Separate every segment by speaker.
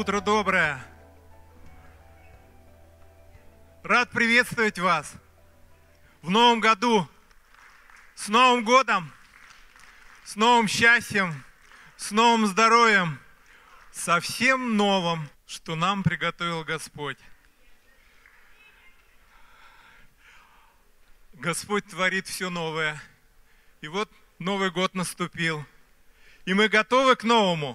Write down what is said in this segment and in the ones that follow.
Speaker 1: Утро доброе! Рад приветствовать вас в новом году, с Новым годом, с новым счастьем, с новым здоровьем, со всем новым, что нам приготовил Господь. Господь творит все новое. И вот Новый год наступил. И мы готовы к новому.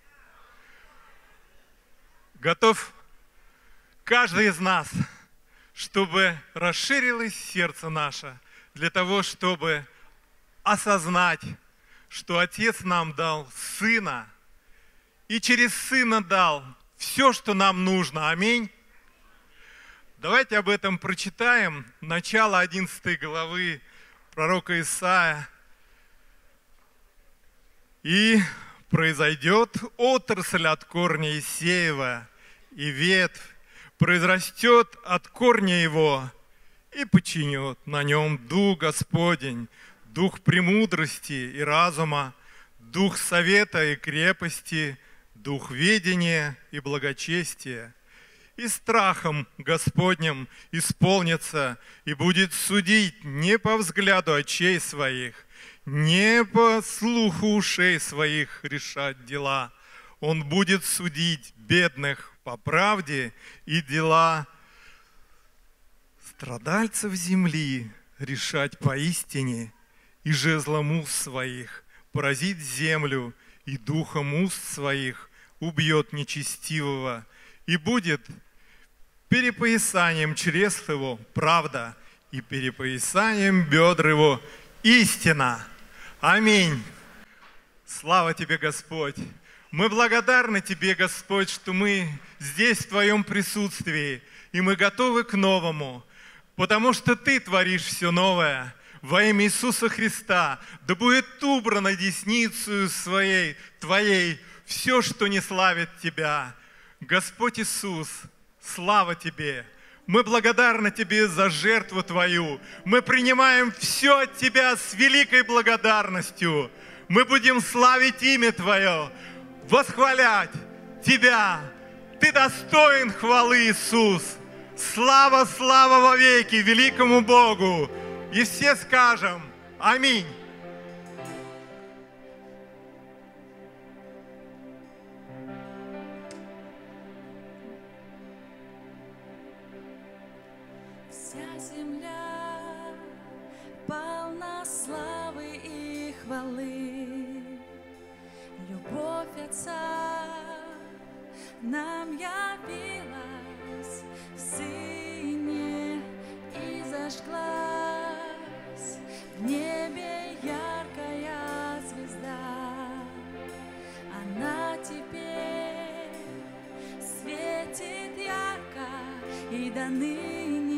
Speaker 1: Готов каждый из нас, чтобы расширилось сердце наше, для того, чтобы осознать, что Отец нам дал Сына, и через Сына дал все, что нам нужно. Аминь. Давайте об этом прочитаем. Начало 11 главы пророка Исаия. «И произойдет отрасль от корня Иисеева, и ветвь произрастет от корня его, и починет на нем Дух Господень, Дух премудрости и разума, Дух совета и крепости, Дух ведения и благочестия. И страхом Господним исполнится, и будет судить не по взгляду очей своих, не по слуху ушей своих решать дела. Он будет судить бедных по правде и дела страдальцев земли решать поистине, и жезлом уст своих поразить землю, и духом уст своих убьет нечестивого, и будет перепоясанием чресл его правда, и перепоясанием бедр его истина». Аминь. Слава Тебе, Господь. Мы благодарны Тебе, Господь, что мы здесь в Твоем присутствии, и мы готовы к новому, потому что Ты творишь все новое. Во имя Иисуса Христа да будет убрано десницею своей, Твоей, все, что не славит Тебя. Господь Иисус, слава Тебе! Мы благодарны Тебе за жертву Твою. Мы принимаем все от Тебя с великой благодарностью. Мы будем славить имя Твое, восхвалять Тебя. Ты достоин хвалы, Иисус. Слава, слава вовеки великому Богу. И все скажем аминь.
Speaker 2: Вся земля полна славы и хвалы. Любовь Отца нам явилась в Сыне и зажглась в небе яркая звезда. Она теперь светит ярко и до ныне.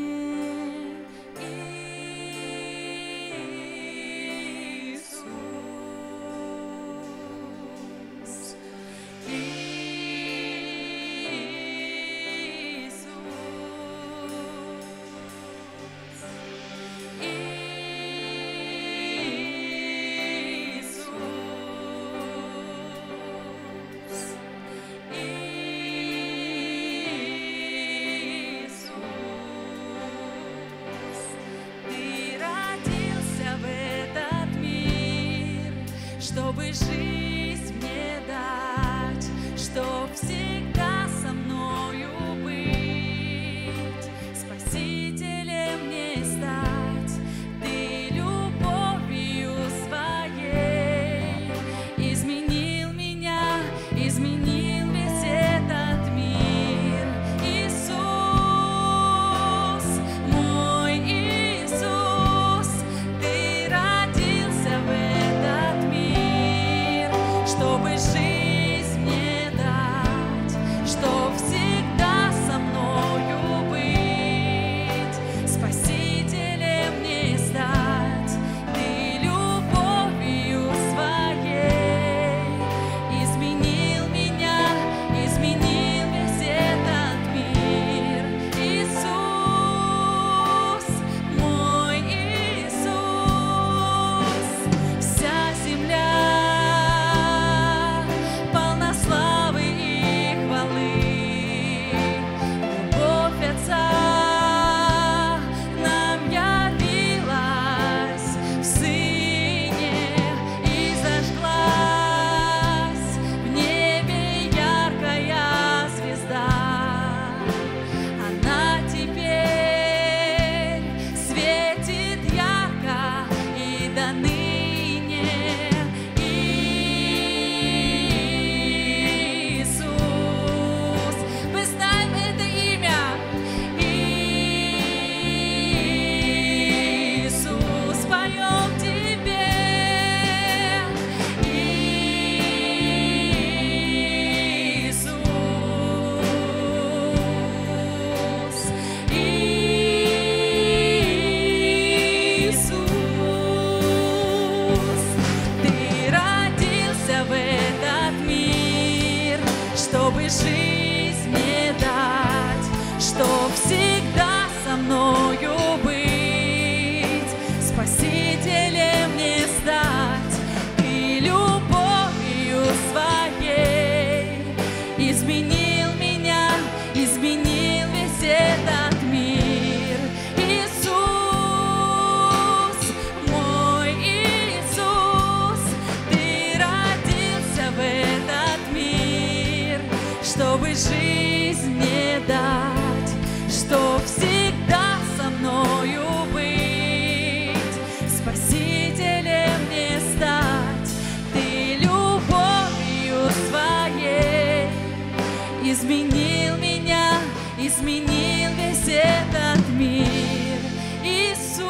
Speaker 2: изменил весь этот мир. Иисус,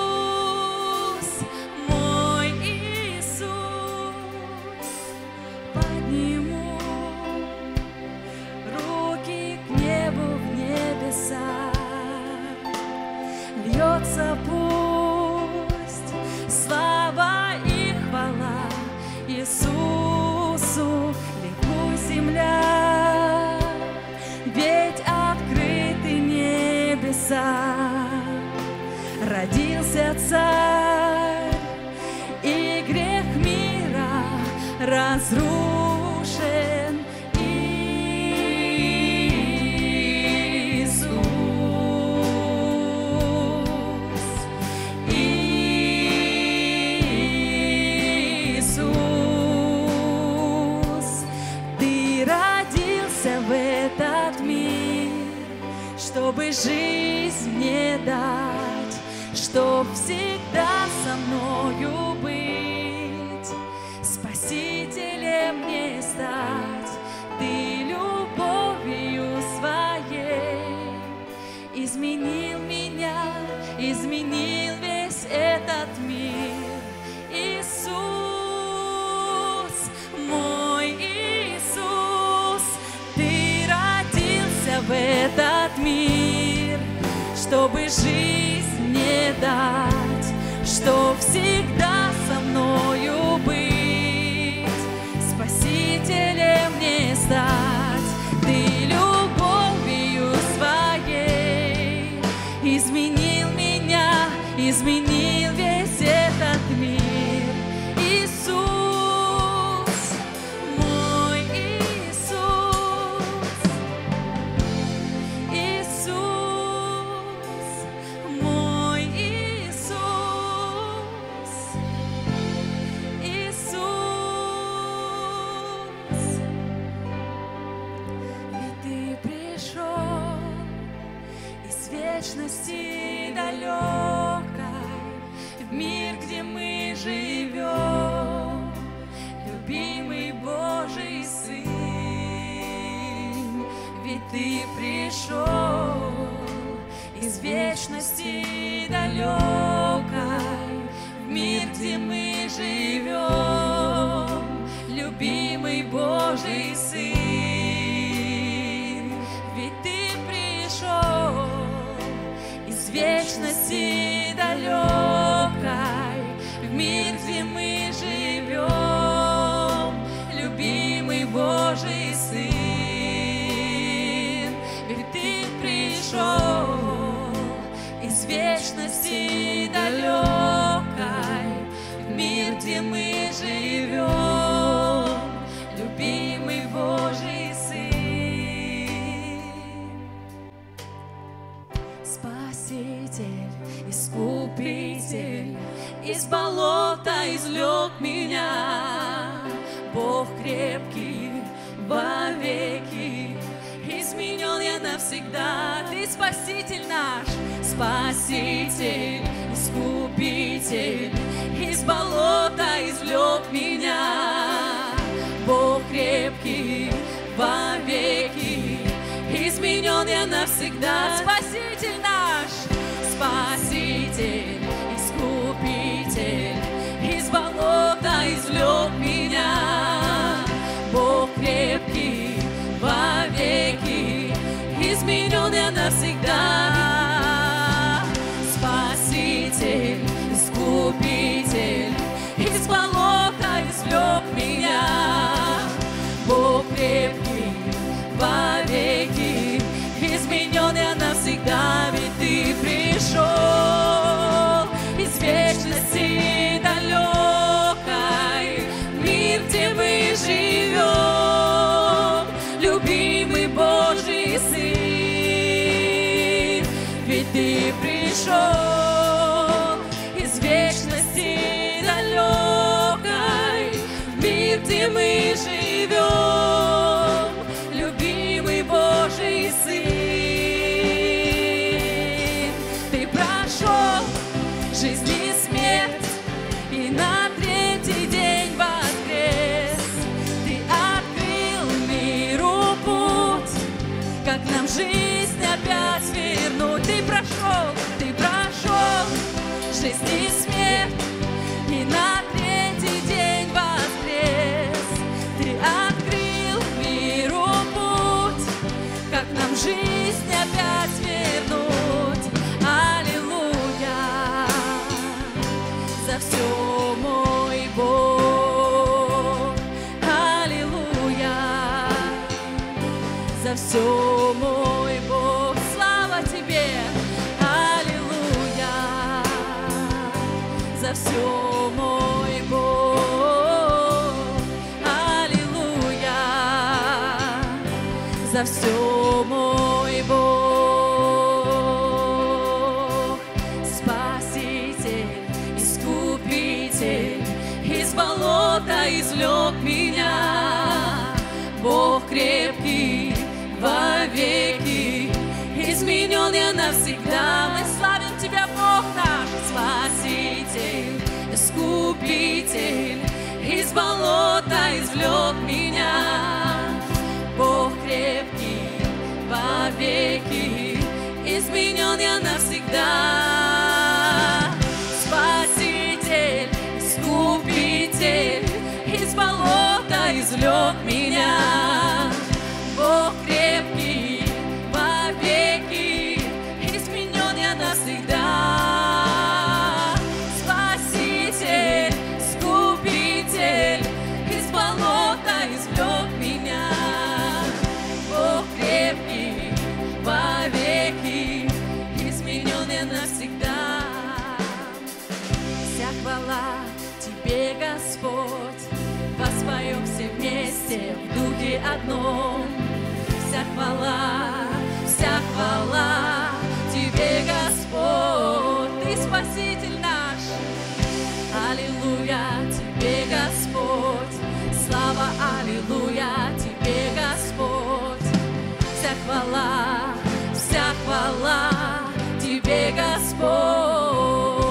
Speaker 2: мой Иисус, подниму руки к небу в небеса. Льется пусть слава и хвала Иисусу, ликуй земля, ведь открыты небеса. Родился Царь, и грех мира разрушен. Чтобы жизнь мне дать, чтоб всегда со мною быть, Спасителем мне стать. Ты любовью своей изменил меня, изменил весь этот мир. Иисус, мой Иисус, Ты родился в этот мир, чтобы жизнь мне дать, чтоб всегда со мною быть, Спасителем мне стать. Ты любовью своей изменил меня, изменил весь этот мир. Иисус, мой Иисус, Иисус, мой Иисус, Иисус. Ведь Ты пришел из вечности далекой в мир, где мы живем, любимый Божий Сын. Ведь Ты пришел из вечности далекой в мир, где мы живем, любимый Божий Сын. Ведь Ты пришел из вечности далекой в мир, где мы живем, любимый Божий Сын. Ведь Ты пришел из вечности далекой в мир, где мы живем, любимый Божий Сын. Спаситель, Искупитель, из болота извлек меня. Бог крепкий вовеки, изменен я навсегда. Ты Спаситель наш, Спаситель, Искупитель, из болота извлек меня. Бог крепкий вовеки, изменен я навсегда. Спаситель наш, Спаситель, Искупитель, из болота извлек меня. Бог крепкий вовеки, изменен я навсегда. Спаситель, Искупитель, из болота извлек меня. Бог крепкий вовеки, изменен я навсегда. Ведь Ты пришел из вечности далекой в мир, где мы живем, любимый Божий Сын. Ведь Ты пришел из вечности далекой в мир, где мы живем, любимый Божий Сын. Ты прошел жизнь и смерть, и на третий день воскрес. Ты открыл миру путь, как нам жизнь опять Ты прошел жизнь и смерть, и на третий день воскрес. Ты открыл миру путь, как нам жизнь опять вернуть. Аллилуйя, за все мой Бог. Аллилуйя, за все мой Бог. Слава Тебе, аллилуйя, за все мой Бог. Аллилуйя, за все мой Бог. Спаситель, искупитель, из болота извлек меня. Бог крепкий вовеки, изменен я навсегда. Мы славим Тебя, Бог наш, Спаситель, искупитель, из болота извлек меня. Бог крепкий вовеки, изменен я навсегда. Спаситель, искупитель, из болота извлек меня. Бог крепкий вовеки, изменен я навсегда. Спаситель, искупитель, из болота извлек меня. Бог крепкий вовеки, изменен я навсегда. Вся хвала Тебе, Господь, воспоем все вместе в духе одном. Вся хвала Тебе, Господь, Ты Спаситель наш. Аллилуйя Тебе, Господь, слава, аллилуйя Тебе, Господь. Вся хвала Тебе, Господь.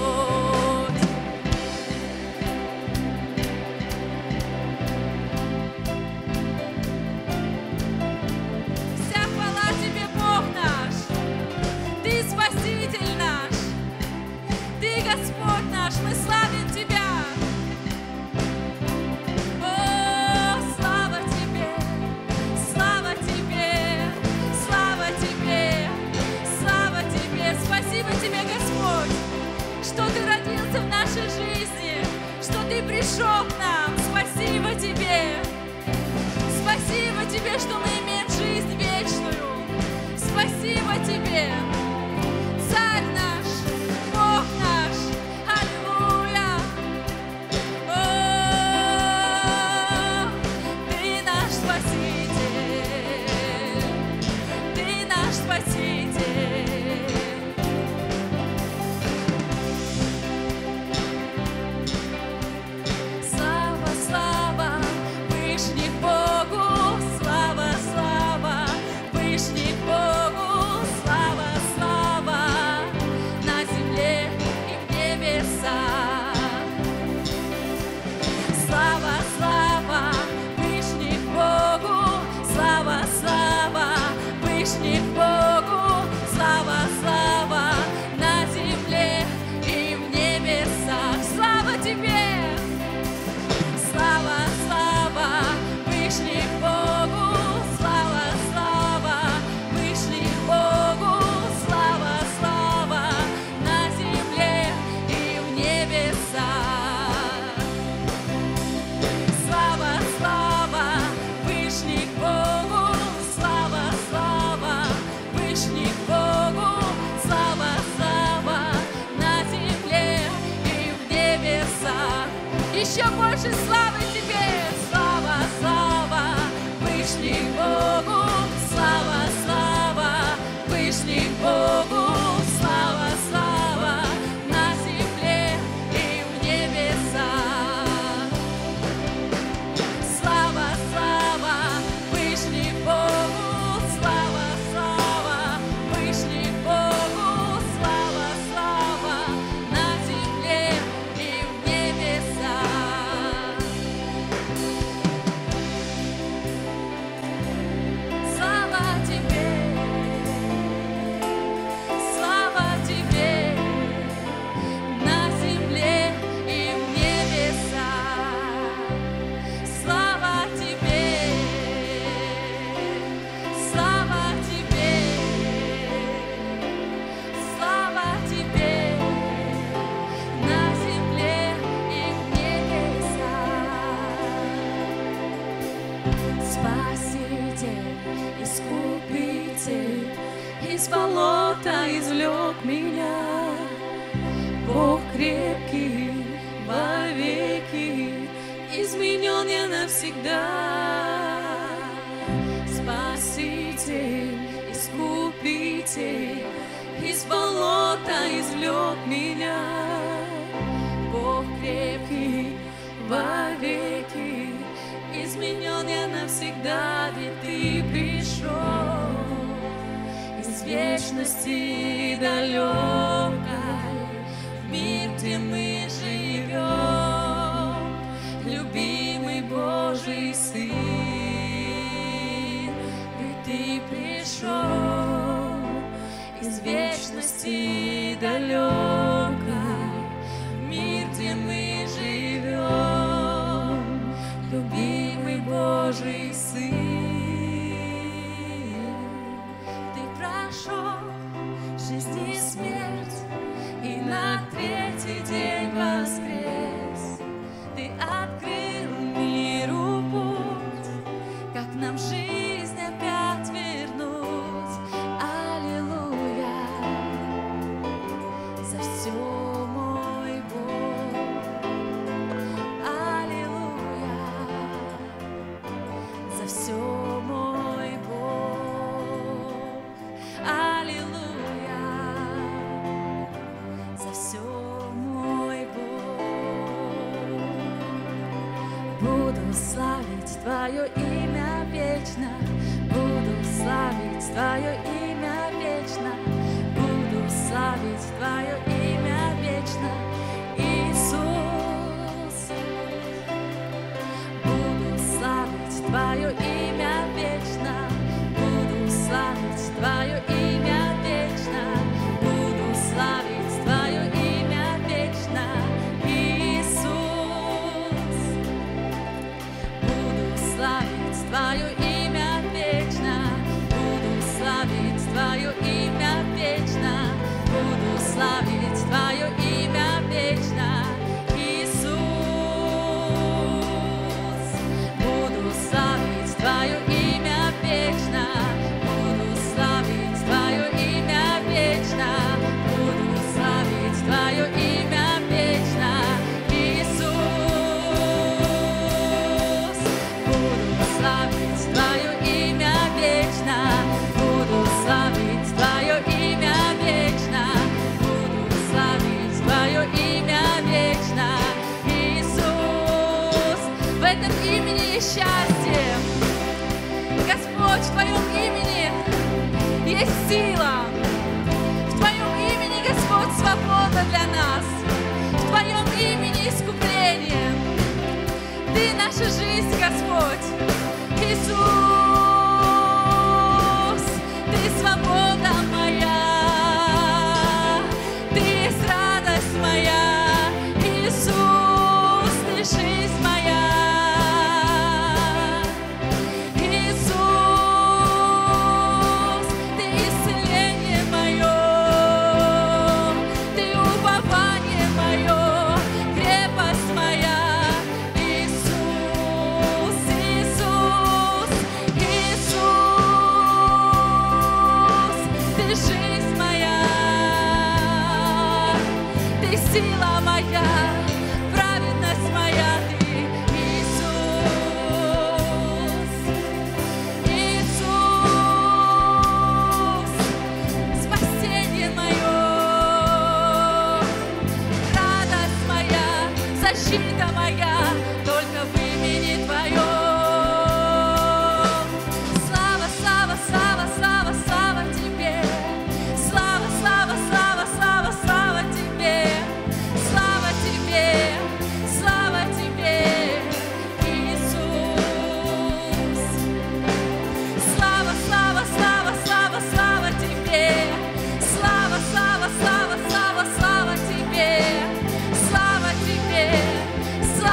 Speaker 2: Спаситель наш, Ты Господь наш, мы славим Тебя. О, слава Тебе, слава Тебе, слава Тебе, слава Тебе. Спасибо Тебе, Господь, что Ты родился в нашей жизни, что Ты пришел к нам. Спасибо Тебе. Спасибо Тебе, что мы имеем жизнь вечную. Спасибо Тебе. Царь наш, Бог наш, аллилуйя. О, Ты наш Спаситель, Ты наш Спаситель. Слава, слава, Вышних Богу, слава, слава, Вышних Богу, слава, слава, на земле и в небесах. Слава, слава, Вышних Богу, слава, слава, Вышних Богу, слава, слава, на земле и в небесах. Слава Тебе! Слава, слава, Вышних Богу, слава, слава, Вышних Богу, слава, слава, на земле и в небесах. Слава, слава, Вышних Богу, слава, слава, Вышних Богу, слава, слава, на земле и в небесах. Еще больше славы Тебе! Слава, слава, Вышних Богу, слава, слава, Вышних Богу, слава, слава, на земле и в небесах. Слава, слава, Вышних Богу, слава, слава, Вышних Богу, слава, слава, на земле и в небесах. из болота извлек меня. Бог крепкий вовеки, изменен я навсегда. Спаситель, искупитель, из болота извлек меня. Бог крепкий вовеки, изменен я навсегда, ведь Ты пришел из вечности далекой в мир, где мы живем, любимый Божий Сын. Ведь Ты пришел из вечности далекой в мир, где мы живем, любимый Божий Сын. Ты прошел жизнь и смерть, и на третий день воскрес. Ты открыл миру путь, как нам жизнь опять вернуть. Аллилуйя, за все мой Бог. Аллилуйя, за все мой Бог. Аллилуйя, за все мой Бог. Буду славить Твое имя вечно, буду славить Твое имя вечно, буду славить Твое имя вечно, Иисус. Буду славить Твое имя вечно, буду славить Твое имя вечно, буду славить Твое имя вечно, Иисус. Буду славить Твое имя вечно, буду славить Твое имя вечно, буду славить Твое имя вечно, Иисус. Буду славить Твое имя вечно, буду славить Твое имя вечно, буду славить Твое имя вечно, Иисус. Буду славить Твое имя вечно, буду славить Твое имя вечно, буду славить Твое имя вечно, Иисус. В этом имени есть счастье. Господь, в Твоем имени есть сила. В Твоем имени, Господь, свобода для нас. В Твоем имени искупление. Ты наша жизнь, Господь. Иисус, Ты свобода моя. Ты есть радость моя. Иисус, Ты жизнь моя. Иисус, Ты исцеление мое. Ты упование мое, крепость моя. Иисус, Иисус, Иисус, Ты жизнь моя. Ты сила моя, праведность моя. Ты Иисус, Иисус, спасение мое, радость моя, защита моя, только в имени Твоем. Слава, слава, слава, слава, слава Тебе. Слава, слава, слава, слава, слава Тебе. Слава Тебе, слава Тебе, Иисус. Слава, слава, слава, слава, слава Тебе. Слава, слава, слава, слава, слава Тебе. Слава Тебе,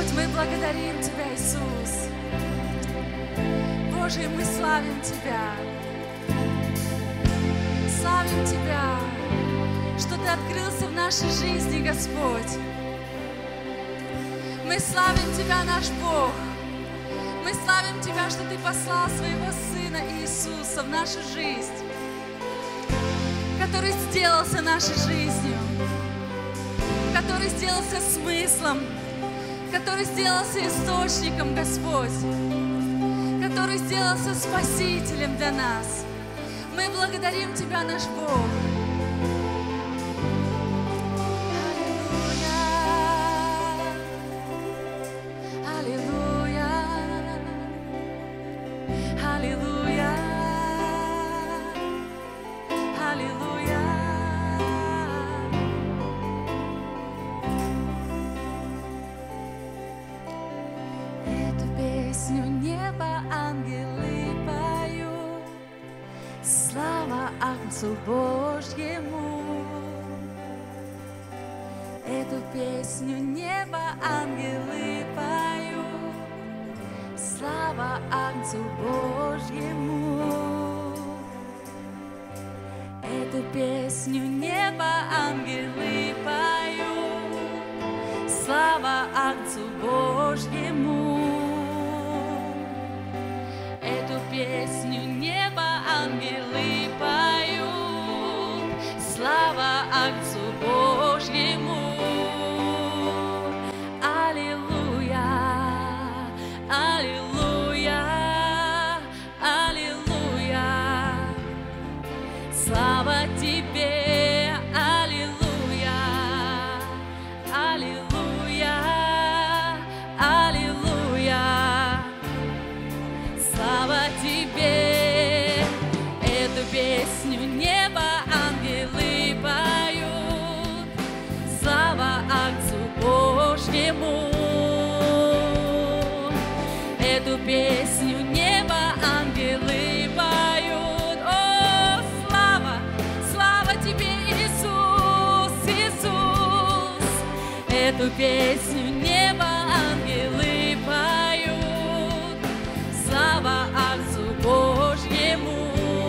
Speaker 2: Господь, мы благодарим Тебя, Иисус. Боже, мы славим Тебя. Славим Тебя, что Ты открылся в нашей жизни, Господь. Мы славим Тебя, наш Бог. Мы славим Тебя, что Ты послал Своего Сына Иисуса в нашу жизнь, который сделался нашей жизнью, который сделался смыслом, который сделался источником, Господь, который сделался Спасителем для нас. Мы благодарим Тебя, наш Бог.
Speaker 3: Божьему. Эту песню небо ангелы поют. Слава Агнцу Божьему. Эту песню небо ангелы поют. Слава Агнцу Божьему. Эту песню небо ангелы поют. Слава Агнцу Божьему. Аллилуйя, аллилуйя, аллилуйя. Слава Тебе, аллилуйя, аллилуйя, аллилуйя. Слава Тебе, эту песню небо ангелы поют. Слава Агнцу Божьему. Эту песню небо ангелы поют. О, слава, слава Тебе, Иисус, Иисус. Эту песню небо ангелы поют. Слава Агнцу Божьему.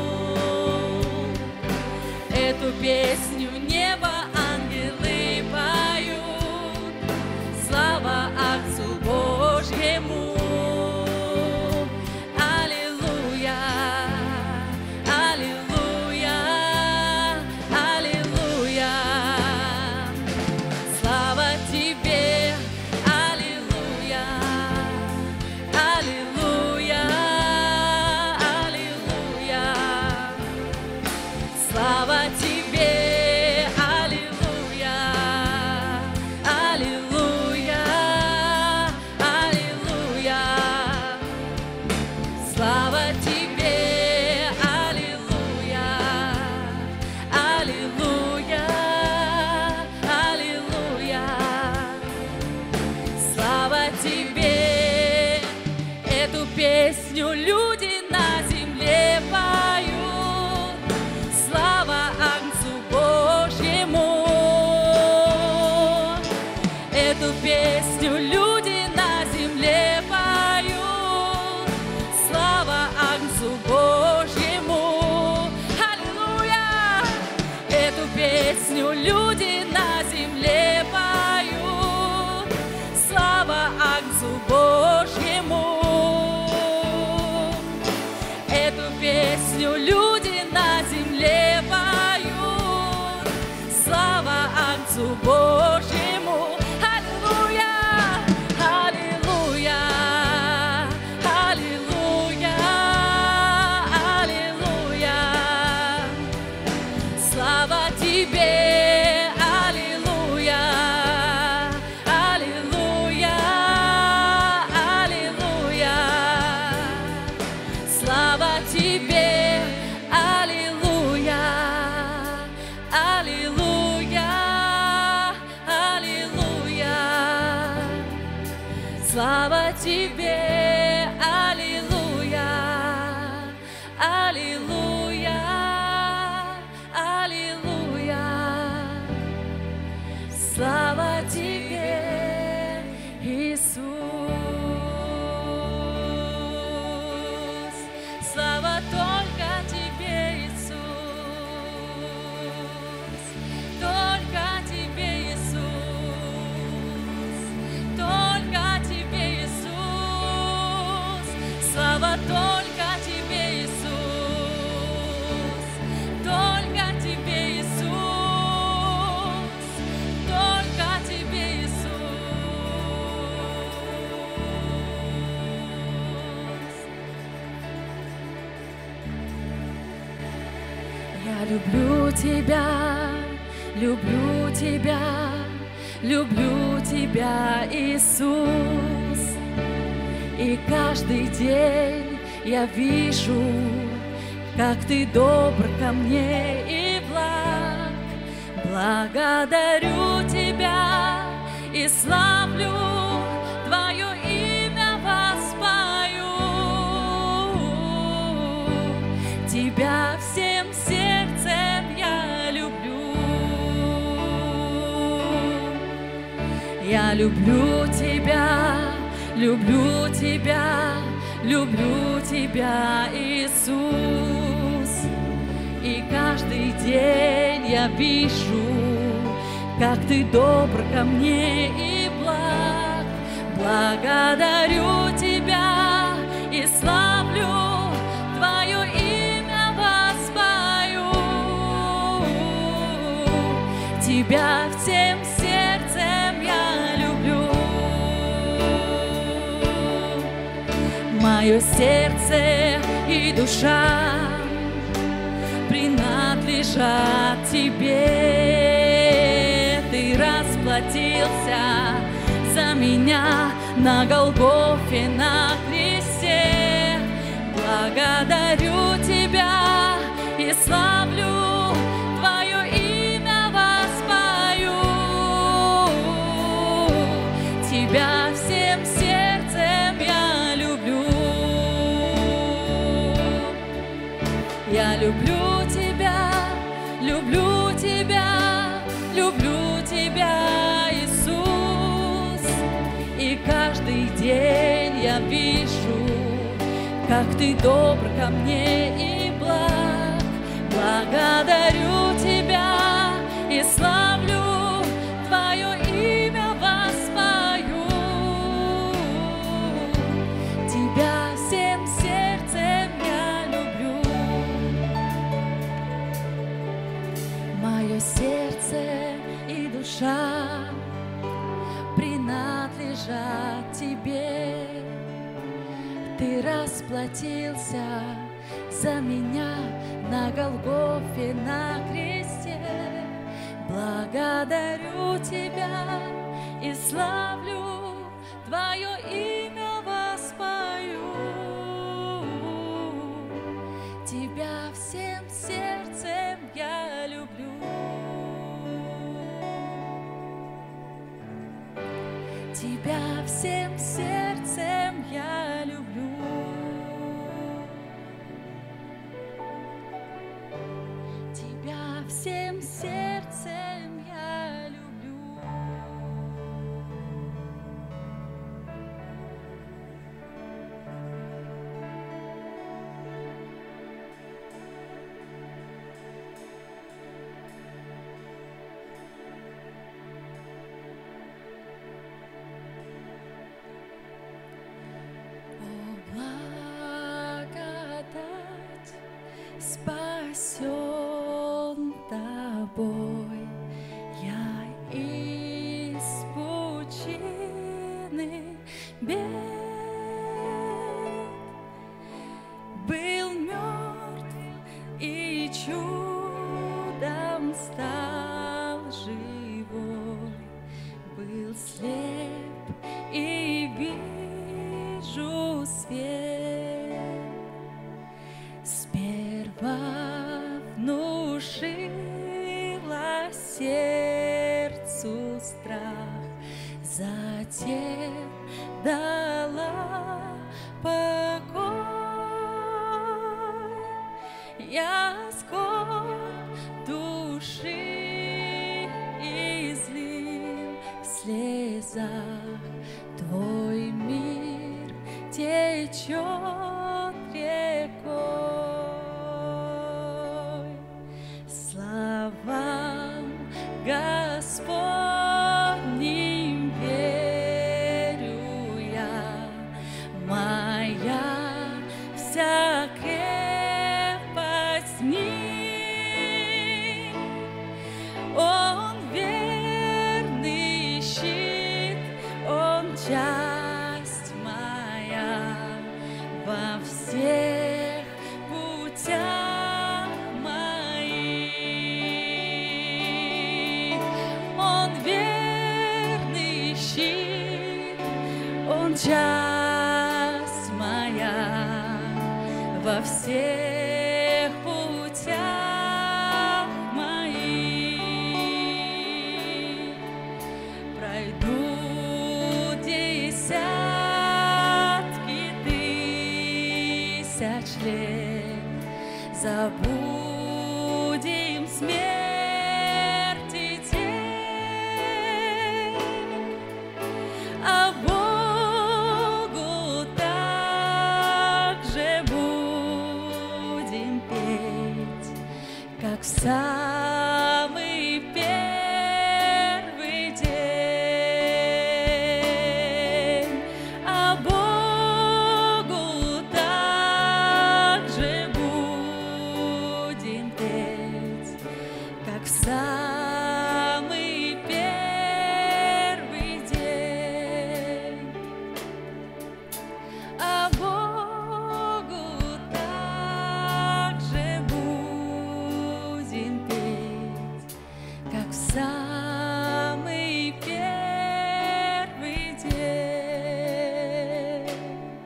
Speaker 3: Эту песню небо ангелы поют. Слава Агнцу Божьему. Аллилуйя, аллилуйя, аллилуйя. Слава Тебе, аллилуйя, аллилуйя, аллилуйя. Слава Тебе, аллилуйя, аллилуйя, аллилуйя. Слава Тебе, аллилуйя, аллилуйя, аллилуйя. Слава Тебе, эту песню люди на земле поют. Слава Агнцу Божьему. Эту песню люди на земле поют. Слава Агнцу Божьему. Аллилуйя! Эту песню люди на земле поют. Слава Агнцу Божьему. Эту песню люди на земле поют. Слава Агнцу Божьему. Аллилуйя, аллилуйя, аллилуйя, аллилуйя. Слава Тебе, аллилуйя, аллилуйя, аллилуйя. Слава Тебе, аллилуйя, аллилуйя, аллилуйя. Слава Тебе, аллилуйя, аллилуйя, аллилуйя. Слава Тебе, Иисус. Иисус. Слава только Тебе, Иисус. Только Тебе, Иисус. Только Тебе, Иисус. Слава только Тебе, Иисус. Только Тебе, Иисус. Только Тебе, Иисус. Я люблю Тебя, люблю Тебя, люблю Тебя, Иисус. И каждый день я вижу, как Ты добр ко мне и благ. Благодарю Тебя и славлю Твое имя воспою. Тебя всем сердцем я люблю. Я люблю Тебя, люблю Тебя, люблю Тебя, Иисус. И каждый день я вижу, как Ты добр ко мне и благ. Благодарю Тебя и славлю Твое имя воспою. Тебя всем сердцем я люблю. Мое сердце и душа принадлежат Тебе. Ты расплатился за меня на Голгофе, на кресте. Благодарю Тебя и славлю Твое имя воспою. Тебя всем сердцем я люблю. Я люблю Тебя, люблю Тебя, люблю Тебя, Иисус. И каждый день я вижу, как Ты добр ко мне и благ. Благодарю Тебя и славлю Твое имя воспою. Тебя всем сердцем я люблю. Мое сердце и душа принадлежат Тебе. Ты расплатился за меня на Голгофе, на кресте. Благодарю Тебя и славлю Твое имя воспою. Тебя всем сердцем я люблю. Тебя всем сердцем я люблю. Тебя всем сердцем я люблю. Благодать спасен Тобой, я из пучины бед был мертв и чудом стал живой, был слеп и вижу свет. Сперва внушила сердцу страх, затем дала покой. Я скорбь души излил в слезах Твой. течет рекой. Словам Господним верю я, моя вся крепость в ней. Он верный щит, Он часть моя во всех путях моих. Он верный щит, Он часть моя во всех путях моих. Пройдут десятки тысяч лет, забудем смерть и тень, а Богу также будем петь, как в самый первый день. А Богу также будем петь, как в самый первый день. А Богу также будем петь, как в самый первый день.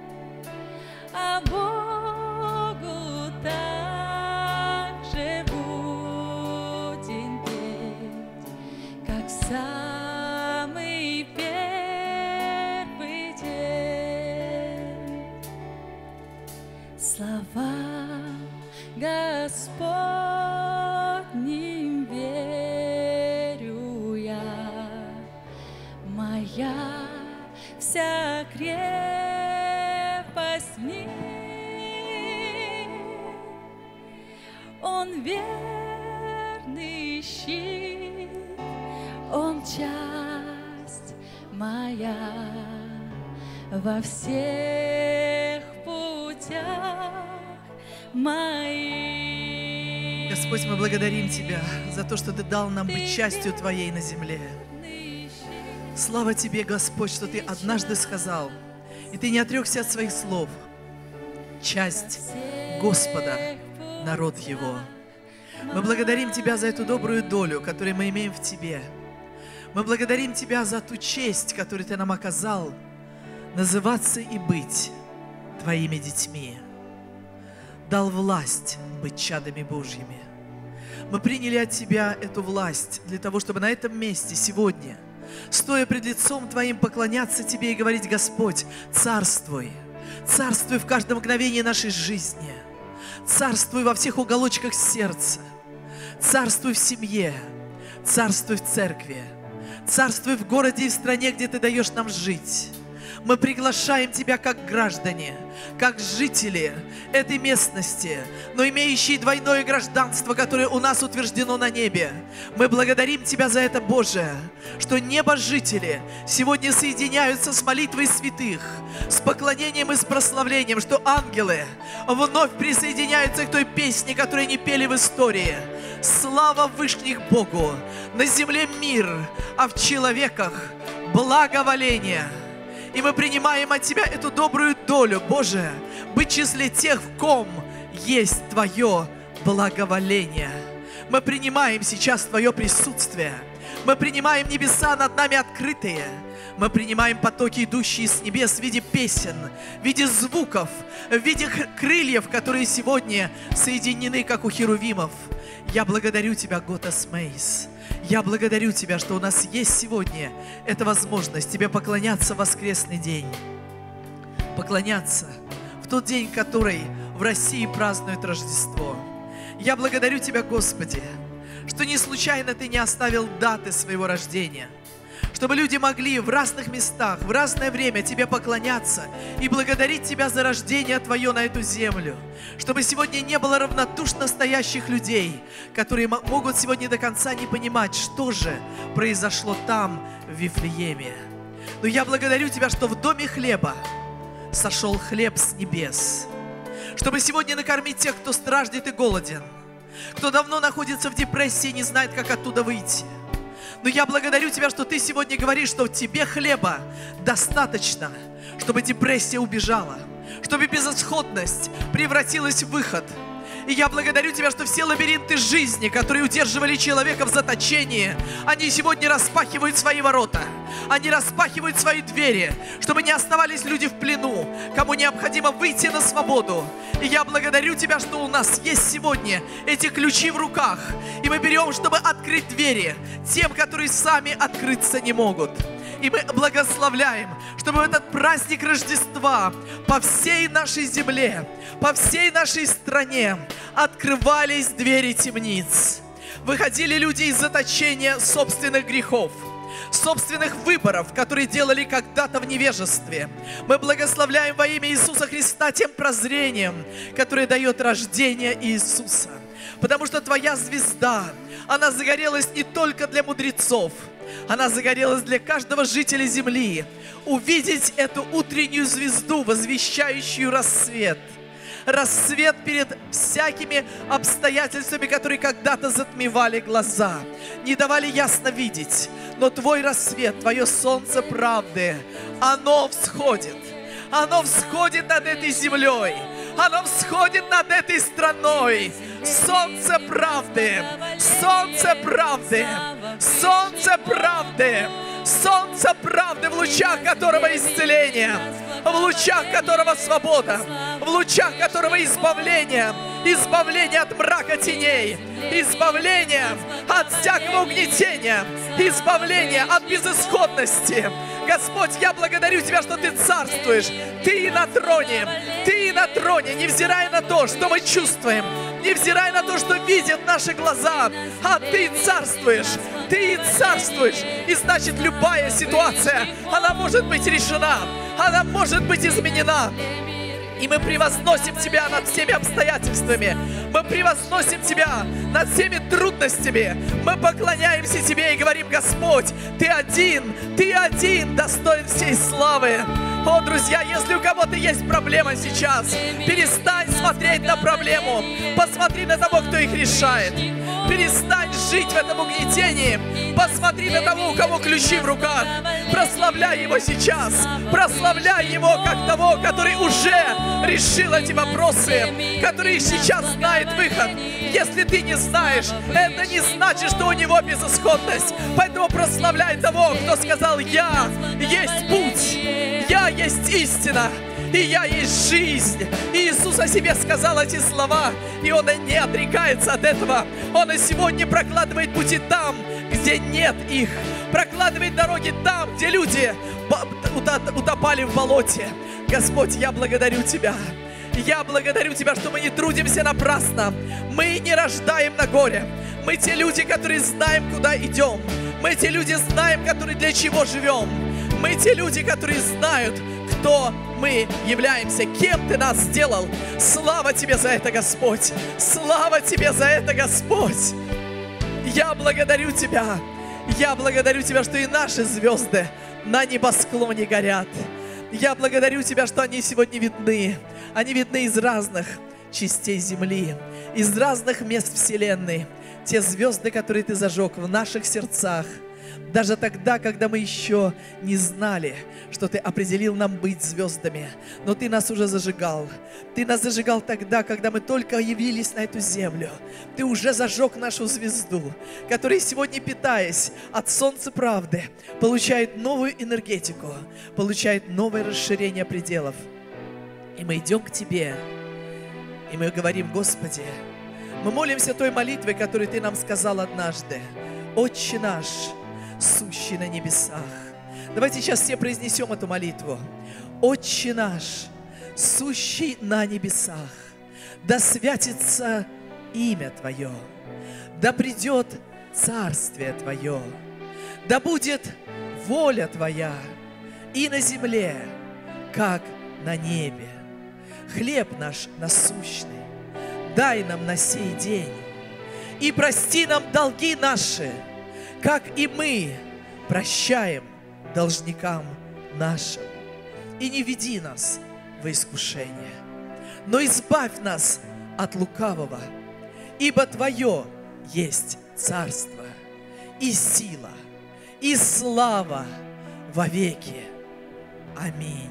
Speaker 3: А Богу также будем петь, как в самый первый день. Слова Господним верю я, моя вся крепость в ней. Он верный щит, Он часть моя во всех путях моих.
Speaker 4: Господь, мы благодарим Тебя за то, что Ты дал нам быть частью Твоей на земле. Слава Тебе, Господь, что Ты однажды сказал, и Ты не отрекся от своих слов. Часть Господа, народ Его. Мы благодарим Тебя за эту добрую долю, которую мы имеем в Тебе. Мы благодарим Тебя за ту честь, которую Ты нам оказал, называться и быть Твоими детьми. Дал власть быть чадами Божьими. Мы приняли от Тебя эту власть для того, чтобы на этом месте сегодня, стоя пред лицом Твоим, поклоняться Тебе и говорить: Господь, царствуй, царствуй в каждом мгновении нашей жизни, царствуй во всех уголочках сердца, царствуй в семье, царствуй в церкви, царствуй в городе и в стране, где Ты даешь нам жить. Мы приглашаем Тебя как граждане, как жители этой местности, но имеющие двойное гражданство, которое у нас утверждено на небе. Мы благодарим Тебя за это, Боже, что небожители сегодня соединяются с молитвой святых, с поклонением и с прославлением, что ангелы вновь присоединяются к той песне, которую они пели в истории. Слава Вышних Богу! На земле мир, а в человеках благоволение. И мы принимаем от Тебя эту добрую долю, Боже, быть в числе тех, в ком есть Твое благоволение. Мы принимаем сейчас Твое присутствие. Мы принимаем небеса над нами открытые. Мы принимаем потоки, идущие с небес в виде песен, в виде звуков, в виде крыльев, которые сегодня соединены, как у херувимов. Я благодарю Тебя, Готас Мейс. Я благодарю Тебя, что у нас есть сегодня эта возможность Тебе поклоняться в воскресный день. Поклоняться в тот день, который в России празднует Рождество. Я благодарю Тебя, Господи, что не случайно Ты не оставил даты своего рождения, чтобы люди могли в разных местах, в разное время Тебе поклоняться и благодарить Тебя за рождение Твое на эту землю. Чтобы сегодня не было равнодушно стоящих людей, которые могут сегодня до конца не понимать, что же произошло там, в Вифлееме. Но я благодарю Тебя, что в доме хлеба сошел хлеб с небес, чтобы сегодня накормить тех, кто страждет и голоден, кто давно находится в депрессии и не знает, как оттуда выйти. Но я благодарю Тебя, что Ты сегодня говоришь, что Тебе хлеба достаточно, чтобы депрессия убежала, чтобы безысходность превратилась в выход. И я благодарю Тебя, что все лабиринты жизни, которые удерживали человека в заточении, они сегодня распахивают свои ворота. Они распахивают свои двери, чтобы не оставались люди в плену, кому необходимо выйти на свободу. И я благодарю Тебя, что у нас есть сегодня эти ключи в руках. И мы берем, чтобы открыть двери тем, которые сами открыться не могут. И мы благословляем, чтобы в этот праздник Рождества по всей нашей земле, по всей нашей стране открывались двери темниц. Выходили люди из заточения собственных грехов, собственных выборов, которые делали когда-то в невежестве. Мы благословляем во имя Иисуса Христа тем прозрением, которое дает рождение Иисуса. Потому что Твоя звезда, она загорелась не только для мудрецов, она загорелась для каждого жителя земли. Увидеть эту утреннюю звезду, возвещающую рассвет. Рассвет перед всякими обстоятельствами, которые когда-то затмевали глаза, не давали ясно видеть. Но Твой рассвет, Твое солнце правды, оно всходит. Оно всходит над этой землей. Оно всходит над этой страной. Солнце правды, солнце правды, солнце правды, солнце правды, в лучах которого исцеление, в лучах которого свобода, в лучах которого избавление, избавление от мрака теней, избавление от всякого угнетения, избавление от безысходности. Господь, я благодарю Тебя, что Ты царствуешь, Ты на троне, невзирая на то, что мы чувствуем, невзирая на то, что видят наши глаза, а Ты царствуешь, и значит, любая ситуация, она может быть решена, она может быть изменена. И мы превозносим Тебя над всеми обстоятельствами. Мы превозносим Тебя над всеми трудностями. Мы поклоняемся Тебе и говорим: Господь, Ты один достоин всей славы. О, друзья, если у кого-то есть проблема сейчас, перестань смотреть на проблему. Посмотри на того, кто их решает. Перестань жить в этом угнетении. Посмотри на того, у кого ключи в руках. Прославляй Его сейчас. Прославляй Его как того, который уже решил эти вопросы, который сейчас знает выход. Если ты не знаешь, это не значит, что у него безысходность. Поэтому прославляй того, кто сказал: я есть путь, я есть истина, и я есть жизнь. И Иисус о себе сказал эти слова, и Он не отрекается от этого. Он и сегодня прокладывает пути там, где нет их. Прокладывает дороги там, где люди утопали в болоте. Господь, я благодарю Тебя. Я благодарю Тебя, что мы не трудимся напрасно. Мы не рождаем на горе. Мы те люди, которые знаем, куда идем. Мы те люди знаем, которые для чего живем. Мы те люди, которые знают, кто мы являемся, кем Ты нас сделал. Слава Тебе за это, Господь! Слава Тебе за это, Господь! Я благодарю Тебя! Я благодарю Тебя, что и наши звезды на небосклоне горят. Я благодарю Тебя, что они сегодня видны. Они видны из разных частей земли, из разных мест вселенной. Те звезды, которые Ты зажег в наших сердцах, даже тогда, когда мы еще не знали, что Ты определил нам быть звездами. Но Ты нас уже зажигал. Ты нас зажигал тогда, когда мы только явились на эту землю. Ты уже зажег нашу звезду, которая сегодня, питаясь от солнца правды, получает новую энергетику, получает новое расширение пределов. И мы идем к Тебе, и мы говорим: Господи, мы молимся той молитвой, которую Ты нам сказал однажды: Отче наш, сущий на небесах. Давайте сейчас все произнесем эту молитву. Отче наш, сущий на небесах, да святится имя Твое, да придет царствие Твое, да будет воля Твоя и на земле, как на небе. Хлеб наш насущный дай нам на сей день, и прости нам долги наши, как и мы прощаем должникам нашим. И не веди нас во искушение, но избавь нас от лукавого, ибо Твое есть царство, и сила, и слава вовеки. Аминь.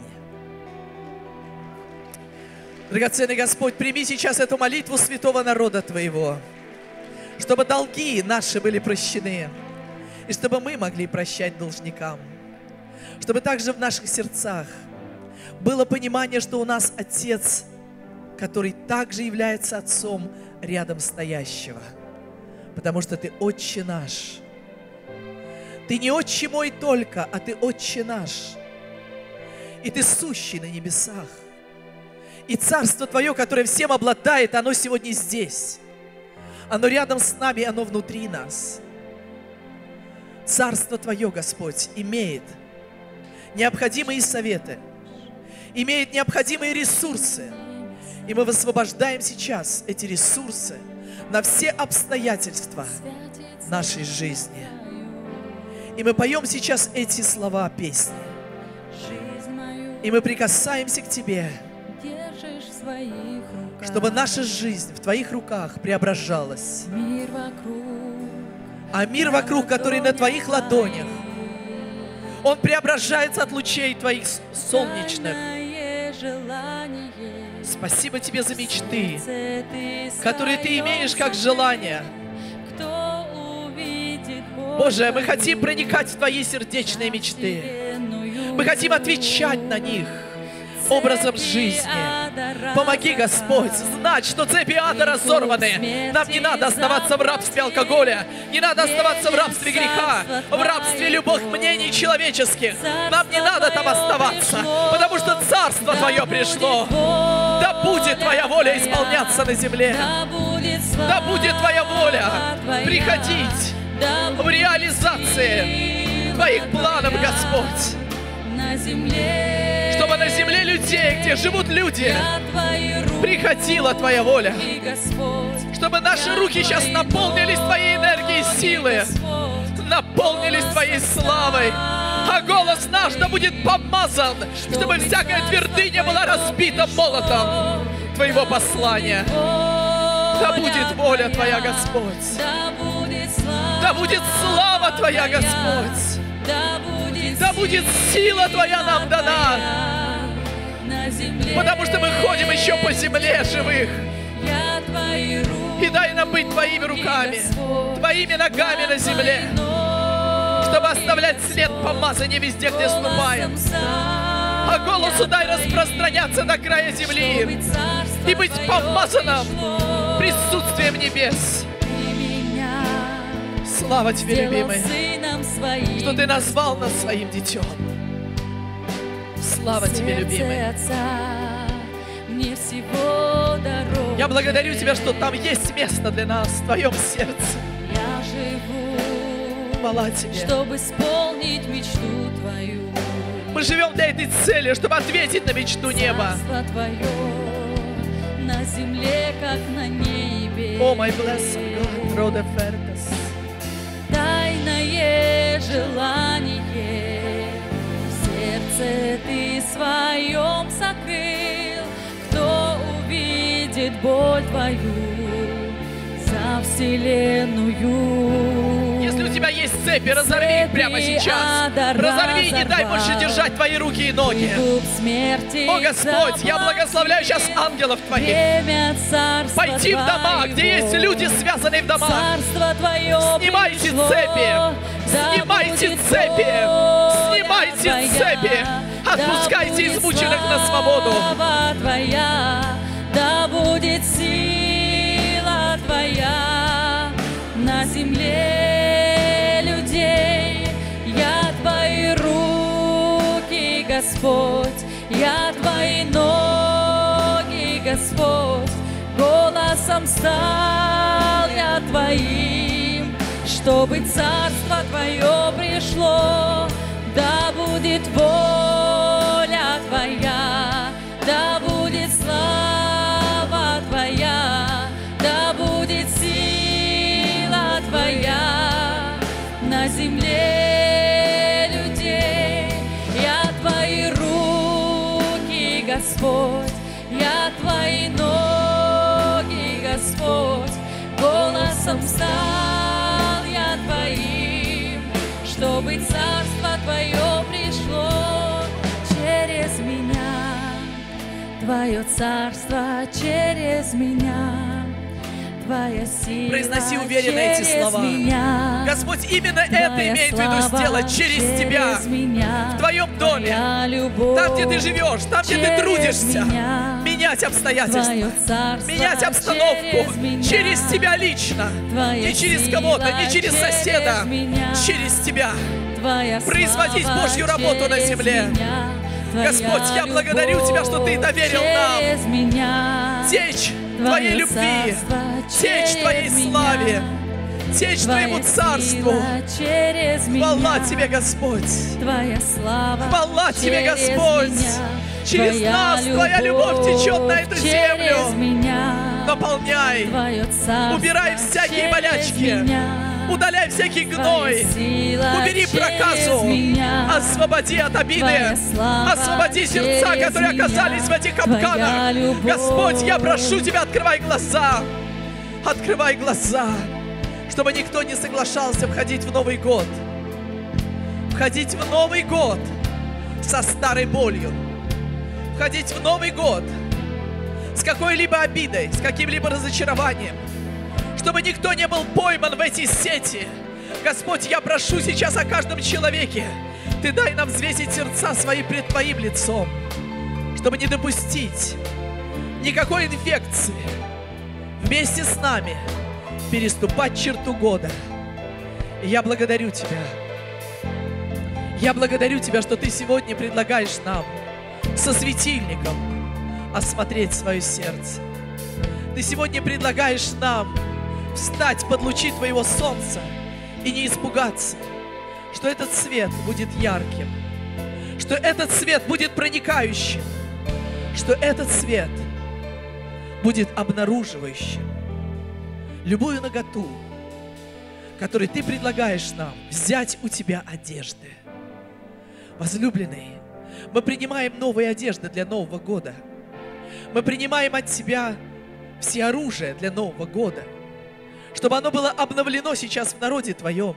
Speaker 4: Драгоценный Господь, прими сейчас эту молитву святого народа Твоего, чтобы долги наши были прощены, и чтобы мы могли прощать должникам, чтобы также в наших сердцах было понимание, что у нас Отец, который также является Отцом рядом стоящего, потому что Ты Отче наш. Ты не Отче мой только, а Ты Отче наш. И Ты сущий на небесах. И Царство Твое, которое всем обладает, оно сегодня здесь. Оно рядом с нами, оно внутри нас. Царство Твое, Господь, имеет необходимые советы, имеет необходимые ресурсы. И мы высвобождаем сейчас эти ресурсы на все обстоятельства нашей жизни. И мы поем сейчас эти слова песни. И мы прикасаемся к Тебе, чтобы наша жизнь в Твоих руках преображалась. А мир вокруг, который на Твоих ладонях, он преображается от лучей Твоих солнечных. Спасибо Тебе за мечты, которые Ты имеешь как желание. Боже, мы хотим проникать в Твои сердечные мечты. Мы хотим отвечать на них образом жизни. Помоги, Господь, знать, что цепи ада разорваны. Нам не надо оставаться в рабстве алкоголя, не надо оставаться в рабстве греха, в рабстве любых мнений человеческих. Нам не надо там оставаться, потому что Царство Твое пришло. Да будет Твоя воля исполняться на земле. Да будет Твоя воля приходить в реализации Твоих планов, Господь. Чтобы на земле людей, где живут люди, приходила Твоя воля. Чтобы наши руки сейчас наполнились Твоей энергией и силы, наполнились Твоей славой. А голос наш да будет помазан, чтобы всякая твердыня была разбита молотом Твоего послания. Да будет воля Твоя, Господь. Да будет слава Твоя, Господь. Да будет сила Твоя нам дана. Потому что мы ходим еще по земле живых. И дай нам быть Твоими руками, Твоими ногами на земле, чтобы оставлять след помазания везде, где ступаем. А голосу дай распространяться до края земли и быть помазанным присутствием небес. Слава Тебе, любимый, что Ты назвал нас Своим детем. Слава Тебе, любимый. Я благодарю Тебя, что там есть место для нас в Твоем сердце.
Speaker 3: Я живу,
Speaker 4: Хвала Тебе,
Speaker 3: чтобы исполнить мечту Твою.
Speaker 4: Мы живем для этой цели, чтобы ответить на мечту неба.
Speaker 3: Царство Твое на земле, как на небе.
Speaker 4: О, my blessed God, Rode Fertas.
Speaker 3: Тайное желание в сердце Ты своем сокрыл. Кто увидит боль Твою за вселенную?
Speaker 4: Если у тебя есть цепи, разорви их прямо сейчас. Разорви и не дай больше держать Твои руки и ноги. О, Господь, я благословляю сейчас ангелов Твоих пойти в дома, где есть люди, связанные в домах. Снимайте цепи, снимайте цепи, снимайте цепи. Отпускайте измученных на свободу.
Speaker 3: Да будет сила Твоя на земле людей. Я Твои руки, Господь, я Твои ноги, Господь. Голосом стал я Твоим, чтобы Царство Твое пришло. будет воля Твоя, да будет слава Твоя, да будет сила Твоя на земле людей. Я Твои руки, Господь, я Твои ноги, Господь, голосом стал я Твоим, чтобы царство Твое пришло через меня. Твое царство через меня, Твоя сила
Speaker 4: Произноси уверенно эти
Speaker 3: через
Speaker 4: слова.
Speaker 3: меня.
Speaker 4: Господь именно это
Speaker 3: Твоя
Speaker 4: имеет в виду
Speaker 3: слава
Speaker 4: сделать через Тебя,
Speaker 3: меня.
Speaker 4: в Твоем доме,
Speaker 3: Твоя любовь
Speaker 4: там, где Ты живешь, там, где Ты
Speaker 3: через
Speaker 4: трудишься.
Speaker 3: меня.
Speaker 4: Менять обстоятельства,
Speaker 3: Твое царство
Speaker 4: менять обстановку
Speaker 3: через меня.
Speaker 4: через Тебя лично.
Speaker 3: Твоя
Speaker 4: Не через
Speaker 3: сила
Speaker 4: кого-то, не через соседа,
Speaker 3: меня.
Speaker 4: через Тебя.
Speaker 3: Твоя
Speaker 4: Производить
Speaker 3: слава
Speaker 4: Божью работу на
Speaker 3: через
Speaker 4: земле.
Speaker 3: меня. Твоя
Speaker 4: Господь, я благодарю Тебя, что Ты
Speaker 3: любовь
Speaker 4: доверил нам
Speaker 3: через меня.
Speaker 4: течь Твоей
Speaker 3: Твое
Speaker 4: любви,
Speaker 3: царство
Speaker 4: течь
Speaker 3: через
Speaker 4: Твоей
Speaker 3: меня.
Speaker 4: славе, течь
Speaker 3: Твоя
Speaker 4: Твоему царству.
Speaker 3: сила через
Speaker 4: Хвала
Speaker 3: меня.
Speaker 4: Тебе, Господь.
Speaker 3: Твоя слава
Speaker 4: Хвала Тебе,
Speaker 3: через
Speaker 4: Господь.
Speaker 3: меня.
Speaker 4: Через
Speaker 3: Твоя
Speaker 4: нас Твоя любовь течет на эту
Speaker 3: через
Speaker 4: землю.
Speaker 3: меня.
Speaker 4: Наполняй,
Speaker 3: Твое царство
Speaker 4: убирай всякие
Speaker 3: через
Speaker 4: болячки,
Speaker 3: меня.
Speaker 4: удаляй всякий
Speaker 3: Твоя
Speaker 4: гной,
Speaker 3: сила
Speaker 4: убери
Speaker 3: через
Speaker 4: проказу,
Speaker 3: меня.
Speaker 4: освободи от обиды,
Speaker 3: Твоя слава
Speaker 4: освободи сердца,
Speaker 3: через
Speaker 4: которые
Speaker 3: меня.
Speaker 4: оказались в этих
Speaker 3: Твоя
Speaker 4: капканах.
Speaker 3: любовь
Speaker 4: Господь, я прошу Тебя, открывай глаза, чтобы никто не соглашался входить в Новый год, входить в Новый год со старой болью, входить в Новый год с какой-либо обидой, с каким-либо разочарованием, чтобы никто не был пойман в эти сети. Господь, я прошу сейчас о каждом человеке. Ты дай нам взвесить сердца свои пред Твоим лицом, чтобы не допустить никакой инфекции вместе с нами переступать черту года. И я благодарю Тебя. Я благодарю Тебя, что Ты сегодня предлагаешь нам со светильником осмотреть свое сердце. Ты сегодня предлагаешь нам встать под лучи Твоего солнца и не испугаться, что этот свет будет ярким, что этот свет будет проникающим, что этот свет будет обнаруживающим любую наготу, которую Ты предлагаешь нам взять у Тебя одежды. Возлюбленный, мы принимаем новые одежды для Нового года. Мы принимаем от Тебя все оружие для Нового года, чтобы оно было обновлено сейчас в народе Твоем.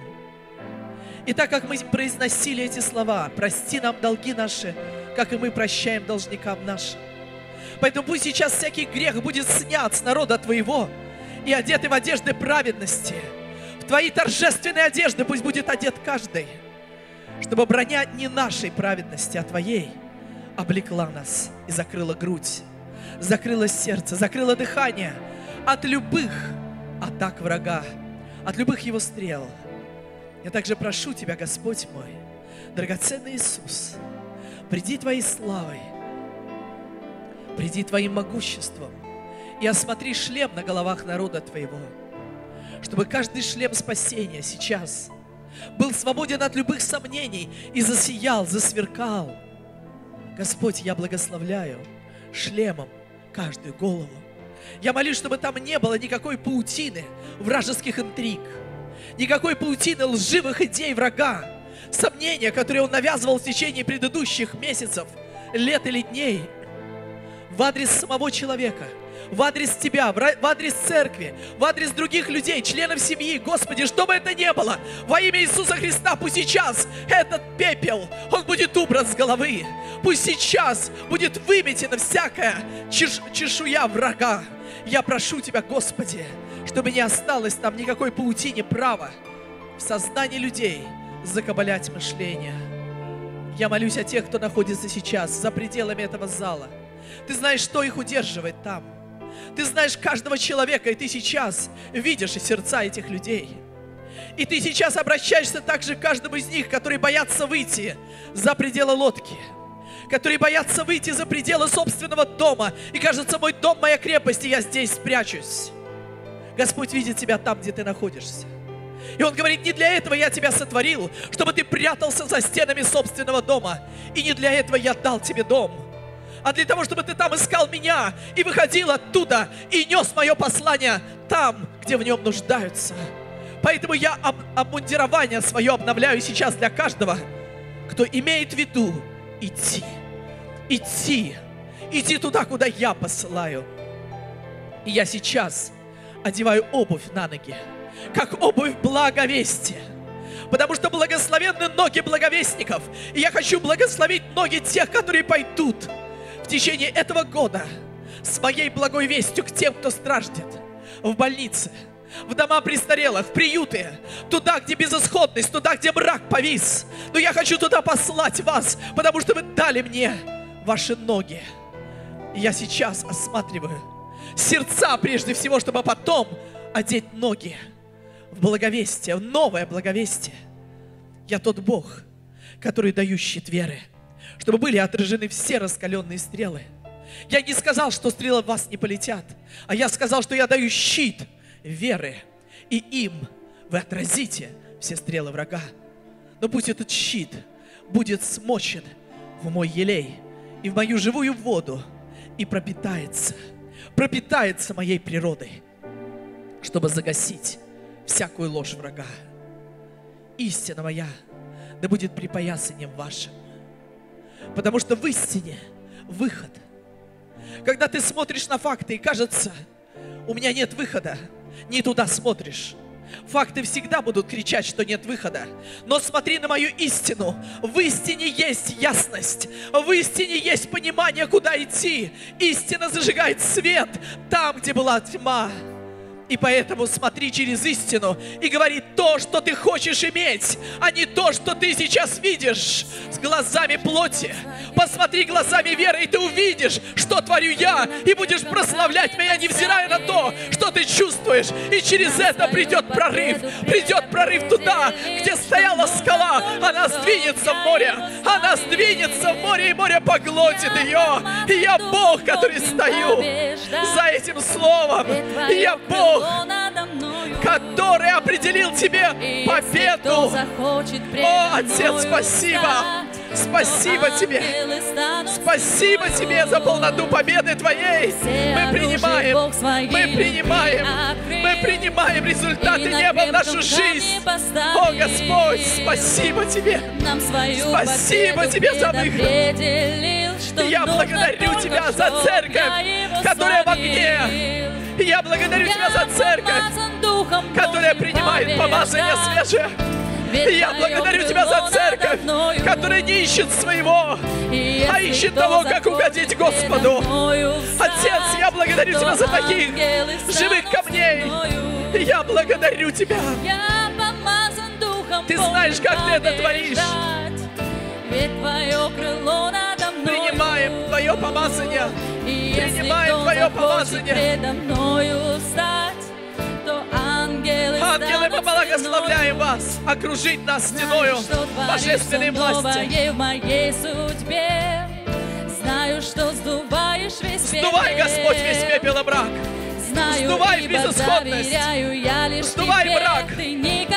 Speaker 4: И так как мы произносили эти слова, прости нам долги наши, как и мы прощаем должникам нашим. Поэтому пусть сейчас всякий грех будет снят с народа Твоего и одеты в одежды праведности. В Твои торжественные одежды пусть будет одет каждый, чтобы броня не нашей праведности, а Твоей облекла нас и закрыла грудь, закрыла сердце, закрыла дыхание от любых атак врага, от любых его стрел. Я также прошу Тебя, Господь мой, драгоценный Иисус, приди Твоей славой, приди Твоим могуществом и осмотри шлем на головах народа Твоего, чтобы каждый шлем спасения сейчас был свободен от любых сомнений и засиял, засверкал. Господь, я благословляю шлемом каждую голову. Я молюсь, чтобы там не было никакой паутины вражеских интриг, никакой паутины лживых идей врага, сомнения, которые он навязывал в течение предыдущих месяцев, лет или дней в адрес самого человека, в адрес Тебя, в адрес церкви, в адрес других людей, членов семьи. Господи, что бы это ни было, во имя Иисуса Христа, пусть сейчас этот пепел, он будет убран с головы. Пусть сейчас будет выметена всякая чешуя врага. Я прошу Тебя, Господи, чтобы не осталось там никакой паутине права в сознании людей закабалять мышление. Я молюсь о тех, кто находится сейчас за пределами этого зала. Ты знаешь, что их удерживает там. Ты знаешь каждого человека, и Ты сейчас видишь и сердца этих людей. И Ты сейчас обращаешься также к каждому из них, которые боятся выйти за пределы лодки, которые боятся выйти за пределы собственного дома. И кажется, мой дом, моя крепость, и я здесь спрячусь. Господь видит тебя там, где ты находишься. И Он говорит: не для этого я тебя сотворил, чтобы ты прятался за стенами собственного дома. И не для этого я дал тебе дом, а для того, чтобы ты там искал меня и выходил оттуда и нес мое послание там, где в нем нуждаются. Поэтому я обмундирование свое обновляю сейчас для каждого, кто имеет в виду идти. Иди туда, куда я посылаю. И я сейчас одеваю обувь на ноги, как обувь благовестия. Потому что благословенны ноги благовестников. И я хочу благословить ноги тех, которые пойдут в течение этого года с моей благой вестью к тем, кто страждет в больнице, в дома престарелых, в приюты, туда, где безысходность, туда, где мрак повис. Но я хочу туда послать вас, потому что вы дали мне ваши ноги. И я сейчас осматриваю сердца прежде всего, чтобы потом одеть ноги в благовестие, в новое благовестие. Я тот Бог, который даю щит веры, чтобы были отражены все раскаленные стрелы. Я не сказал, что стрелы в вас не полетят, а я сказал, что я даю щит веры, и им вы отразите все стрелы врага. Но пусть этот щит будет смочен в мой елей и в мою живую воду и пропитается моей природой, чтобы загасить всякую ложь врага. Истина моя да будет припоясанием вашим, потому что в истине выход. Когда ты смотришь на факты и кажется, у меня нет выхода, не туда смотришь. Факты всегда будут кричать, что нет выхода. Но смотри на мою истину. В истине есть ясность. В истине есть понимание, куда идти. Истина зажигает свет там, где была тьма. И поэтому смотри через истину и говори то, что ты хочешь иметь, а не то, что ты сейчас видишь с глазами плоти. Посмотри глазами веры, и ты увидишь, что творю я, и будешь прославлять меня, невзирая на то, что ты чувствуешь. И через это придет прорыв туда, где стояла скала. Она сдвинется в море, и море поглотит ее. И я Бог, который стою за этим словом. И я Бог, который определил тебе победу. О, Отец, спасибо! Спасибо тебе! Спасибо тебе за полноту победы Твоей! Мы принимаем результаты неба в нашу жизнь! О, Господь, спасибо Тебе! Спасибо Тебе за выход! Я благодарю Тебя за церковь, которая в огне! Я благодарю Тебя за церковь, которая принимает помазание свежее. Я благодарю Тебя за церковь, которая не ищет своего, а ищет того, как угодить Господу. Отец, я благодарю Тебя за таких живых камней. Я благодарю Тебя. Ты знаешь, как Ты это творишь. Принимаем Твое помазание. Принимаем Твое помазание. Ангелы, мы благословляем вас окружить нас стеною божественной власти. Сдувай, Господь, весь пепел и мрак. Сдувай безысходность. Сдувай мрак. Ты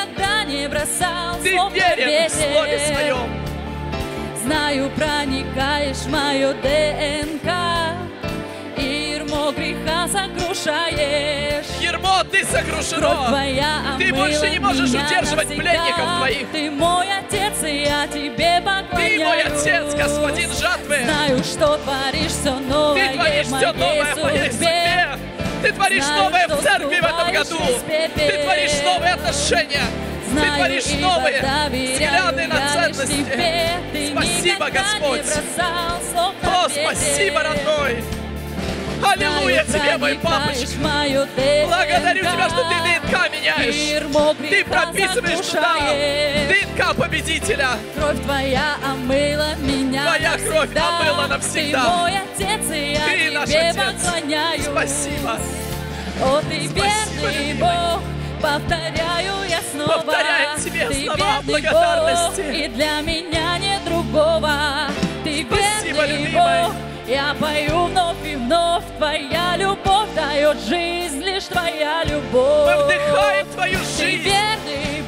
Speaker 4: верен в Слове Своем.
Speaker 3: Знаю, проникаешь в мое ДНК. Ермо греха сокрушаешь.
Speaker 4: Ермо, ты сокрушено. Ты больше не можешь удерживать пленников твоих.
Speaker 3: Ты мой Отец, и я тебе поклоняюсь.
Speaker 4: Ты мой Отец, Господин жатвы.
Speaker 3: Знаю, что творишь все новое.
Speaker 4: Ты творишь все новое в моей судьбе. Ты творишь новое в церкви в этом году. Ты творишь новые отношения. Ты творишь новые взгляды на ценности. Спасибо, Господь. О, спасибо, родной. Аллилуйя Тебе, мой папочка. Благодарю Тебя, что Ты ДНК меняешь. Ты прописываешь туда ДНК победителя.
Speaker 3: Кровь Твоя омыла меня.
Speaker 4: Твоя кровь омыла навсегда.
Speaker 3: Ты мой Отец, и я Тебе поклоняюсь.
Speaker 4: Спасибо.
Speaker 3: О, Ты верный Бог. Повторяю я снова.
Speaker 4: Повторяем Тебе
Speaker 3: Ты
Speaker 4: слова
Speaker 3: верный
Speaker 4: благодарности.
Speaker 3: Бог, и для меня нет другого. Ты
Speaker 4: Спасибо,
Speaker 3: верный
Speaker 4: любимый.
Speaker 3: Бог. Я пою вновь и вновь. Твоя любовь дает жизнь, лишь Твоя любовь.
Speaker 4: Мы вдыхаем Твою
Speaker 3: Ты
Speaker 4: жизнь.
Speaker 3: верный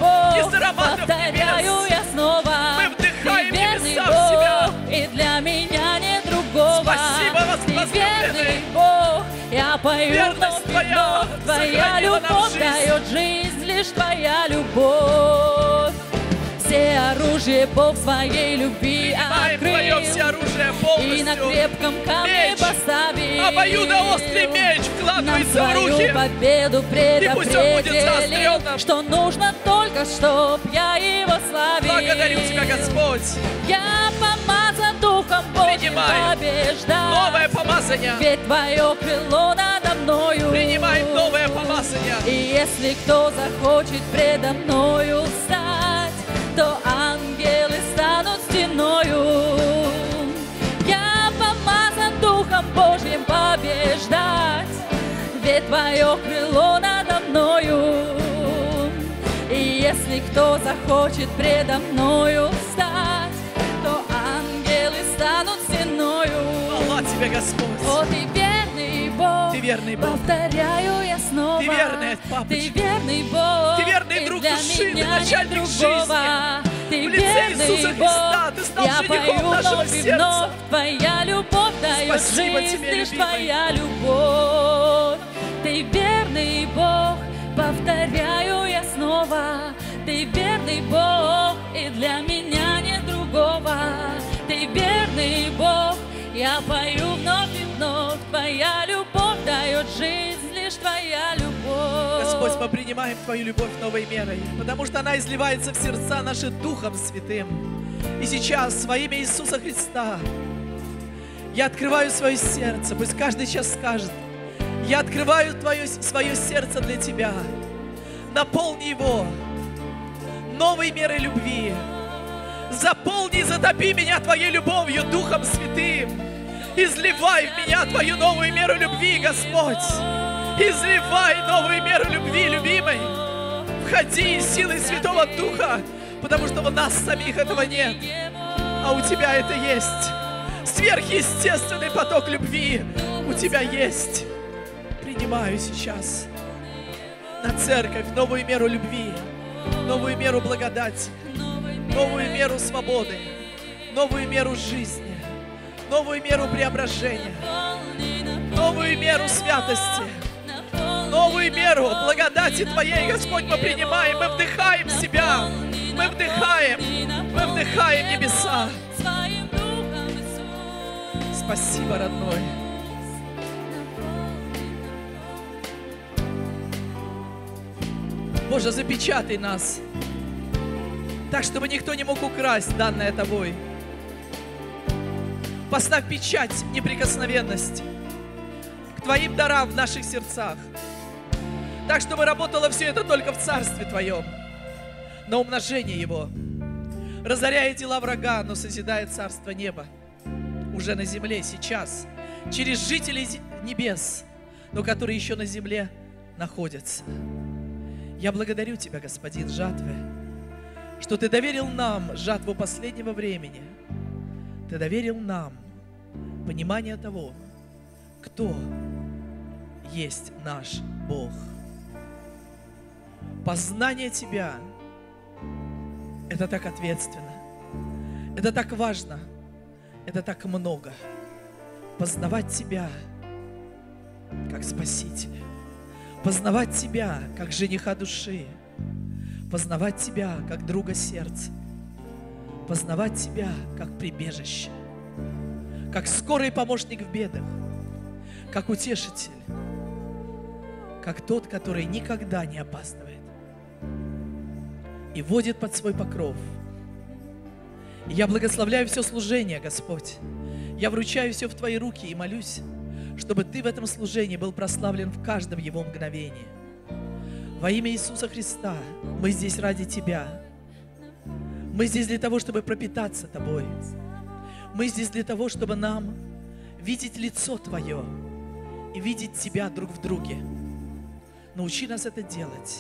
Speaker 5: ароматов
Speaker 3: повторяю
Speaker 5: небес.
Speaker 3: я снова.
Speaker 5: Мы вдыхаем
Speaker 3: Ты верный
Speaker 5: небеса в себя.
Speaker 3: Бог, и для меня нет другого.
Speaker 5: Спасибо,
Speaker 3: Ты
Speaker 5: возлюбленный.
Speaker 3: верный Бог, я пою
Speaker 5: Верность
Speaker 3: вновь и
Speaker 5: Твоя
Speaker 3: вновь. Твоя
Speaker 5: сохранила нам
Speaker 3: любовь
Speaker 5: жизнь.
Speaker 3: дает жизнь, лишь Твоя любовь. Все оружие Бог своей любви
Speaker 5: Принимаем Твое
Speaker 3: открыл,
Speaker 5: всеоружие
Speaker 3: и на
Speaker 5: полностью.
Speaker 3: крепком камне
Speaker 5: Меч,
Speaker 3: поставил.
Speaker 5: обоюдоострый меч
Speaker 3: Нам
Speaker 5: вкладывается в
Speaker 3: свою
Speaker 5: руки.
Speaker 3: победу
Speaker 5: пусть он будет заострен
Speaker 3: предопределил,
Speaker 5: нам.
Speaker 3: что нужно только, чтоб я его славил.
Speaker 5: Благодарю Тебя, Господь.
Speaker 3: Я помазан Духом Божьим
Speaker 5: Принимаем
Speaker 3: побеждать.
Speaker 5: новое помазание.
Speaker 3: Ведь Твое крыло надо мною.
Speaker 5: Принимаем новое помазание.
Speaker 3: И если кто захочет предо мною стать, то ангелы станут стеною. Я помазан Духом Божьим побеждать, ведь Твое крыло надо мною. И если кто захочет предо мною стать, то ангелы станут стеною.
Speaker 5: Хвала Тебе, Господь.
Speaker 3: О, Ты верный Бог,
Speaker 5: Ты верный Бог.
Speaker 3: повторяю я снова.
Speaker 5: Ты верный папочка.
Speaker 3: Ты верный Бог,
Speaker 5: Ты верный
Speaker 3: и
Speaker 5: друг
Speaker 3: для
Speaker 5: души, ты
Speaker 3: меня
Speaker 5: начальник
Speaker 3: нет
Speaker 5: жизни.
Speaker 3: другого. Ты
Speaker 5: В лице
Speaker 3: верный
Speaker 5: Иисуса
Speaker 3: Бог,
Speaker 5: Христа ты стал
Speaker 3: я
Speaker 5: женихом
Speaker 3: пою
Speaker 5: нашего
Speaker 3: вновь и
Speaker 5: сердца.
Speaker 3: вновь. Твоя любовь дает
Speaker 5: Спасибо
Speaker 3: жизнь,
Speaker 5: Тебе,
Speaker 3: лишь
Speaker 5: любимый.
Speaker 3: Твоя любовь. Ты верный Бог, повторяю я снова. Ты верный Бог, и для меня нет другого. Ты верный Бог, я пою вновь и вновь. Твоя любовь дает жизнь, лишь Твоя любовь.
Speaker 5: Господь, мы принимаем Твою любовь новой мерой, потому что она изливается в сердца наши Духом Святым. И сейчас во имя Иисуса Христа я открываю свое сердце, пусть каждый сейчас скажет, я открываю свое сердце для Тебя. Наполни его новой мерой любви. Заполни и затопи меня Твоей любовью, Духом Святым. Изливай в меня Твою новую меру любви, Господь. Изливай новую меру любви, любимый. Входи силой Святого Духа, потому что у нас самих этого нет, а у Тебя это есть. Сверхъестественный поток любви у Тебя есть. Принимаю сейчас на церковь новую меру любви, новую меру благодати, новую меру свободы, новую меру жизни, новую меру преображения, новую меру святости, новую меру благодати Твоей, Господь, мы принимаем, мы вдыхаем себя, мы вдыхаем небеса. Спасибо, родной. Боже, запечатай нас, так, чтобы никто не мог украсть данное Тобой. Поставь печать неприкосновенности к Твоим дарам в наших сердцах, так, чтобы работало все это только в Царстве Твоем, на умножение Его, разоряя дела врага, но созидает Царство неба уже на земле сейчас, через жителей небес, но которые еще на земле находятся. Я благодарю Тебя, Господин жатвы, что Ты доверил нам жатву последнего времени. Ты доверил нам понимание того, кто есть наш Бог. Познание Тебя – это так ответственно, это так важно, это так много. Познавать Тебя как Спасителя, познавать Тебя как жениха души, познавать Тебя как друга сердца, познавать Тебя как прибежище, как скорый помощник в бедах, как утешитель, как тот, который никогда не опаздывает и водит под свой покров. И я благословляю все служение, Господь. Я вручаю все в Твои руки и молюсь, чтобы Ты в этом служении был прославлен в каждом его мгновении. Во имя Иисуса Христа мы здесь ради Тебя. Мы здесь для того, чтобы пропитаться Тобой. Мы здесь для того, чтобы нам видеть лицо Твое и видеть Тебя друг в друге. Научи нас это делать.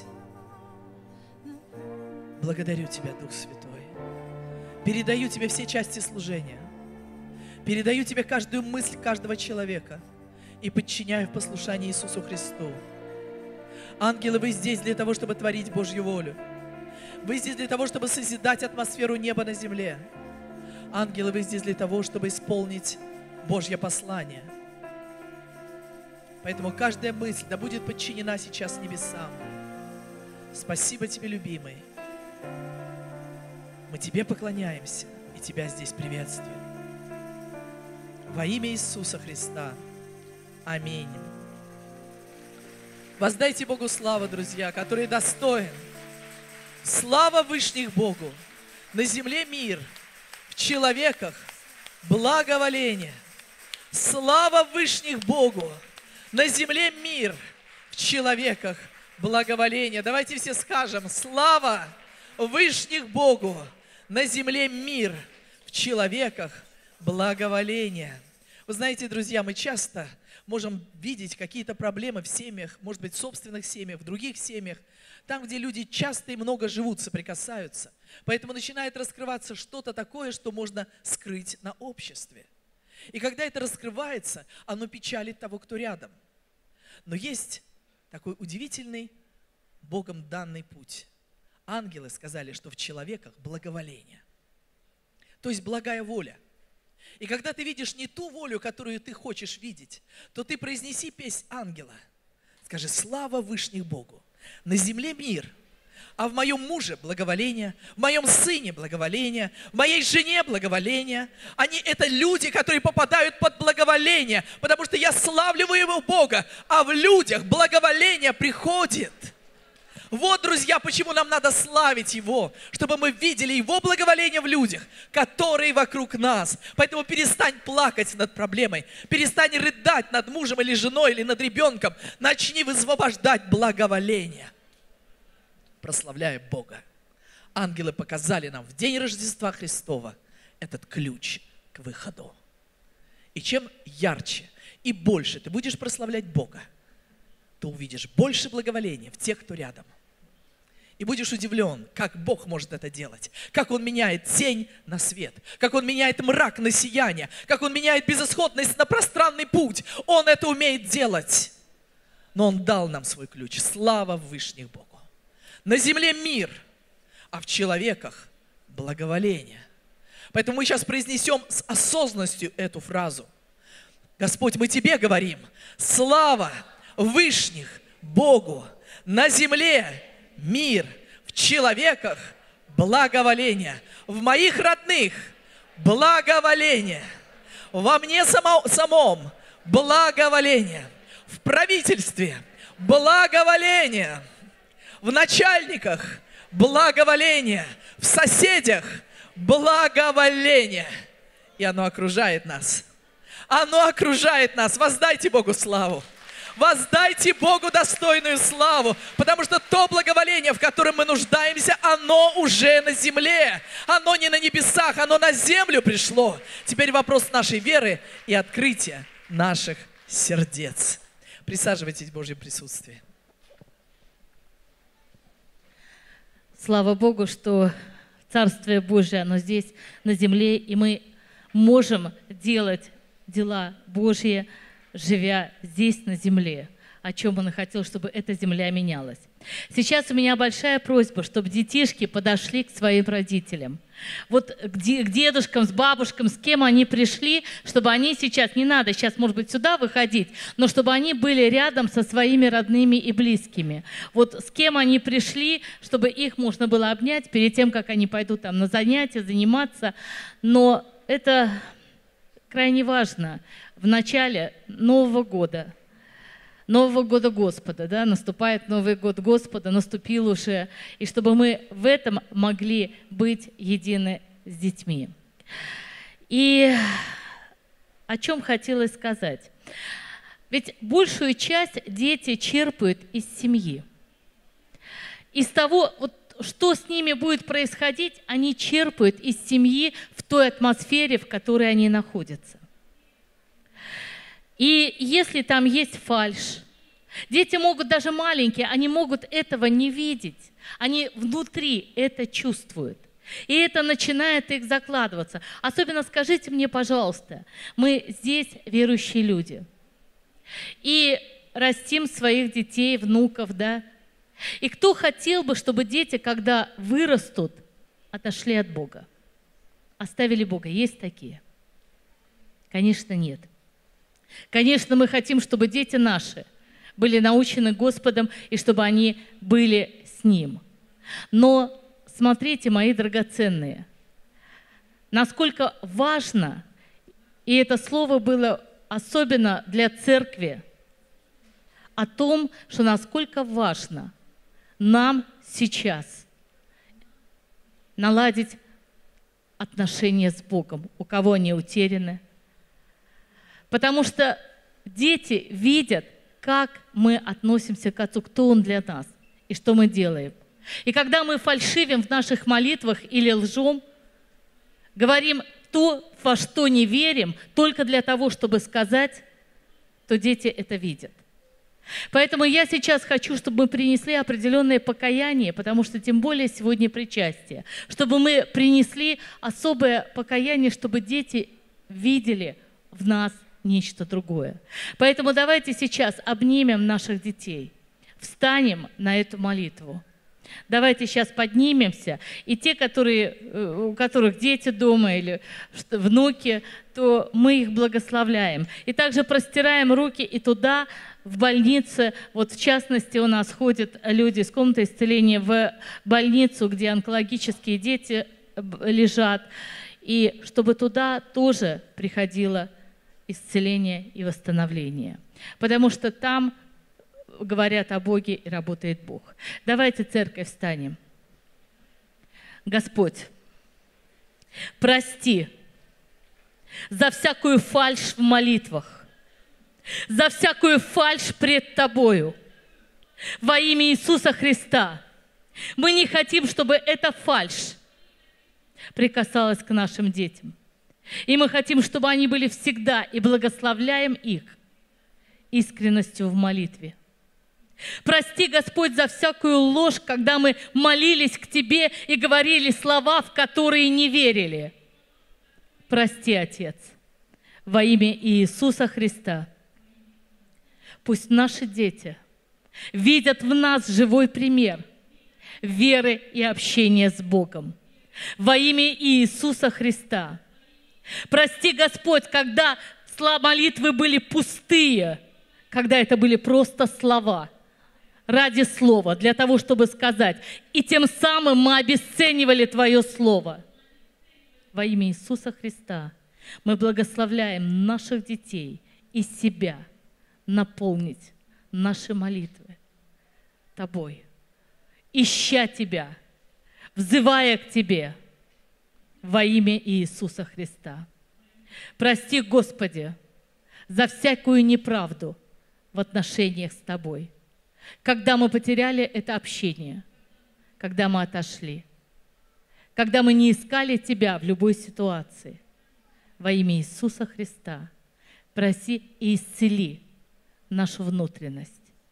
Speaker 5: Благодарю Тебя, Дух Святой. Передаю Тебе все части служения. Передаю Тебе каждую мысль каждого человека и подчиняю в послушании Иисусу Христу. Ангелы, вы здесь для того, чтобы творить Божью волю. Вы здесь для того, чтобы созидать атмосферу неба на земле. Ангелы, вы здесь для того, чтобы исполнить Божье послание. Поэтому каждая мысль да будет подчинена сейчас небесам. Спасибо Тебе, любимый. Мы Тебе поклоняемся и Тебя здесь приветствуем. Во имя Иисуса Христа. Аминь. Воздайте Богу славу, друзья, который достоин. Слава Вышних Богу. На земле мир, в человеках благоволение. Слава Вышних Богу. На земле мир, в человеках благоволение. Давайте все скажем: слава Вышних Богу. На земле мир, в человеках благоволение. Вы знаете, друзья, мы часто можем видеть какие-то проблемы в семьях, может быть, в собственных семьях, в других семьях, там, где люди часто и много живут, соприкасаются. Поэтому начинает раскрываться что-то такое, что можно скрыть на обществе. И когда это раскрывается, оно печалит того, кто рядом. Но есть такой удивительный Богом данный путь. Ангелы сказали, что в человеках благоволение. То есть благая воля. И когда ты видишь не ту волю, которую ты хочешь видеть, то ты произнеси песнь ангела. Скажи: слава Вышних Богу. На земле мир, а в моем муже благоволение, в моем сыне благоволение, в моей жене благоволение. Они это люди, которые попадают под благоволение, потому что я славлю его Бога, а в людях благоволение приходит. Вот, друзья, почему нам надо славить Его, чтобы мы видели Его благоволение в людях, которые вокруг нас. Поэтому перестань плакать над проблемой, перестань рыдать над мужем или женой, или над ребенком. Начни высвобождать благоволение, прославляя Бога. Ангелы показали нам в день Рождества Христова этот ключ к выходу. И чем ярче и больше ты будешь прославлять Бога, ты увидишь больше благоволения в тех, кто рядом. И будешь удивлен, как Бог может это делать. Как Он меняет тень на свет. Как Он меняет мрак на сияние. Как Он меняет безысходность на пространный путь. Он это умеет делать. Но Он дал нам свой ключ. Слава Вышних Богу. На земле мир, а в человеках благоволение. Поэтому мы сейчас произнесем с осознанностью эту фразу. Господь, мы Тебе говорим: слава Вышних Богу. На земле мир, в человеках благоволение, в моих родных благоволение, во мне самом благоволение, в правительстве благоволение, в начальниках благоволение, в соседях благоволение. И оно окружает нас. Оно окружает нас. Воздайте Богу славу. Воздайте Богу достойную славу, потому что то благоволение, в котором мы нуждаемся, оно уже на земле. Оно не на небесах, оно на землю пришло. Теперь вопрос нашей веры и открытия наших сердец. Присаживайтесь в Божьем присутствии.
Speaker 3: Слава Богу, что Царствие Божие, оно здесь на земле, и мы можем делать дела Божьи, живя здесь, на земле, о чем Он и хотел, чтобы эта земля менялась. Сейчас у меня большая просьба, чтобы детишки подошли к своим родителям. Вот к дедушкам, с бабушкам, с кем они пришли, чтобы они сейчас, не надо сейчас, может быть, сюда выходить, но чтобы они были рядом со своими родными и близкими. Вот с кем они пришли, чтобы их можно было обнять перед тем, как они пойдут там на занятия, заниматься. Но это крайне важно в начале Нового года Господа, да, наступает Новый год Господа, наступил уже, и чтобы мы в этом могли быть едины с детьми. И о чем хотелось сказать? Ведь большую часть дети черпают из семьи. Из того, вот, что с ними будет происходить, они черпают из семьи в той атмосфере, в которой они находятся. И если там есть фальшь, дети могут, даже маленькие, они могут этого не видеть. Они внутри это чувствуют. И это начинает их закладываться. Особенно скажите мне, пожалуйста, мы здесь верующие люди. И растим своих детей, внуков, да? И кто хотел бы, чтобы дети, когда вырастут, отошли от Бога? Оставили Бога? Есть такие? Конечно, нет. Конечно, мы хотим, чтобы дети наши были научены Господом и чтобы они были с Ним. Но смотрите, мои драгоценные, насколько важно, и это слово было особенно для церкви, о том, что насколько важно нам сейчас наладить отношения с Богом, у кого они утеряны. Потому что дети видят, как мы относимся к Отцу, кто Он для нас и что мы делаем. И когда мы фальшивим в наших молитвах или лжем, говорим то, во что не верим, только для того, чтобы сказать, то дети это видят. Поэтому я сейчас хочу, чтобы мы принесли определенное покаяние, потому что тем более сегодня причастие, чтобы мы принесли особое покаяние, чтобы дети видели в нас нечто другое. Поэтому давайте сейчас обнимем наших детей, встанем на эту молитву. Давайте сейчас поднимемся, и те, у которых дети дома или внуки, то мы их благословляем. И также простираем руки и туда, в больнице, вот в частности у нас ходят люди из комнаты исцеления в больницу, где онкологические дети лежат, и чтобы туда тоже приходило исцеление и восстановление. Потому что там говорят о Боге и работает Бог. Давайте, церковь, встанем. Господь, прости за всякую фальшь в молитвах, за всякую фальшь пред Тобою. Во имя Иисуса Христа мы не хотим, чтобы эта фальшь прикасалась к нашим детям. И мы хотим, чтобы они были всегда, и благословляем их искренностью в молитве. Прости, Господь, за всякую ложь, когда мы молились к Тебе и говорили слова, в которые не верили. Прости, Отец, во имя Иисуса Христа. Пусть наши дети видят в нас живой пример веры и общения с Богом. Во имя Иисуса Христа. Прости, Господь, когда молитвы были пустые, когда это были просто слова, ради слова, для того, чтобы сказать. И тем самым мы обесценивали Твое Слово. Во имя Иисуса Христа мы благословляем наших детей и себя наполнить наши молитвы Тобой, ища Тебя, взывая к Тебе во имя Иисуса Христа. Прости, Господи, за всякую неправду в отношениях с Тобой, когда мы потеряли это общение, когда мы отошли, когда мы не искали Тебя в любой ситуации. Во имя Иисуса Христа проси и исцели нашу внутренность.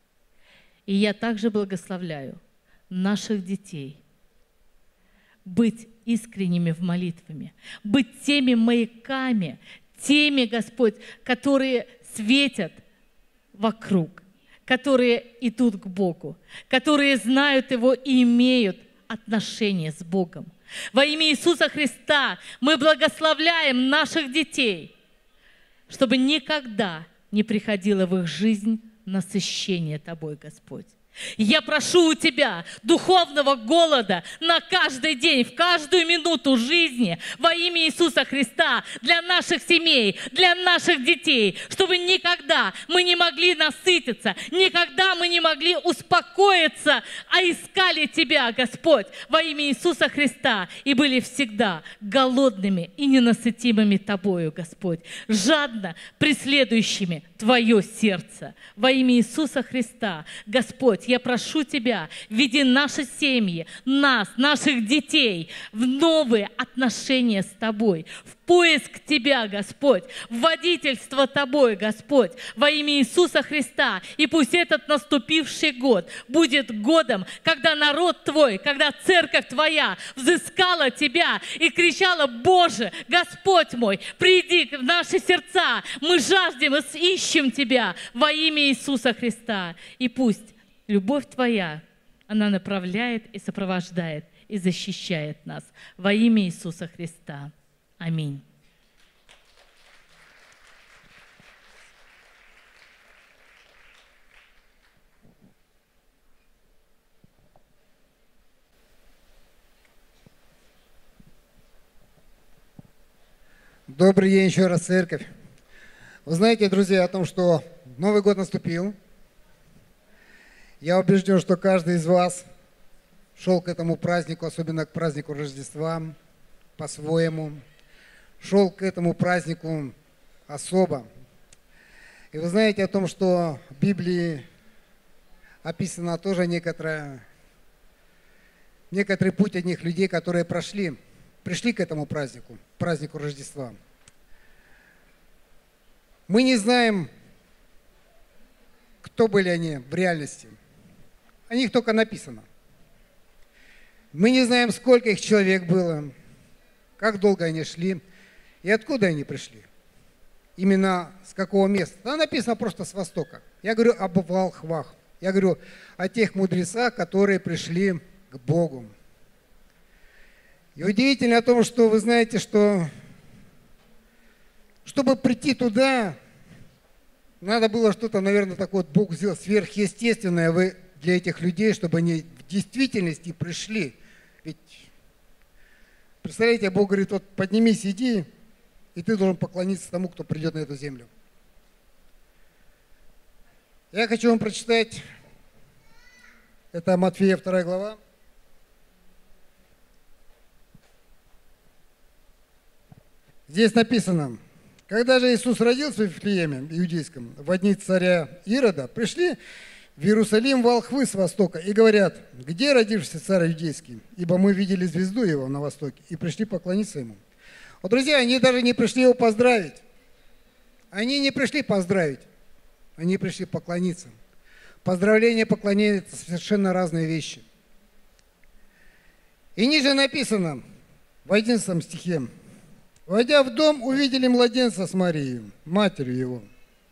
Speaker 3: И я также благословляю наших детей быть искренними в молитвами, быть теми маяками, теми, Господь, которые светят вокруг, которые идут к Богу, которые знают Его и имеют отношения с Богом. Во имя Иисуса Христа мы благословляем наших детей, чтобы никогда не приходило в их жизнь насыщение Тобой, Господь. Я прошу у Тебя духовного голода на каждый день, в каждую минуту жизни во имя Иисуса Христа для наших семей, для наших детей, чтобы никогда мы не могли насытиться, никогда мы не могли успокоиться, а искали Тебя, Господь, во имя Иисуса Христа и были всегда голодными и ненасытимыми Тобою, Господь, жадно преследующими Твое сердце. Во имя Иисуса Христа, Господь, я прошу Тебя, веди наши семьи, нас, наших детей в новые отношения с Тобой, в поиск Тебя, Господь, в водительство Тобой, Господь, во имя Иисуса Христа. И пусть этот наступивший год будет годом, когда народ Твой, когда церковь Твоя взыскала Тебя и кричала: Боже, Господь мой, приди в наши сердца, мы жаждем и ищем Тебя во имя Иисуса Христа. И пусть любовь Твоя, Она направляет и сопровождает и защищает нас во имя Иисуса Христа. Аминь.
Speaker 6: Добрый день еще раз, церковь. Вы знаете, друзья, о том, что Новый год наступил. Я убежден, что каждый из вас шел к этому празднику, особенно к празднику Рождества, по-своему. Шел к этому празднику особо. И вы знаете о том, что в Библии описано тоже некоторый путь одних людей, которые пришли к этому празднику Рождества. Мы не знаем, кто были они в реальности. О них только написано. Мы не знаем, сколько их человек было, как долго они шли и откуда они пришли. Именно с какого места. Там написано просто с востока. Я говорю об волхвах. Я говорю о тех мудрецах, которые пришли к Богу. И удивительно о том, что вы знаете, что чтобы прийти туда, надо было что-то, наверное, такое вот Бог сделал сверхъестественное для этих людей, чтобы они в действительности пришли. Ведь, представляете, Бог говорит, вот поднимись, иди, и ты должен поклониться тому, кто придет на эту землю. Я хочу вам прочитать, это Матфея 2 глава. Здесь написано: когда же Иисус родился в Вифлееме иудейском, в дни царя Ирода, пришли в Иерусалим волхвы с востока и говорят: где родившийся царь иудейский? Ибо мы видели звезду его на востоке и пришли поклониться ему. Вот, друзья, они даже не пришли его поздравить. Они не пришли поздравить, они пришли поклониться. Поздравление и поклонение – это совершенно разные вещи. И ниже написано, в 11 стихе: войдя в дом, увидели младенца с Марией, матерью его.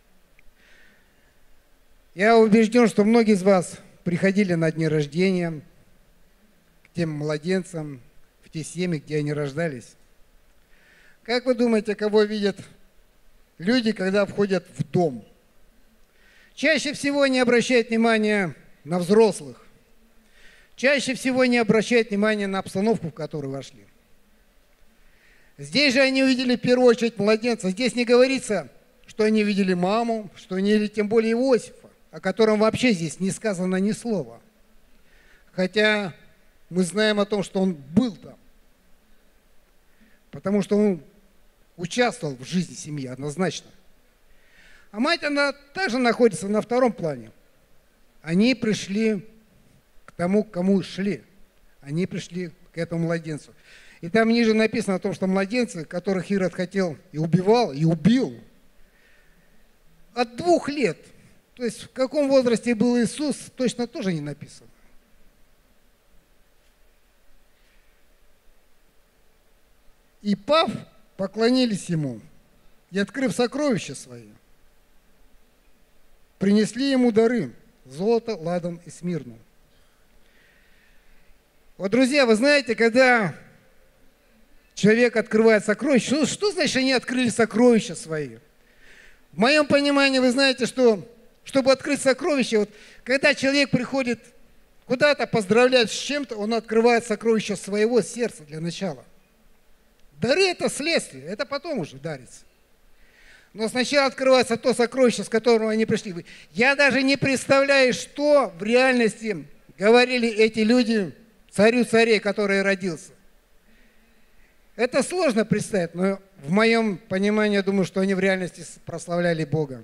Speaker 6: Я убежден, что многие из вас приходили на дни рождения к тем младенцам, в те семьи, где они рождались. Как вы думаете, кого видят люди, когда входят в дом? Чаще всего не обращают внимания на взрослых. Чаще всего не обращают внимания на обстановку, в которую вошли. Здесь же они увидели в первую очередь младенца. Здесь не говорится, что они видели маму, что они видели тем более Иосифа, о котором вообще здесь не сказано ни слова. Хотя мы знаем о том, что он был там. Потому что он участвовал в жизни семьи однозначно. А мать, она также находится на втором плане. Они пришли к тому, к кому шли. Они пришли к этому младенцу. И там ниже написано о том, что младенцы, которых Ирод хотел и убивал, и убил, от 2 лет. То есть в каком возрасте был Иисус, точно тоже не написано. И пав, поклонились ему, и, открыв сокровища свои, принесли ему дары – золото, ладан и смирну. Вот, друзья, вы знаете, когда человек открывает сокровища, что значит они открыли сокровища свои? В моем понимании, вы знаете, что чтобы открыть сокровища, вот, когда человек приходит куда-то, поздравляет с чем-то, он открывает сокровища своего сердца для начала. Дары – это следствие, это потом уже дарится. Но сначала открывается то сокровище, с которым они пришли. Я даже не представляю, что в реальности говорили эти люди царю царей, который родился. Это сложно представить, но в моем понимании, я думаю, что они в реальности прославляли Бога.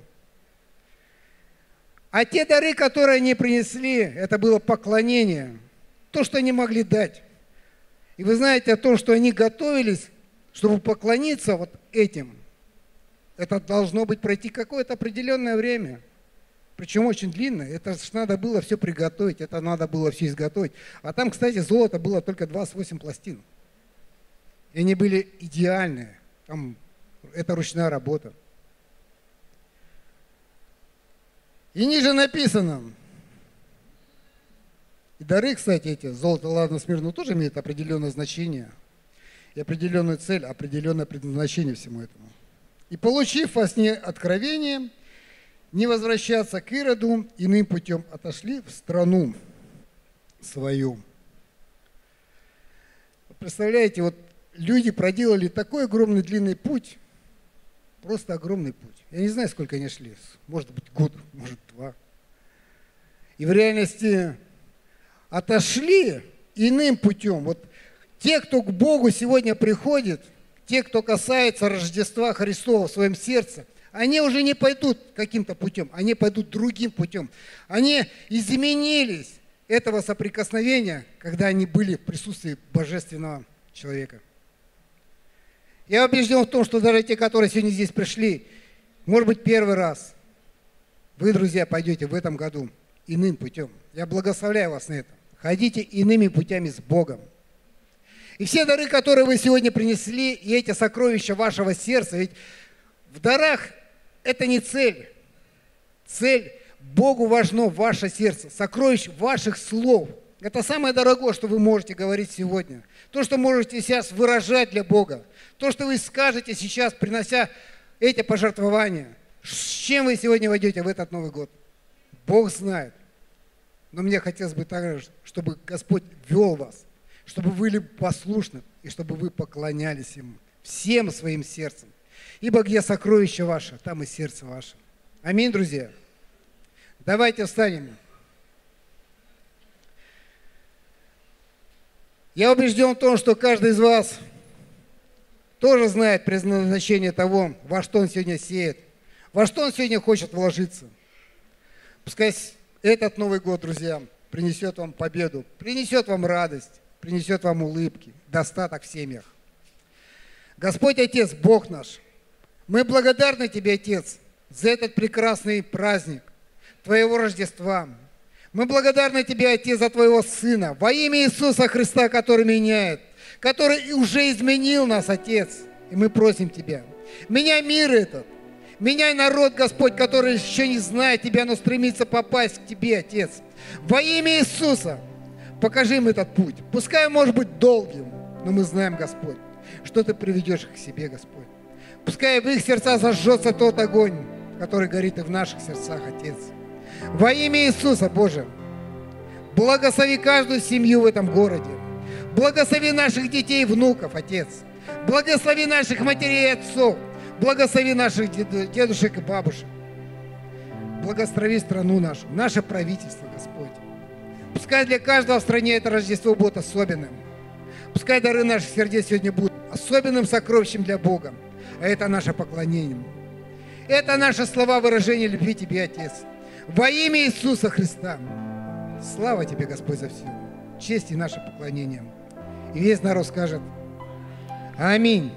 Speaker 6: А те дары, которые они принесли, это было поклонение, то, что они могли дать. И вы знаете о том, что они готовились, чтобы поклониться вот этим. Это должно быть пройти какое-то определенное время. Причем очень длинное. Это же надо было все приготовить, это надо было все изготовить. А там, кстати, золото было только 28 пластин. И они были идеальные. Там, это ручная работа. И ниже написано: дары, кстати, эти, золото, ладно, смирно, тоже имеют определенное значение. И определенную цель, определенное предназначение всему этому. И получив во сне откровение, не возвращаться к Ироду, иным путем отошли в страну свою. Представляете, вот люди проделали такой огромный длинный путь, просто огромный путь. Я не знаю, сколько они шли, может быть год, может 2. И в реальности отошли иным путем. Вот те, кто к Богу сегодня приходит, те, кто касается Рождества Христова в своем сердце, они уже не пойдут каким-то путем, они пойдут другим путем. Они изменились этого соприкосновения, когда они были в присутствии божественного человека. Я убежден в том, что даже те, которые сегодня здесь пришли, может быть, первый раз, вы, друзья, пойдете в этом году иным путем. Я благословляю вас на это. Ходите иными путями с Богом. И все дары, которые вы сегодня принесли, и эти сокровища вашего сердца, ведь в дарах это не цель. Цель – Богу важно ваше сердце, сокровище ваших слов. Это самое дорогое, что вы можете говорить сегодня. То, что можете сейчас выражать для Бога. То, что вы скажете сейчас, принося эти пожертвования. С чем вы сегодня войдете в этот Новый год? Бог знает. Но мне хотелось бы также, чтобы Господь вел вас, чтобы вы были послушны, и чтобы вы поклонялись Ему всем своим сердцем. Ибо где сокровище ваше, там и сердце ваше. Аминь, друзья. Давайте встанем. Я убежден в том, что каждый из вас тоже знает предназначение того, во что он сегодня сеет, во что он сегодня хочет вложиться. Пускай этот Новый год, друзья, принесет вам победу, принесет вам радость, принесет вам улыбки, достаток в семьях. Господь Отец, Бог наш, мы благодарны Тебе, Отец, за этот прекрасный праздник Твоего Рождества. Мы благодарны Тебе, Отец, за Твоего Сына, во имя Иисуса Христа, который меняет, который уже изменил нас, Отец. И мы просим Тебя, меняй мир этот, меняй народ, Господь, который еще не знает Тебя, но стремится попасть к Тебе, Отец. Во имя Иисуса покажи им этот путь. Пускай он может быть долгим, но мы знаем, Господь, что Ты приведешь их к себе, Господь. Пускай в их сердца зажжется тот огонь, который горит и в наших сердцах, Отец. Во имя Иисуса, Боже, благослови каждую семью в этом городе. Благослови наших детей и внуков, Отец. Благослови наших матерей и отцов. Благослови наших дедушек и бабушек. Благослови страну нашу, наше правительство, Господь. Пускай для каждого в стране это Рождество будет особенным. Пускай дары наших сердец сегодня будут особенным сокровищем для Бога. А это наше поклонение. Это наши слова выражения любви Тебе, Отец. Во имя Иисуса Христа. Слава Тебе, Господь, за все. Честь и наше поклонение. И весь народ скажет аминь.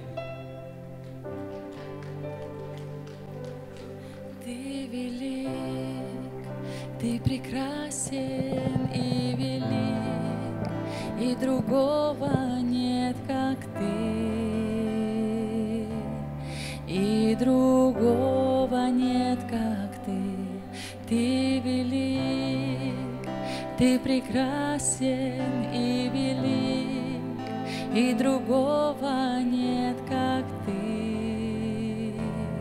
Speaker 3: Ты велик, Ты прекрасен и велик, и другого нет, как Ты. И другого нет, как Ты. Ты велик, Ты прекрасен и велик, и другого нет, как Ты.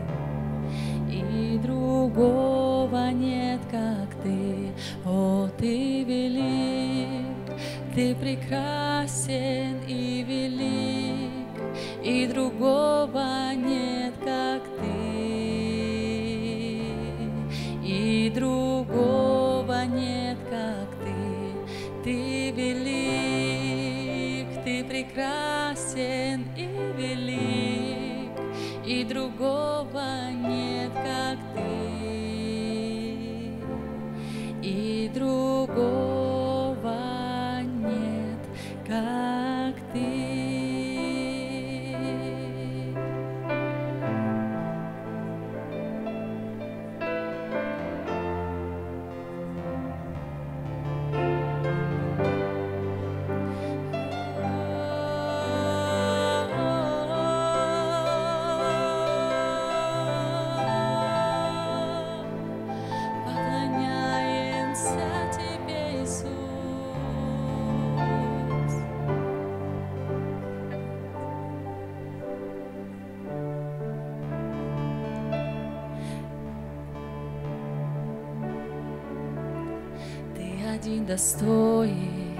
Speaker 3: И другого нет, как Ты. О, Ты велик, Ты прекрасен и велик, и другого нет, как Ты. И другого нет, как Ты. Ты велик, Ты прекрасен и велик, и другого нет, как Ты. И другого нет, как Ты. один достоин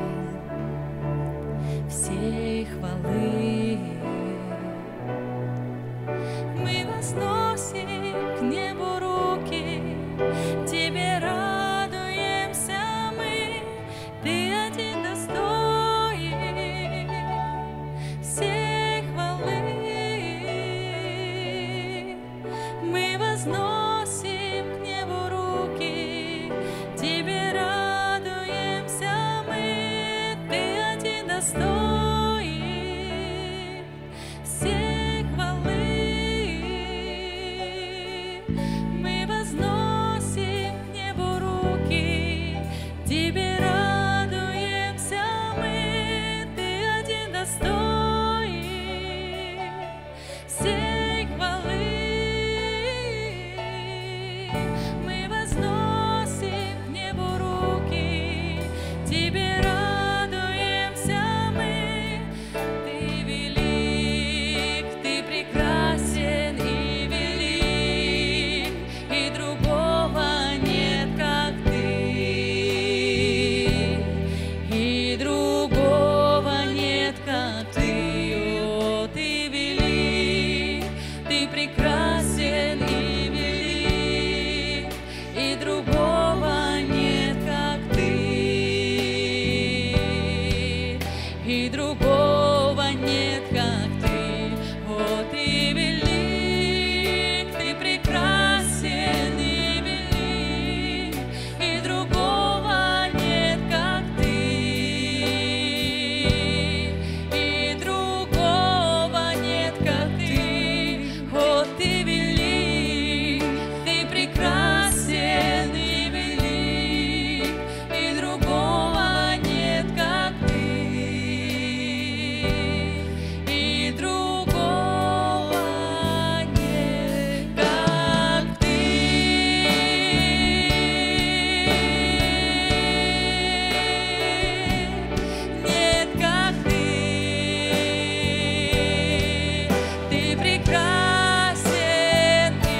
Speaker 3: всей хвалы. Мы возносим к небу руки, Тебе радуемся мы, Ты один достоин всей хвалы. Мы возносим к небу руки, Тебе радуемся мы, Ты один достоин всей хвалы. Мы возносим к небу руки, Тебе радуемся мы, Ты один достоин всей хвалы. Мы возносим к небу руки, Тебе радуемся мы. Ты велик, Ты прекрасен и велик, и другого нет, как Ты. И другого нет, как Ты. О, Ты велик, Ты прекрасен и велик, и другого нет, как Ты. И другого нет, как Ты. О, Ты велик, Ты прекрасен и велик, и другого нет, как Ты. И другого нет, как Ты. О, Ты велик, Ты прекрасен и велик, и другого нет, как Ты. И другого нет, как Ты. Нет, как Ты. Ты прекрасен и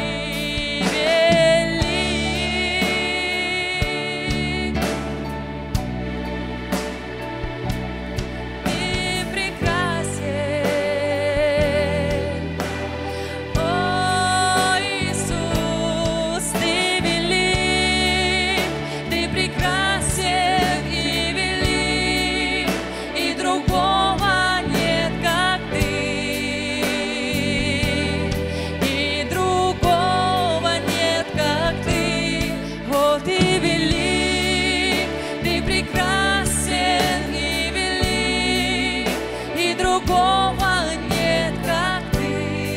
Speaker 3: велик. Ты прекрасен. О, Иисус, Ты велик, Ты прекрасен и велик, и другого нет, как Ты. И другого нет, как Ты. О, Ты велик, Ты прекрасен и велик, и другого нет, как Ты.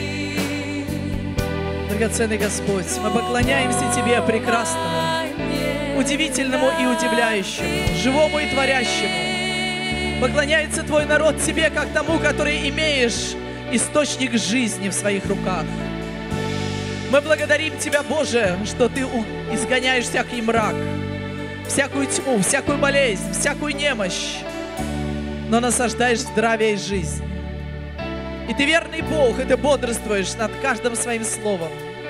Speaker 5: Драгоценный Господь, мы поклоняемся Тебе, прекрасному, удивительному и удивляющему, живому и творящему. Поклоняется Твой народ Тебе, как тому, который имеешь источник жизни в своих руках. Мы благодарим Тебя, Боже, что Ты изгоняешь всякий мрак, всякую тьму, всякую болезнь, всякую немощь, но насаждаешь здравие и жизнь. И Ты верный Бог, и Ты бодрствуешь над каждым своим словом.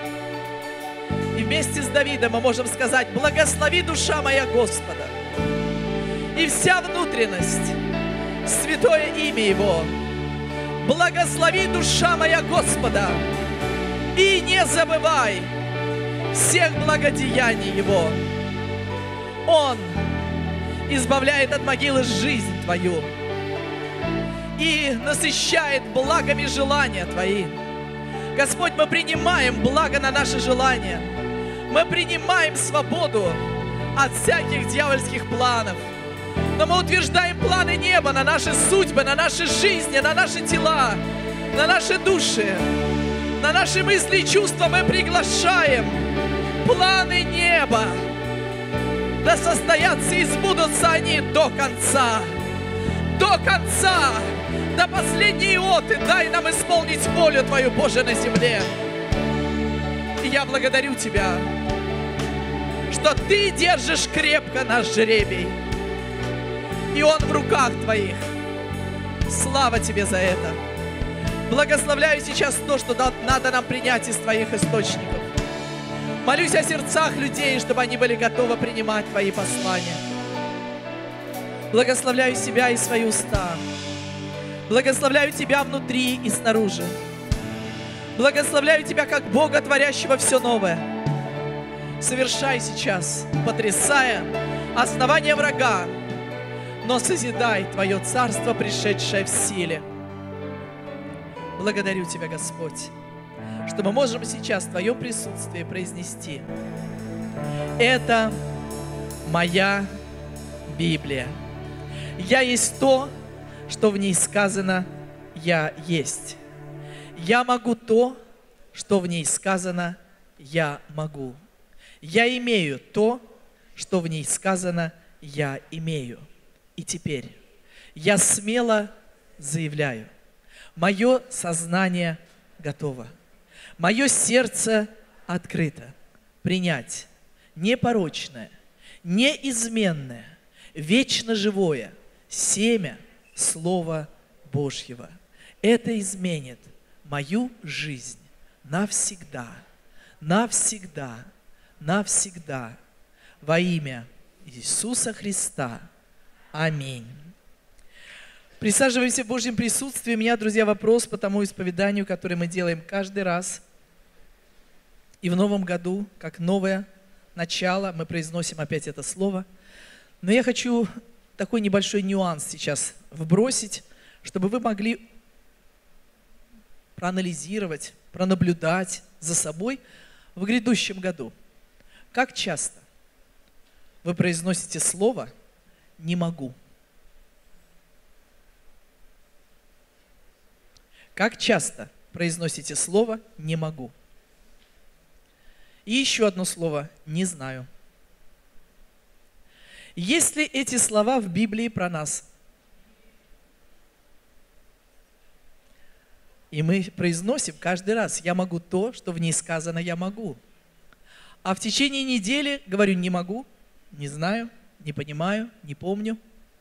Speaker 5: И вместе с Давидом мы можем сказать: «Благослови, душа моя, Господа, и вся внутренность, святое имя Его. Благослови, душа моя, Господа, и не забывай всех благодеяний Его. Он избавляет от могилы жизнь твою и насыщает благами желания твои». Господь, мы принимаем благо на наши желания. Мы принимаем свободу от всяких дьявольских планов. Но мы утверждаем планы неба на наши судьбы, на наши жизни, на наши тела, на наши души, на наши мысли и чувства. Мы приглашаем планы неба. Да состоятся и сбудутся они до конца. До конца. До последней иоты дай нам исполнить волю Твою, Боже, на земле. И я благодарю Тебя, что Ты держишь крепко наш жребий, и он в руках Твоих. Слава Тебе за это. Благословляю сейчас то, что надо нам принять из Твоих источников. Молюсь о сердцах людей, чтобы они были готовы принимать Твои послания. Благословляю себя и свои уста. Благословляю Тебя внутри и снаружи. Благословляю Тебя как Бога, творящего все новое. Совершай сейчас, потрясая основание врага, но созидай Твое царство, пришедшее в силе. Благодарю Тебя, Господь, что мы можем сейчас в Твоем присутствии произнести: это моя Библия. Я есть то, что в ней сказано «Я есть». Я могу то, что в ней сказано «Я могу». Я имею то, что в ней сказано «Я имею». И теперь я смело заявляю: мое сознание готово, мое сердце открыто принять непорочное, неизменное, вечно живое семя Слова Божьего. Это изменит мою жизнь навсегда, навсегда, навсегда. Во имя Иисуса Христа. Аминь. Присаживаемся в Божьем присутствии. У меня, друзья, вопрос по тому исповеданию, которое мы делаем каждый раз. И в новом году, как новое начало, мы произносим опять это слово. Но я хочу такой небольшой нюанс сейчас вбросить, чтобы вы могли проанализировать, пронаблюдать за собой в грядущем году. Как часто вы произносите слово «не могу»? Как часто произносите слово «не могу»? И еще одно слово «не знаю». Есть ли эти слова в Библии про нас? И мы произносим каждый раз: я могу то, что в ней сказано «я могу». А в течение недели говорю: не могу, не знаю, не понимаю, не помню.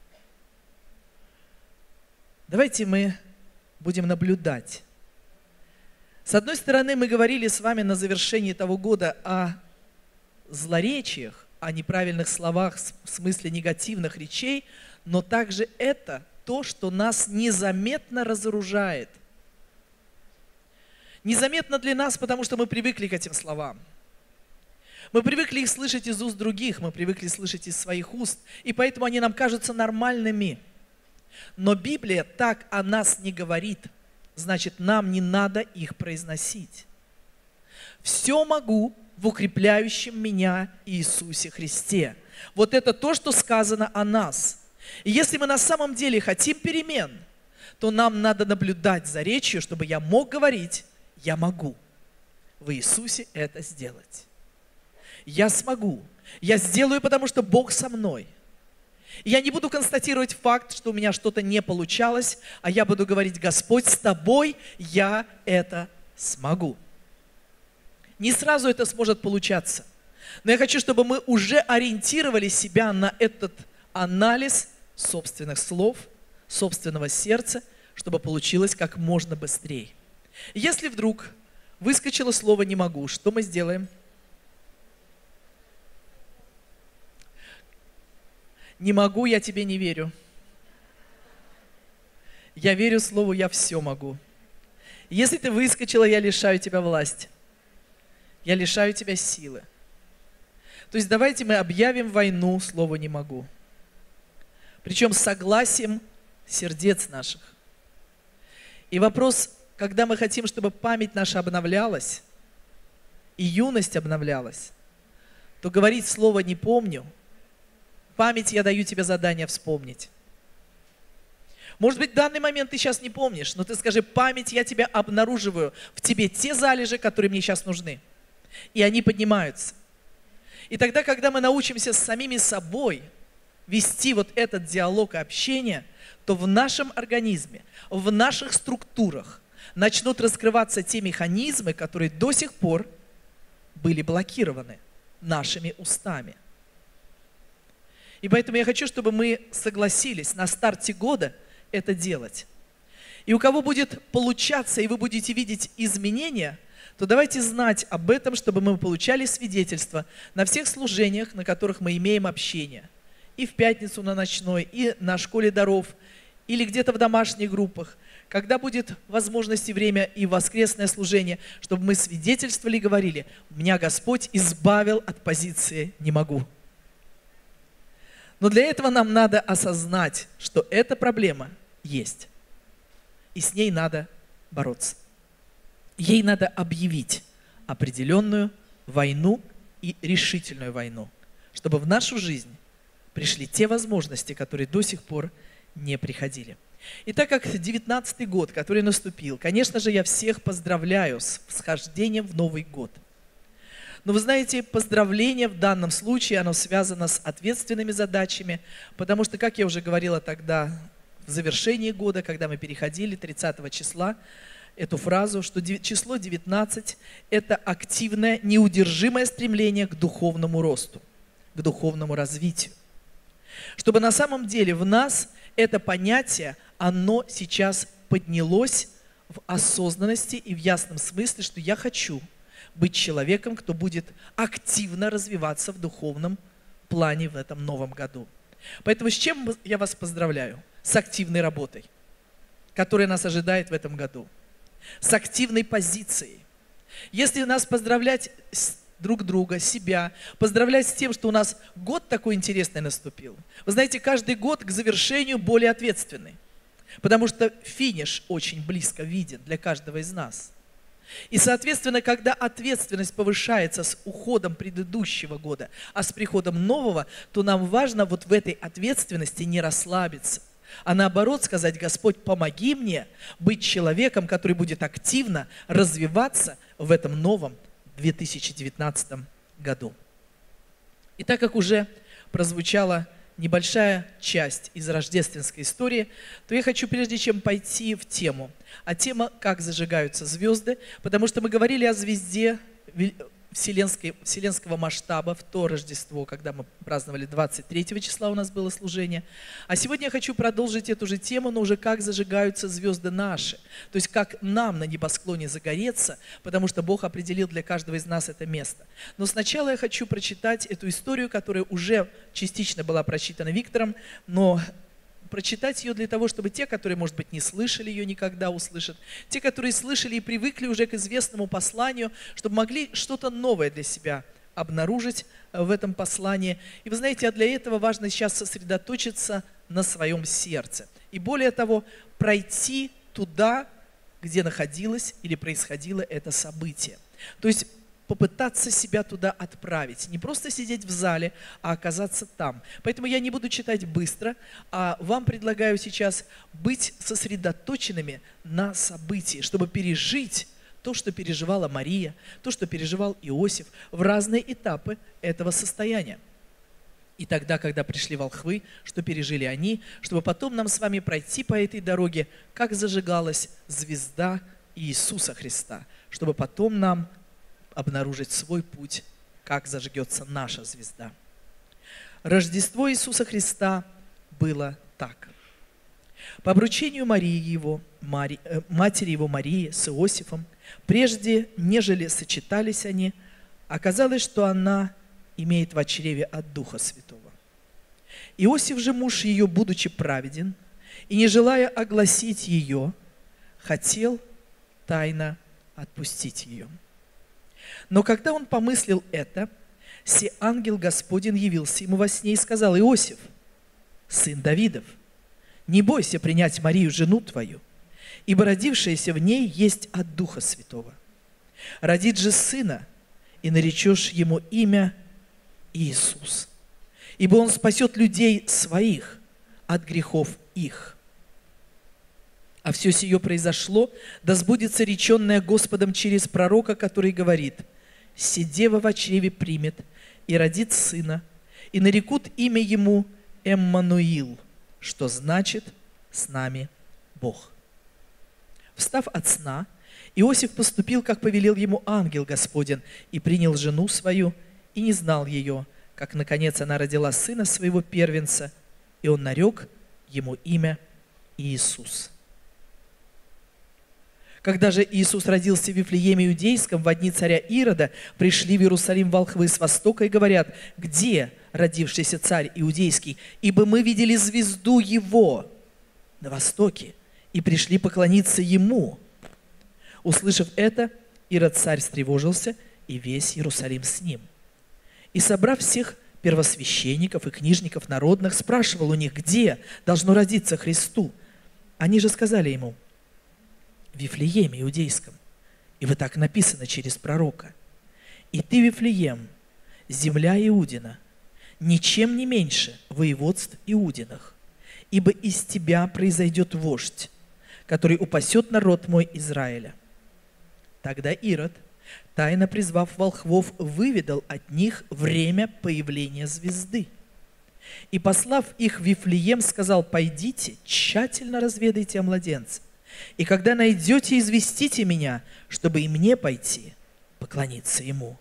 Speaker 5: Давайте мы будем наблюдать. С одной стороны, мы говорили с вами на завершении того года о злоречиях, о неправильных словах в смысле негативных речей, но также это то, что нас незаметно разоружает. Незаметно для нас, потому что мы привыкли к этим словам. Мы привыкли их слышать из уст других, мы привыкли слышать из своих уст, и поэтому они нам кажутся нормальными. Но Библия так о нас не говорит, значит, нам не надо их произносить. «Все могу в укрепляющем меня Иисусе Христе». Вот это то, что сказано о нас. И если мы на самом деле хотим перемен, то нам надо наблюдать за речью, чтобы я мог говорить: «Я могу в Иисусе это сделать». Я смогу. Я сделаю, потому что Бог со мной. И я не буду констатировать факт, что у меня что-то не получалось, а я буду говорить: Господь, с тобой я это смогу. Не сразу это сможет получаться. Но я хочу, чтобы мы уже ориентировали себя на этот анализ собственных слов, собственного сердца, чтобы получилось как можно быстрее. Если вдруг выскочило слово «не могу», что мы сделаем? «Не могу, я тебе не верю». Я верю слову «я все могу». Если ты выскочила, я лишаю тебя власти. Я лишаю тебя силы. То есть давайте мы объявим войну слову «не могу». Причем с согласием сердец наших. И вопрос, когда мы хотим, чтобы память наша обновлялась, и юность обновлялась, то говорить слово «не помню», память я даю тебе задание вспомнить. Может быть, в данный момент ты сейчас не помнишь, но ты скажи: память, я тебя обнаруживаю в тебе те залежи, которые мне сейчас нужны. И они поднимаются. И тогда, когда мы научимся с самими собой вести вот этот диалог и общение, то в нашем организме, в наших структурах начнут раскрываться те механизмы, которые до сих пор были блокированы нашими устами. И поэтому я хочу, чтобы мы согласились на старте года это делать. И у кого будет получаться, и вы будете видеть изменения, то давайте знать об этом, чтобы мы получали свидетельство на всех служениях, на которых мы имеем общение. и в пятницу на ночной, и на школе даров, или где-то в домашних группах, когда будет возможность и время, и воскресное служение, чтобы мы свидетельствовали и говорили: «Меня Господь избавил от позиции «не могу». Но для этого нам надо осознать, что эта проблема есть, и с ней надо бороться. Ей надо объявить определенную войну и решительную войну, чтобы в нашу жизнь пришли те возможности, которые до сих пор не приходили. И так как 19-й год, который наступил, конечно же, я всех поздравляю с всхождением в Новый год. Но вы знаете, поздравление в данном случае, оно связано с ответственными задачами, потому что, как я уже говорила тогда, в завершении года, когда мы переходили 30 числа, эту фразу, что число 19 – это активное, неудержимое стремление к духовному росту, к духовному развитию. Чтобы на самом деле в нас это понятие, оно сейчас поднялось в осознанности и в ясном смысле, что я хочу быть человеком, кто будет активно развиваться в духовном плане в этом новом году. Поэтому с чем я вас поздравляю? С активной работой, которая нас ожидает в этом году. С активной позицией. Если нас поздравлять друг друга, себя, поздравлять с тем, что у нас год такой интересный наступил. Вы знаете, каждый год к завершению более ответственный, потому что финиш очень близко виден для каждого из нас. И, соответственно, когда ответственность повышается с уходом предыдущего года, а с приходом нового, то нам важно вот в этой ответственности не расслабиться, а наоборот сказать: Господь, помоги мне быть человеком, который будет активно развиваться в этом новом 2019 году. И так как уже прозвучала небольшая часть из рождественской истории, то я хочу, прежде чем пойти в тему, а тема «Как зажигаются звезды», потому что мы говорили о звезде вселенского масштаба в то Рождество, когда мы праздновали 23 числа, у нас было служение. А сегодня я хочу продолжить эту же тему, но уже как зажигаются звезды наши. То есть как нам на небосклоне загореться, потому что Бог определил для каждого из нас это место. Но сначала я хочу прочитать эту историю, которая уже частично была прочитана Виктором, но прочитать ее для того, чтобы те, которые, может быть, не слышали ее, никогда услышат, те, которые слышали и привыкли уже к известному посланию, чтобы могли что-то новое для себя обнаружить в этом послании. И вы знаете, а для этого важно сейчас сосредоточиться на своем сердце. И более того, пройти туда, где находилось или происходило это событие. То есть попытаться себя туда отправить. Не просто сидеть в зале, а оказаться там. Поэтому я не буду читать быстро, а вам предлагаю сейчас быть сосредоточенными на событии, чтобы пережить то, что переживала Мария, то, что переживал Иосиф в разные этапы этого состояния. И тогда, когда пришли волхвы, что пережили они, чтобы потом нам с вами пройти по этой дороге, как зажигалась звезда Иисуса Христа, чтобы потом нам обнаружить свой путь, как зажгется наша звезда. Рождество Иисуса Христа было так. По обручению матери его Марии с Иосифом, прежде нежели сочетались они, оказалось, что она имеет в чреве от Духа Святого. Иосиф же, муж ее, будучи праведен, и не желая огласить ее, хотел тайно отпустить ее. Но когда он помыслил это, се ангел Господень явился ему во сне и сказал: Иосиф, сын Давидов, не бойся принять Марию, жену твою, ибо родившаяся в ней есть от Духа Святого. Родит же сына, и наречешь ему имя Иисус, ибо он спасет людей своих от грехов их. А все сие произошло, да сбудется реченное Господом через пророка, который говорит: «Се дева во чреве примет и родит сына, и нарекут имя ему Эммануил», что значит «с нами Бог». Встав от сна, Иосиф поступил, как повелел ему ангел Господень, и принял жену свою, и не знал ее, как, наконец, она родила сына своего первенца, и он нарек ему имя Иисус. Когда же Иисус родился в Вифлееме Иудейском, в дни царя Ирода, пришли в Иерусалим волхвы с востока и говорят: где родившийся царь Иудейский? Ибо мы видели звезду его на востоке и пришли поклониться ему. Услышав это, Ирод царь встревожился, и весь Иерусалим с ним. И, собрав всех первосвященников и книжников народных, спрашивал у них, где должно родиться Христу. Они же сказали ему: в Вифлееме Иудейском, ибо так написано через пророка. И ты, Вифлеем, земля Иудина, ничем не меньше воеводств Иудиных, ибо из тебя произойдет вождь, который упасет народ мой Израиля. Тогда Ирод, тайно призвав волхвов, выведал от них время появления звезды. И, послав их в Вифлеем, сказал: пойдите, тщательно разведайте о младенце. И когда найдете, известите меня, чтобы и мне пойти поклониться ему.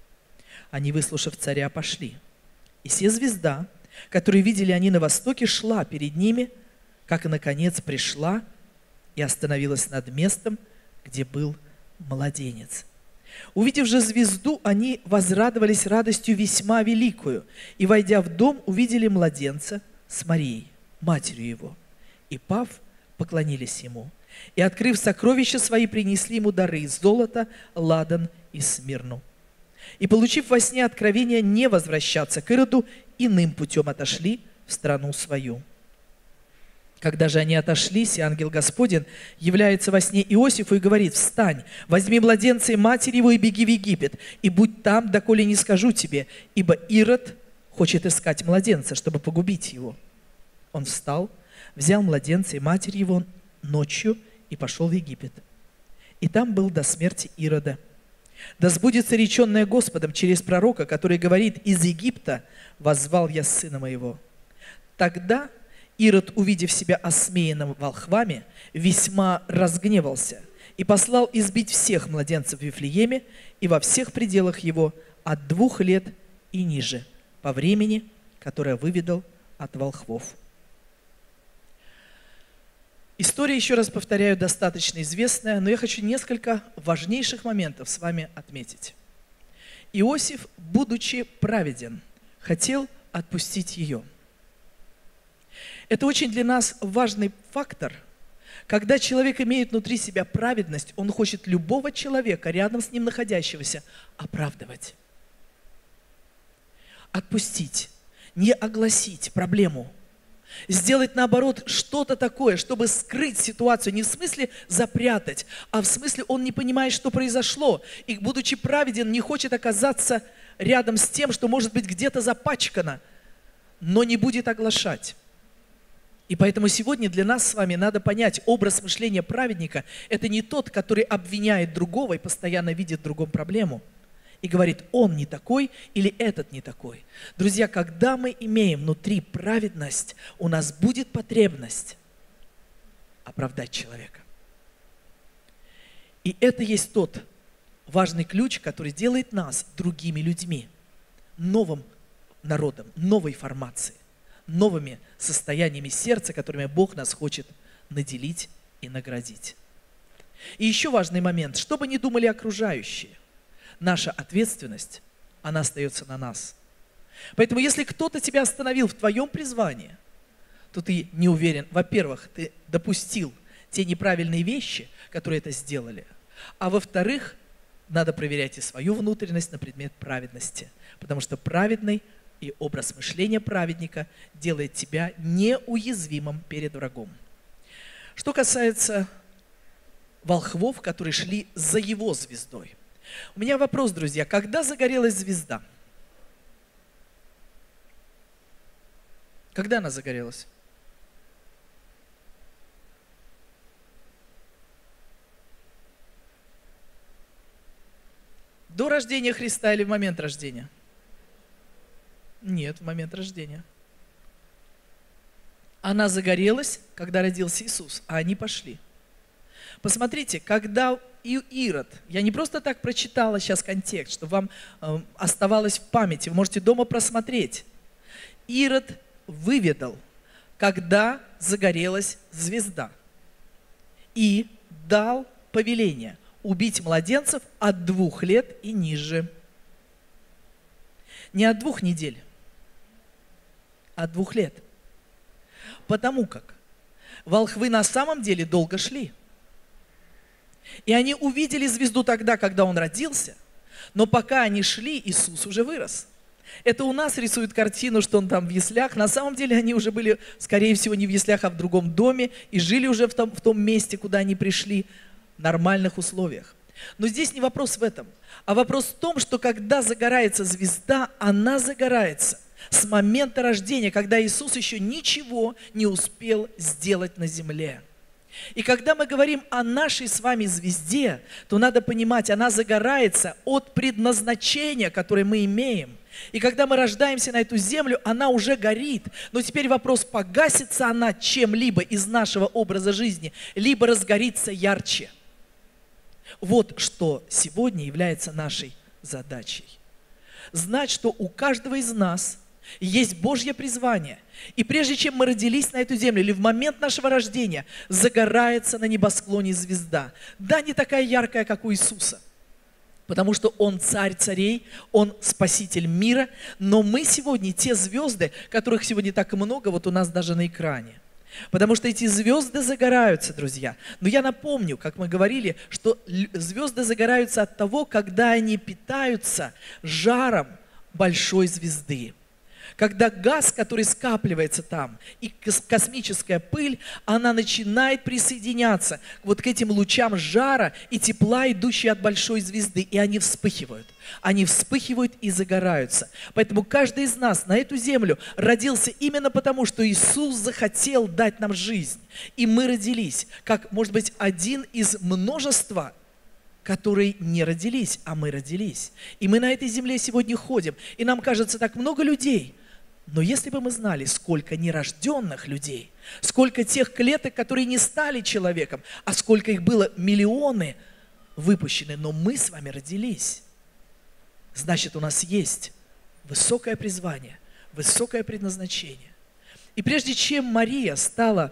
Speaker 5: Они, выслушав царя, пошли. И се звезда, которую видели они на востоке, шла перед ними, как и, наконец, пришла и остановилась над местом, где был младенец. Увидев же звезду, они возрадовались радостью весьма великую, и, войдя в дом, увидели младенца с Марией, матерью его, и, пав, поклонились ему. И, открыв сокровища свои, принесли ему дары: золото, ладан и смирну. И, получив во сне откровение не возвращаться к Ироду, иным путем отошли в страну свою. Когда же они отошлись, и ангел Господень является во сне Иосифу и говорит: встань, возьми младенца и матерь его и беги в Египет, и будь там, доколе не скажу тебе, ибо Ирод хочет искать младенца, чтобы погубить его. Он встал, взял младенца и матерь его ночью и пошел в Египет. И там был до смерти Ирода. Да сбудется реченное Господом через пророка, который говорит: из Египта воззвал я сына моего. Тогда Ирод, увидев себя осмеянным волхвами, весьма разгневался и послал избить всех младенцев в Вифлееме и во всех пределах его от 2 лет и ниже, по времени, которое выведал от волхвов. История, еще раз повторяю, достаточно известная, но я хочу несколько важнейших моментов с вами отметить. Иосиф, будучи праведен, хотел отпустить ее. Это очень для нас важный фактор. Когда человек имеет внутри себя праведность, он хочет любого человека, рядом с ним находящегося, оправдывать. Отпустить, не огласить проблему. Сделать, наоборот, что-то такое, чтобы скрыть ситуацию. Не в смысле запрятать, а в смысле он не понимает, что произошло. И, будучи праведен, не хочет оказаться рядом с тем, что может быть где-то запачкано, но не будет оглашать. И поэтому сегодня для нас с вами надо понять, образ мышления праведника – это не тот, который обвиняет другого и постоянно видит в другом проблему. И говорит: он не такой или этот не такой. Друзья, когда мы имеем внутри праведность, у нас будет потребность оправдать человека. И это есть тот важный ключ, который делает нас другими людьми, новым народом, новой формацией, новыми состояниями сердца, которыми Бог нас хочет наделить и наградить. И еще важный момент. Что бы ни думали окружающие, наша ответственность, она остается на нас. Поэтому, если кто-то тебя остановил в твоем призвании, то ты не уверен. Во-первых, ты допустил те неправильные вещи, которые это сделали. А во-вторых, надо проверять и свою внутренность на предмет праведности. Потому что праведный и образ мышления праведника делает тебя неуязвимым перед врагом. Что касается волхвов, которые шли за его звездой. У меня вопрос, друзья. Когда загорелась звезда? Когда она загорелась? До рождения Христа или в момент рождения? Нет, в момент рождения. Она загорелась, когда родился Иисус, а они пошли. Посмотрите, когда Ирод, я не просто так прочитала сейчас контекст, чтобы вам оставалось в памяти, вы можете дома просмотреть. Ирод выведал, когда загорелась звезда, и дал повеление убить младенцев от 2 лет и ниже. Не от 2 недель, а от 2 лет. Потому как волхвы на самом деле долго шли. И они увидели звезду тогда, когда он родился, но пока они шли, Иисус уже вырос. Это у нас рисует картину, что он там в яслях. На самом деле они уже были, скорее всего, не в яслях, а в другом доме и жили уже в том месте, куда они пришли, в нормальных условиях. Но здесь не вопрос в этом, а вопрос в том, что когда загорается звезда, она загорается с момента рождения, когда Иисус еще ничего не успел сделать на земле. И когда мы говорим о нашей с вами звезде, то надо понимать, она загорается от предназначения, которое мы имеем. И когда мы рождаемся на эту землю, она уже горит. Но теперь вопрос, погасится она чем-либо из нашего образа жизни, либо разгорится ярче. Вот что сегодня является нашей задачей. Знать, что у каждого из нас есть Божье призвание. И прежде чем мы родились на эту землю, или в момент нашего рождения, загорается на небосклоне звезда. Да, не такая яркая, как у Иисуса, потому что Он царь царей, Он спаситель мира, но мы сегодня те звезды, которых сегодня так много, вот у нас даже на экране. Потому что эти звезды загораются, друзья. Но я напомню, как мы говорили, что звезды загораются от того, когда они питаются жаром большой звезды. Когда газ, который скапливается там, и космическая пыль, она начинает присоединяться вот к этим лучам жара и тепла, идущие от большой звезды, и они вспыхивают. Они вспыхивают и загораются. Поэтому каждый из нас на эту землю родился именно потому, что Иисус захотел дать нам жизнь. И мы родились, как, может быть, один из множества, которые не родились, а мы родились. И мы на этой земле сегодня ходим, и нам кажется так много людей. Но если бы мы знали, сколько нерожденных людей, сколько тех клеток, которые не стали человеком, а сколько их было, миллионы выпущены, но мы с вами родились, значит, у нас есть высокое призвание, высокое предназначение. И прежде чем Мария стала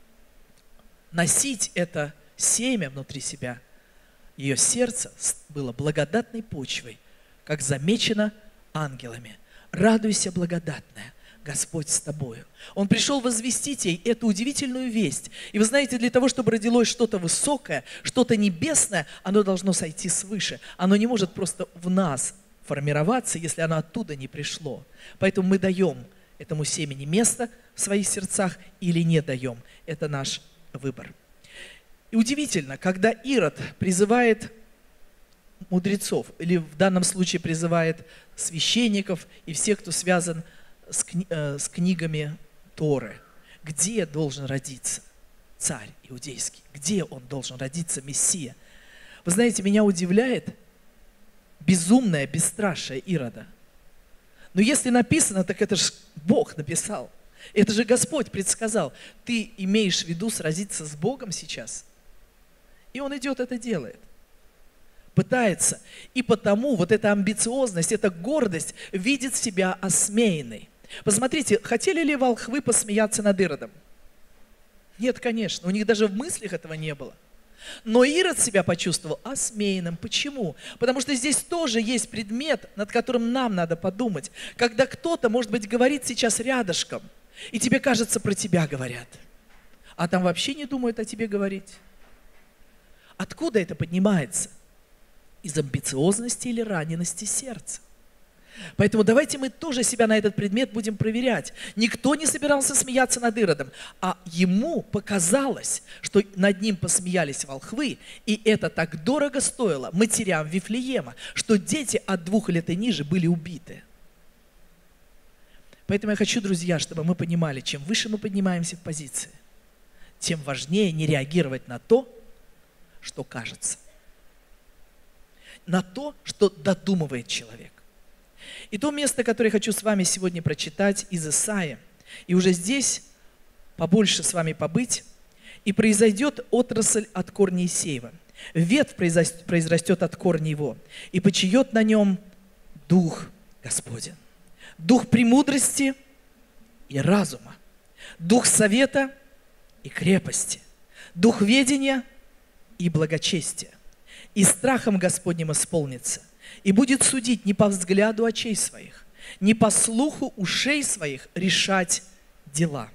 Speaker 5: носить это семя внутри себя, ее сердце было благодатной почвой, как замечено ангелами. Радуйся, благодатная, Господь с тобою. Он пришел возвестить ей эту удивительную весть. И вы знаете, для того, чтобы родилось что-то высокое, что-то небесное, оно должно сойти свыше. Оно не может просто в нас формироваться, если оно оттуда не пришло. Поэтому мы даем этому семени место в своих сердцах или не даем. Это наш выбор. И удивительно, когда Ирод призывает мудрецов, или в данном случае призывает священников и всех, кто связан с книгами Торы. Где должен родиться царь иудейский? Где он должен родиться, Мессия? Вы знаете, меня удивляет безумное бесстрашие Ирода. Но если написано, так это же Бог написал. Это же Господь предсказал. Ты имеешь в виду сразиться с Богом сейчас? И он идет это делает. Пытается. И потому вот эта амбициозность, эта гордость видит себя осмеянной. Посмотрите, хотели ли волхвы посмеяться над Иродом? Нет, конечно, у них даже в мыслях этого не было. Но Ирод себя почувствовал осмеянным. Почему? Потому что здесь тоже есть предмет, над которым нам надо подумать. Когда кто-то, может быть, говорит сейчас рядышком, и тебе кажется, про тебя говорят, а там вообще не думают о тебе говорить. Откуда это поднимается? Из амбициозности или ранености сердца. Поэтому давайте мы тоже себя на этот предмет будем проверять. Никто не собирался смеяться над Иродом, а ему показалось, что над ним посмеялись волхвы, и это так дорого стоило матерям Вифлеема, что дети от 2 лет и ниже были убиты. Поэтому я хочу, друзья, чтобы мы понимали, чем выше мы поднимаемся в позиции, тем важнее не реагировать на то, что кажется. На то, что додумывает человек. И то место, которое я хочу с вами сегодня прочитать из Исаии, и уже здесь побольше с вами побыть, и произойдет отрасль от корня Исеева. Ветвь произрастет от корня его, и почиет на нем Дух Господень. Дух премудрости и разума, Дух совета и крепости, Дух ведения и благочестие, и страхом Господним исполнится, и будет судить не по взгляду очей своих, не по слуху ушей своих решать дела».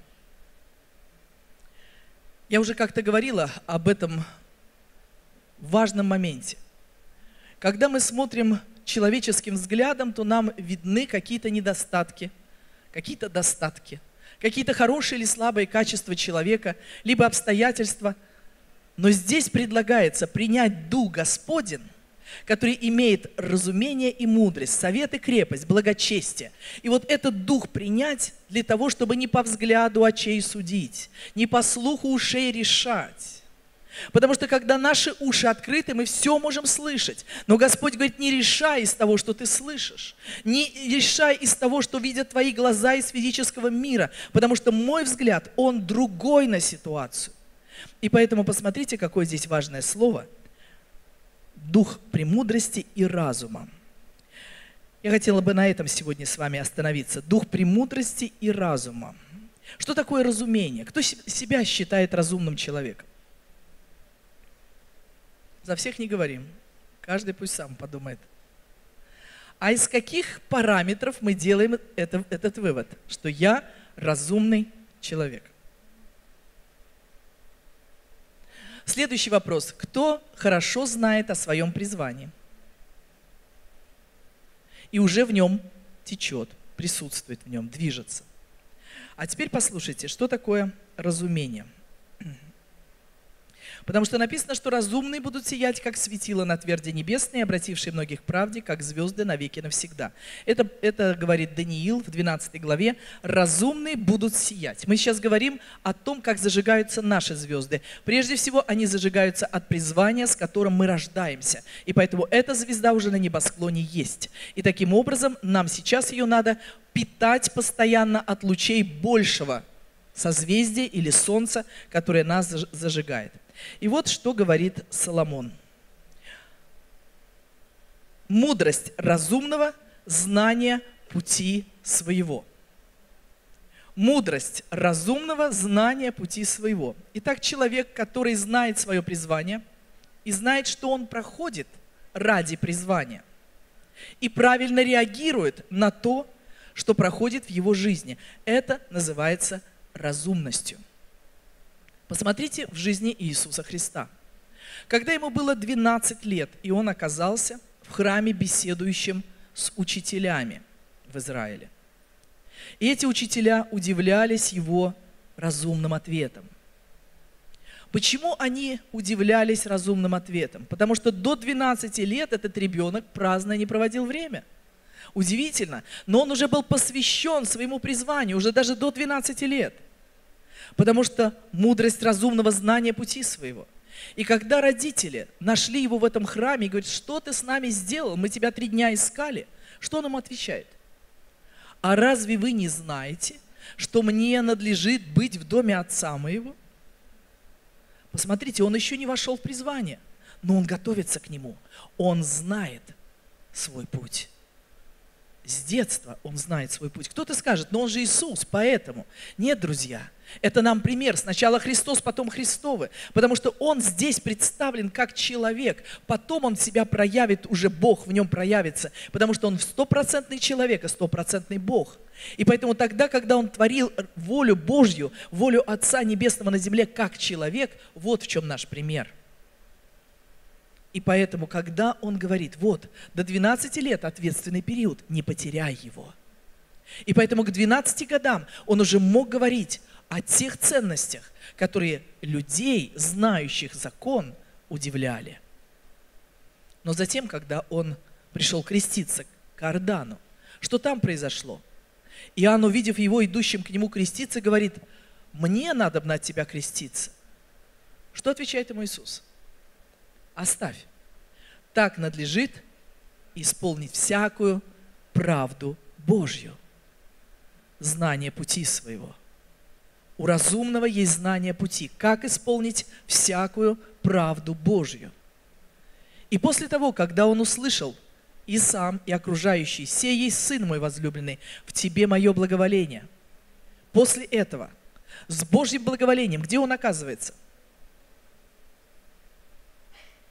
Speaker 5: Я уже как-то говорила об этом важном моменте. Когда мы смотрим человеческим взглядом, то нам видны какие-то недостатки, какие-то достатки, какие-то хорошие или слабые качества человека, либо обстоятельства. Но здесь предлагается принять Дух Господень, который имеет разумение и мудрость, совет и крепость, благочестие. И вот этот дух принять для того, чтобы не по взгляду очей судить, не по слуху ушей решать. Потому что когда наши уши открыты, мы все можем слышать. Но Господь говорит, не решай из того, что ты слышишь. Не решай из того, что видят твои глаза из физического мира. Потому что мой взгляд, он другой на ситуацию. И поэтому посмотрите, какое здесь важное слово. Дух премудрости и разума. Я хотела бы на этом сегодня с вами остановиться. Дух премудрости и разума. Что такое разумение? Кто себя считает разумным человеком? За всех не говорим. Каждый пусть сам подумает. А из каких параметров мы делаем этот вывод, что я разумный человек? Следующий вопрос. Кто хорошо знает о своем призвании? И уже в нем течет, присутствует в нем, движется. А теперь послушайте, что такое разумение. Потому что написано, что разумные будут сиять, как светило на тверди небесной, обратившие многих к правде, как звезды навеки навсегда. Это говорит Даниил в 12 главе. Разумные будут сиять. Мы сейчас говорим о том, как зажигаются наши звезды. Прежде всего, они зажигаются от призвания, с которым мы рождаемся. И поэтому эта звезда уже на небосклоне есть. И таким образом нам сейчас ее надо питать постоянно от лучей большего созвездия или солнца, которое нас зажигает. И вот что говорит Соломон. Мудрость разумного, знание пути своего. Мудрость разумного, знание пути своего. Итак, человек, который знает свое призвание и знает, что он проходит ради призвания, и правильно реагирует на то, что проходит в его жизни, это называется разумностью. Посмотрите в жизни Иисуса Христа. Когда ему было 12 лет, и он оказался в храме, беседующим с учителями в Израиле. И эти учителя удивлялись его разумным ответом. Почему они удивлялись разумным ответом? Потому что до 12 лет этот ребенок праздно не проводил время. Удивительно, но он уже был посвящен своему призванию, уже даже до 12 лет. Потому что мудрость разумного, знания пути своего. И когда родители нашли его в этом храме и говорят, что ты с нами сделал, мы тебя 3 дня искали, что он им отвечает? А разве вы не знаете, что мне надлежит быть в доме отца моего? Посмотрите, он еще не вошел в призвание, но он готовится к нему. Он знает свой путь. С детства он знает свой путь. Кто-то скажет, но он же Иисус, поэтому. Нет, друзья, это нам пример. Сначала Христос, потом Христовы. Потому что он здесь представлен как человек. Потом он себя проявит, уже Бог в нем проявится. Потому что он 100% человек и 100% Бог. И поэтому тогда, когда он творил волю Божью, волю Отца Небесного на земле как человек, вот в чем наш пример. И поэтому, когда он говорит, вот, до 12 лет ответственный период, не потеряй его. И поэтому к 12 годам он уже мог говорить о тех ценностях, которые людей, знающих закон, удивляли. Но затем, когда он пришел креститься к Иордану, что там произошло? Иоанн, увидев его, идущим к нему креститься, говорит, мне надобно от тебя креститься. Что отвечает ему Иисус? Оставь. Так надлежит исполнить всякую правду Божью. Знание пути своего. У разумного есть знание пути. Как исполнить всякую правду Божью. И после того, когда он услышал, и сам, и окружающий, сей есть Сын мой возлюбленный, в тебе мое благоволение. После этого, с Божьим благоволением, где он оказывается?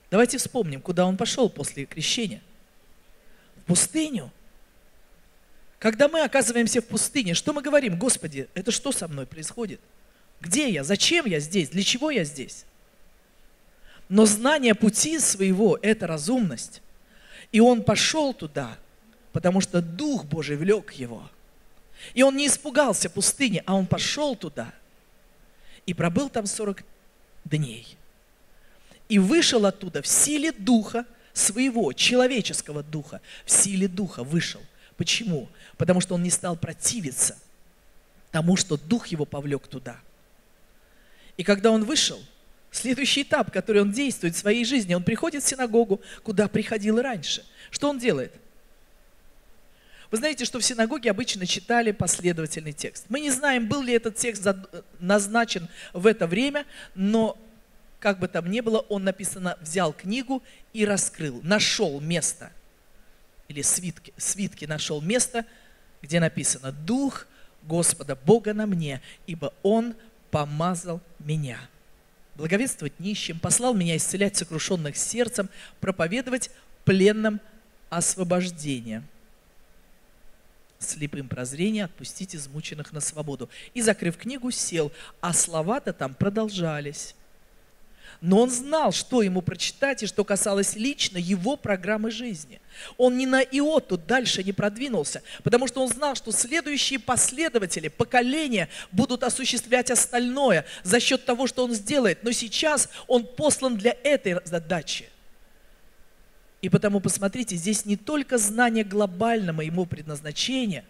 Speaker 5: Давайте вспомним, куда он пошел после крещения. В пустыню. Когда мы оказываемся в пустыне, что мы говорим? Господи, это что со мной происходит? Где я? Зачем я здесь? Для чего я здесь? Но знание пути своего – это разумность. И он пошел туда, потому что Дух Божий влек его. И он не испугался пустыни, а он пошел туда и пробыл там 40 дней. И вышел оттуда в силе Духа своего, человеческого Духа, в силе Духа вышел. Почему? Потому что он не стал противиться тому, что Дух его повлек туда. И когда он вышел, следующий этап, который он действует в своей жизни, он приходит в синагогу, куда приходил и раньше. Что он делает? Вы знаете, что в синагоге обычно читали последовательный текст. Мы не знаем, был ли этот текст назначен в это время, но как бы там ни было, он написано, взял книгу и раскрыл, нашел место, или свитки нашел место, где написано: «Дух Господа Бога на мне, ибо Он помазал меня. Благовествовать нищим, послал меня исцелять сокрушенных сердцем, проповедовать пленным освобождение, слепым прозрение, отпустить измученных на свободу». И, закрыв книгу, сел, а слова-то там продолжались. Но он знал, что ему прочитать и что касалось лично его программы жизни. Он ни на иоту дальше не продвинулся, потому что он знал, что следующие последователи, поколения будут осуществлять остальное за счет того, что он сделает. Но сейчас он послан для этой задачи. И потому, посмотрите, здесь не только знание глобального ему предназначения,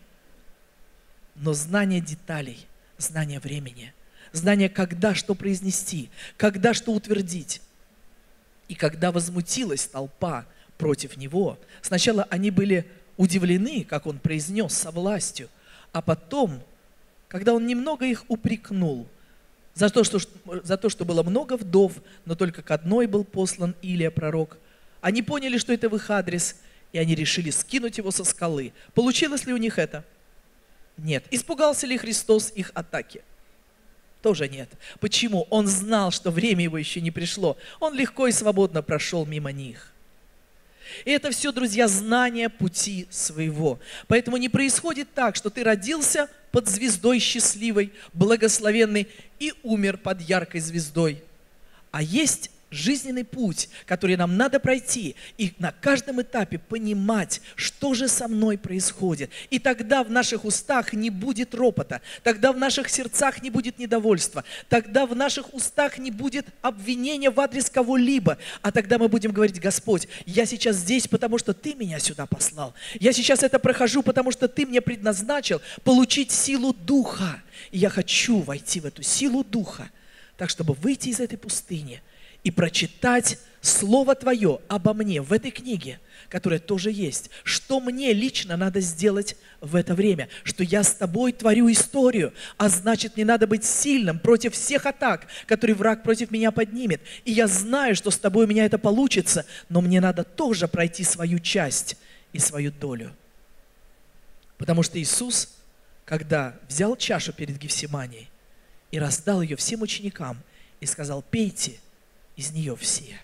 Speaker 5: но знание деталей, знание времени. Знание, когда что произнести, когда что утвердить. И когда возмутилась толпа против него, сначала они были удивлены, как он произнес со властью, а потом, когда он немного их упрекнул за то, что было много вдов, но только к одной был послан Илия пророк, они поняли, что это в их адрес, и они решили скинуть его со скалы. Получилось ли у них это? Нет. Испугался ли Христос их атаки? Тоже нет. Почему? Он знал, что время его еще не пришло. Он легко и свободно прошел мимо них. И это все, друзья, знание пути своего. Поэтому не происходит так, что ты родился под звездой счастливой, благословенной и умер под яркой звездой. А есть жизненный путь, который нам надо пройти, и на каждом этапе понимать, что же со мной происходит. И тогда в наших устах не будет ропота, тогда в наших сердцах не будет недовольства, тогда в наших устах не будет обвинения в адрес кого-либо, а тогда мы будем говорить: Господь, я сейчас здесь, потому что Ты меня сюда послал. Я сейчас это прохожу, потому что Ты мне предназначил получить силу Духа. И я хочу войти в эту силу Духа, так, чтобы выйти из этой пустыни и прочитать Слово Твое обо мне в этой книге, которая тоже есть. Что мне лично надо сделать в это время? Что я с Тобой творю историю, а значит, мне надо быть сильным против всех атак, которые враг против меня поднимет. И я знаю, что с Тобой у меня это получится, но мне надо тоже пройти свою часть и свою долю. Потому что Иисус, когда взял чашу перед Гефсиманией и раздал ее всем ученикам, и сказал: «Пейте из нее все».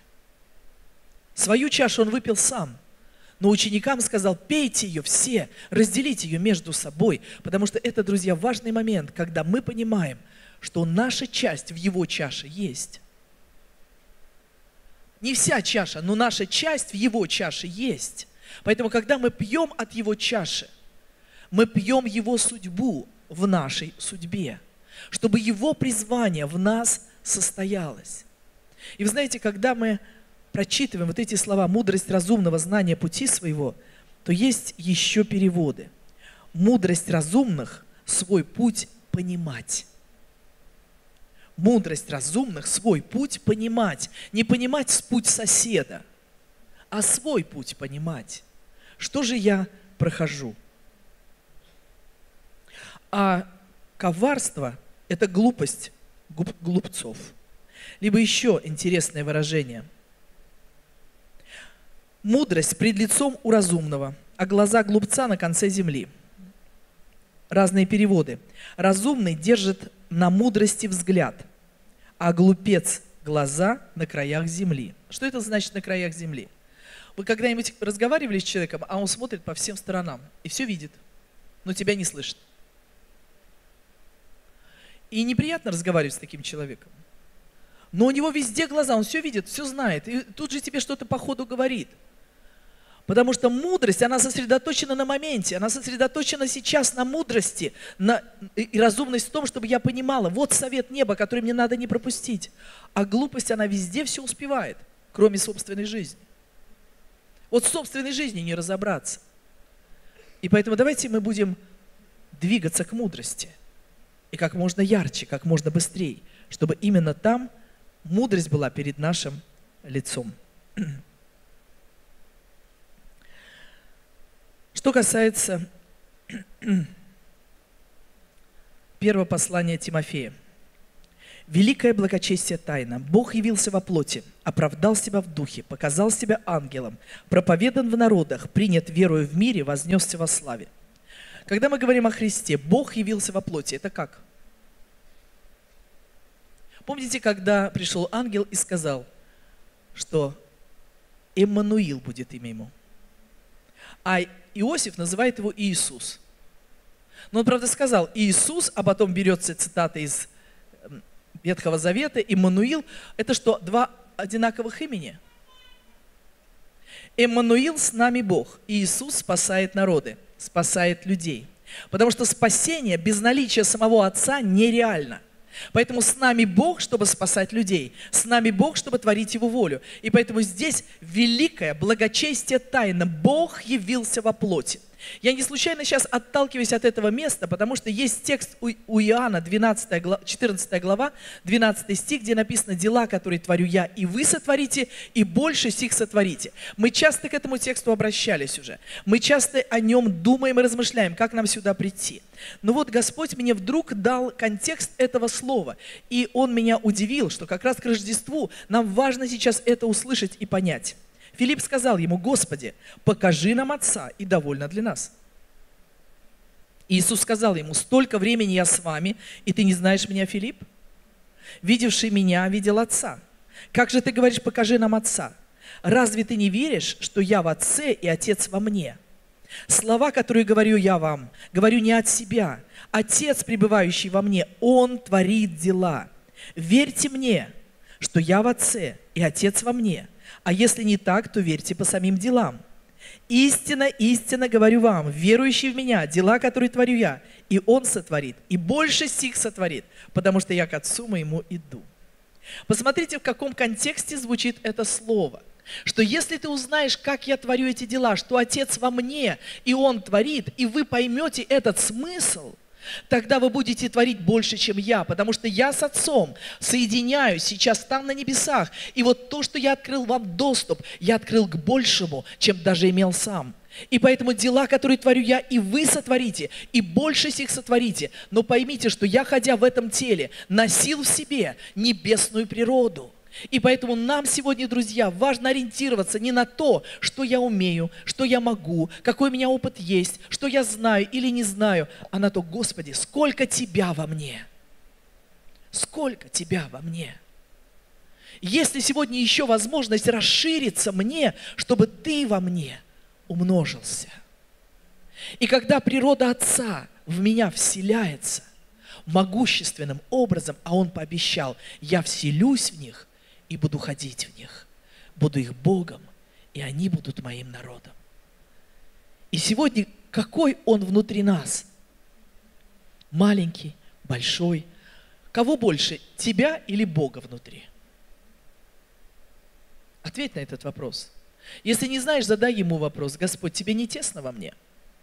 Speaker 5: Свою чашу он выпил сам, но ученикам сказал: «Пейте ее все, разделите ее между собой», потому что это, друзья, важный момент, когда мы понимаем, что наша часть в его чаше есть. Не вся чаша, но наша часть в его чаше есть. Поэтому, когда мы пьем от его чаши, мы пьем его судьбу в нашей судьбе, чтобы его призвание в нас состоялось. И вы знаете, когда мы прочитываем вот эти слова «мудрость разумного, знания пути своего», то есть еще переводы. Мудрость разумных – свой путь понимать. Мудрость разумных – свой путь понимать. Не понимать путь соседа, а свой путь понимать. Что же я прохожу? А коварство – это глупость глупцов. Либо еще интересное выражение. Мудрость пред лицом у разумного, а глаза глупца на конце земли. Разные переводы. Разумный держит на мудрости взгляд, а глупец глаза на краях земли. Что это значит на краях земли? Вы когда-нибудь разговаривали с человеком, а он смотрит по всем сторонам и все видит, но тебя не слышит. И неприятно разговаривать с таким человеком. Но у него везде глаза, он все видит, все знает. И тут же тебе что-то по ходу говорит. Потому что мудрость, она сосредоточена на моменте, она сосредоточена сейчас на мудрости, и разумность в том, чтобы я понимала, вот совет неба, который мне надо не пропустить. А глупость, она везде все успевает, кроме собственной жизни. Вот в собственной жизни не разобраться. И поэтому давайте мы будем двигаться к мудрости. И как можно ярче, как можно быстрее, чтобы именно там мудрость была перед нашим лицом. Что касается первого послания Тимофея. Великое благочестие тайна. Бог явился во плоти, оправдал себя в духе, показал себя ангелом, проповедан в народах, принят верою в мире, вознесся во славе. Когда мы говорим о Христе, Бог явился во плоти, это как? Помните, когда пришел ангел и сказал, что Эммануил будет имя ему? А Иосиф называет его Иисус. Но он, правда, сказал Иисус, а потом берется цитата из Ветхого Завета, Иммануил. Это что, два одинаковых имени? Эммануил с нами Бог. Иисус спасает народы, спасает людей. Потому что спасение без наличия самого Отца нереально. Поэтому с нами Бог, чтобы спасать людей. С нами Бог, чтобы творить Его волю. И поэтому здесь великое благочестие тайна. Бог явился во плоти. Я не случайно сейчас отталкиваюсь от этого места, потому что есть текст у Иоанна, 14 глава, 12 стих, где написано: «Дела, которые творю я, и вы сотворите, и больше сих сотворите». Мы часто к этому тексту обращались уже. Мы часто о нем думаем и размышляем, как нам сюда прийти. Но вот Господь мне вдруг дал контекст этого слова, и Он меня удивил, что как раз к Рождеству нам важно сейчас это услышать и понять. Филипп сказал ему: «Господи, покажи нам Отца, и довольно для нас». Иисус сказал ему: «Столько времени я с вами, и ты не знаешь меня, Филипп? Видевший меня, видел Отца. Как же ты говоришь: покажи нам Отца? Разве ты не веришь, что я в Отце и Отец во мне? Слова, которые говорю я вам, говорю не от себя. Отец, пребывающий во мне, Он творит дела. Верьте мне, что я в Отце и Отец во мне. А если не так, то верьте по самим делам. Истинно, истинно говорю вам, верующий в Меня, дела, которые творю я, и Он сотворит, и больше сих сотворит, потому что я к Отцу моему иду». Посмотрите, в каком контексте звучит это слово. Что если ты узнаешь, как я творю эти дела, что Отец во мне, и Он творит, и вы поймете этот смысл, тогда вы будете творить больше, чем я, потому что я с Отцом соединяюсь сейчас там на небесах. И вот то, что я открыл вам доступ, я открыл к большему, чем даже имел сам. И поэтому дела, которые творю я, и вы сотворите, и больше сих сотворите. Но поймите, что я, ходя в этом теле, носил в себе небесную природу. И поэтому нам сегодня, друзья, важно ориентироваться не на то, что я умею, что я могу, какой у меня опыт есть, что я знаю или не знаю, а на то: Господи, сколько Тебя во мне? Сколько Тебя во мне? Есть ли сегодня еще возможность расшириться мне, чтобы Ты во мне умножился? И когда природа Отца в меня вселяется могущественным образом, а Он пообещал: я вселюсь в них и буду ходить в них, буду их Богом, и они будут моим народом. И сегодня какой Он внутри нас? Маленький, большой? Кого больше, тебя или Бога внутри? Ответь на этот вопрос. Если не знаешь, задай Ему вопрос: Господь, Тебе не тесно во мне?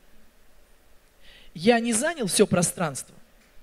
Speaker 5: Я не занял все пространство?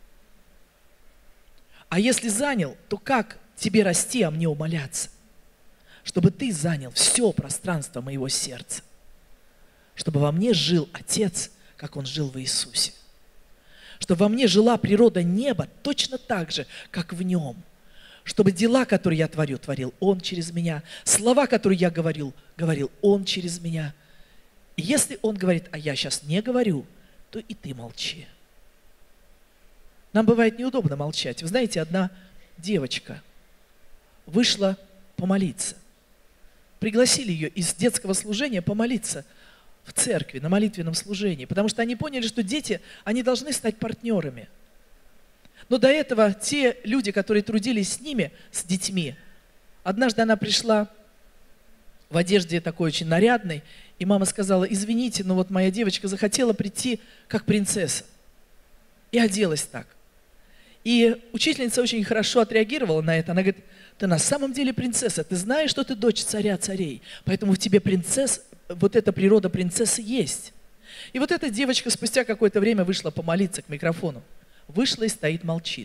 Speaker 5: А если занял, то как Тебе расти, а мне умоляться? Чтобы Ты занял все пространство моего сердца. Чтобы во мне жил Отец, как Он жил в Иисусе. Чтобы во мне жила природа неба точно так же, как в Нем. Чтобы дела, которые я творю, творил Он через меня. Слова, которые я говорил Он через меня. И если Он говорит: а я сейчас не говорю, то и ты молчи. Нам бывает неудобно молчать. Вы знаете, одна девочка вышла помолиться. Пригласили ее из детского служения помолиться в церкви, на молитвенном служении, потому что они поняли, что дети, они должны стать партнерами. Но до этого те люди, которые трудились с ними, с детьми, однажды она пришла в одежде такой очень нарядной, и мама сказала: извините, но вот моя девочка захотела прийти как принцесса. И оделась так. И учительница очень хорошо отреагировала на это. Она говорит: ты на самом деле принцесса, ты знаешь, что ты дочь царя царей, поэтому в тебе принцесса, вот эта природа принцессы есть. И вот эта девочка спустя какое-то время вышла помолиться к микрофону. Вышла и стоит, молчит.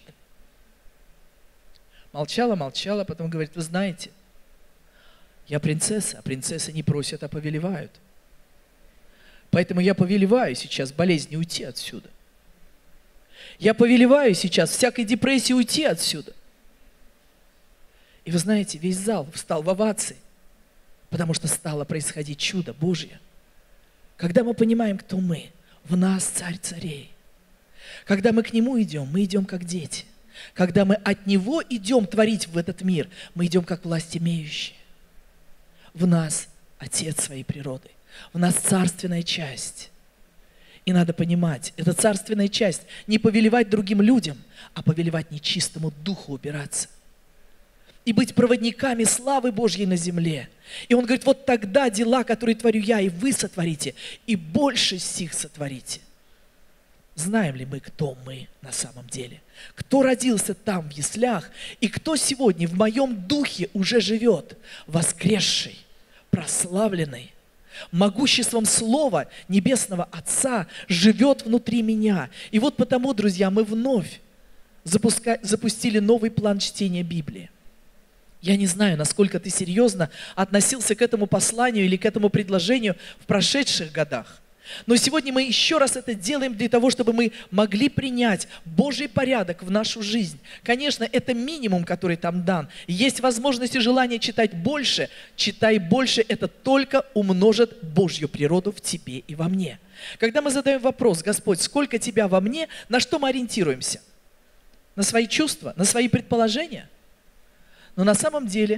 Speaker 5: Молчала, молчала, потом говорит: вы знаете, я принцесса, а принцессы не просят, а повелевают. Поэтому я повелеваю сейчас болезни уйти отсюда. Я повелеваю сейчас всякой депрессии уйти отсюда. И вы знаете, весь зал встал в овации, потому что стало происходить чудо Божье. Когда мы понимаем, кто мы, в нас Царь царей. Когда мы к Нему идем, мы идем как дети. Когда мы от Него идем творить в этот мир, мы идем как власть имеющие. В нас Отец своей природы, в нас царственная часть. И надо понимать, эта царственная часть не повелевать другим людям, а повелевать нечистому духу убираться. И быть проводниками славы Божьей на земле. И он говорит: вот тогда дела, которые творю я, и вы сотворите, и больше сих сотворите. Знаем ли мы, кто мы на самом деле? Кто родился там в яслях, и кто сегодня в моем духе уже живет, воскресший, прославленный, могуществом Слова Небесного Отца живет внутри меня. И вот потому, друзья, мы вновь запустили новый план чтения Библии. Я не знаю, насколько ты серьезно относился к этому посланию или к этому предложению в прошедших годах. Но сегодня мы еще раз это делаем для того, чтобы мы могли принять Божий порядок в нашу жизнь. Конечно, это минимум, который там дан. Есть возможность и желание читать больше. Читай больше, это только умножит Божью природу в тебе и во мне. Когда мы задаем вопрос: Господь, сколько тебя во мне, на что мы ориентируемся? На свои чувства, на свои предположения? Но на самом деле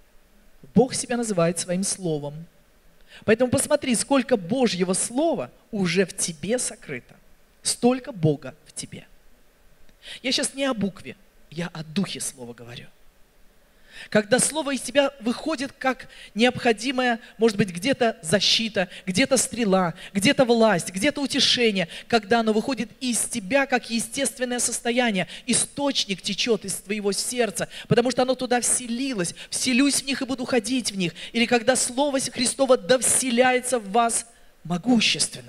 Speaker 5: Бог себя называет своим Словом. Поэтому посмотри, сколько Божьего Слова уже в тебе сокрыто. Столько Бога в тебе. Я сейчас не о букве, я о духе Слова говорю. Когда Слово из тебя выходит как необходимая, может быть, где-то защита, где-то стрела, где-то власть, где-то утешение, когда оно выходит из тебя как естественное состояние, источник течет из твоего сердца, потому что оно туда вселилось, вселюсь в них и буду ходить в них. Или когда Слово Христово довселяется в вас могущественно.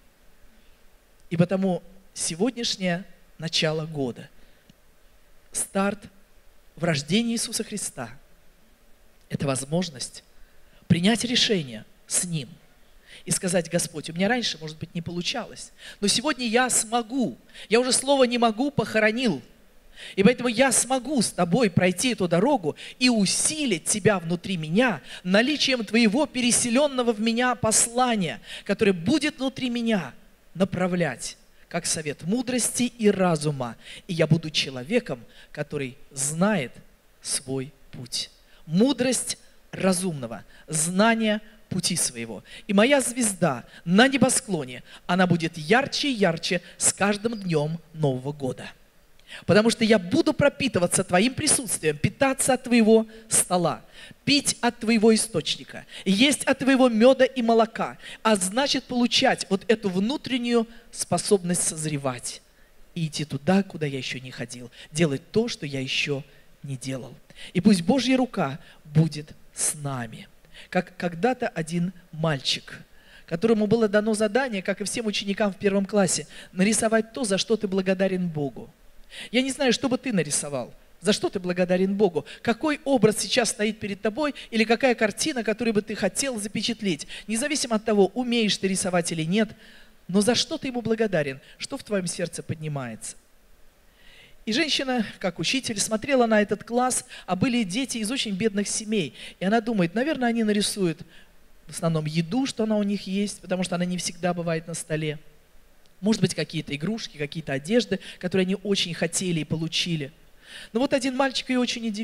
Speaker 5: И потому сегодняшнее начало года, старт в рождении Иисуса Христа – это возможность принять решение с Ним и сказать: Господь, у меня раньше, может быть, не получалось, но сегодня я смогу. Я уже слово «не могу» похоронил. И поэтому я смогу с Тобой пройти эту дорогу и усилить Тебя внутри меня наличием Твоего переселенного в меня послания, которое будет внутри меня направлять как совет мудрости и разума. И я буду человеком, который знает свой путь. Мудрость разумного, знание пути своего. И моя звезда на небосклоне, она будет ярче и ярче с каждым днем Нового года. Потому что я буду пропитываться Твоим присутствием, питаться от Твоего стола, пить от Твоего источника, есть от Твоего меда и молока, а значит получать вот эту внутреннюю способность созревать и идти туда, куда я еще не ходил, делать то, что я еще не делал. И пусть Божья рука будет с нами. Как когда-то один мальчик, которому было дано задание, как и всем ученикам в 1 классе, нарисовать то, за что ты благодарен Богу. Я не знаю, что бы ты нарисовал, за что ты благодарен Богу, какой образ сейчас стоит перед тобой или какая картина, которую бы ты хотел запечатлеть. Независимо от того, умеешь ты рисовать или нет, но за что ты Ему благодарен, что в твоем сердце поднимается. И женщина, как учитель, смотрела на этот класс, а были дети из очень бедных семей. И она думает, наверное, они нарисуют в основном еду, что она у них есть, потому что она не всегда бывает на столе. Может быть, какие-то игрушки, какие-то одежды, которые они очень хотели и получили. Но вот один мальчик ее очень удивил.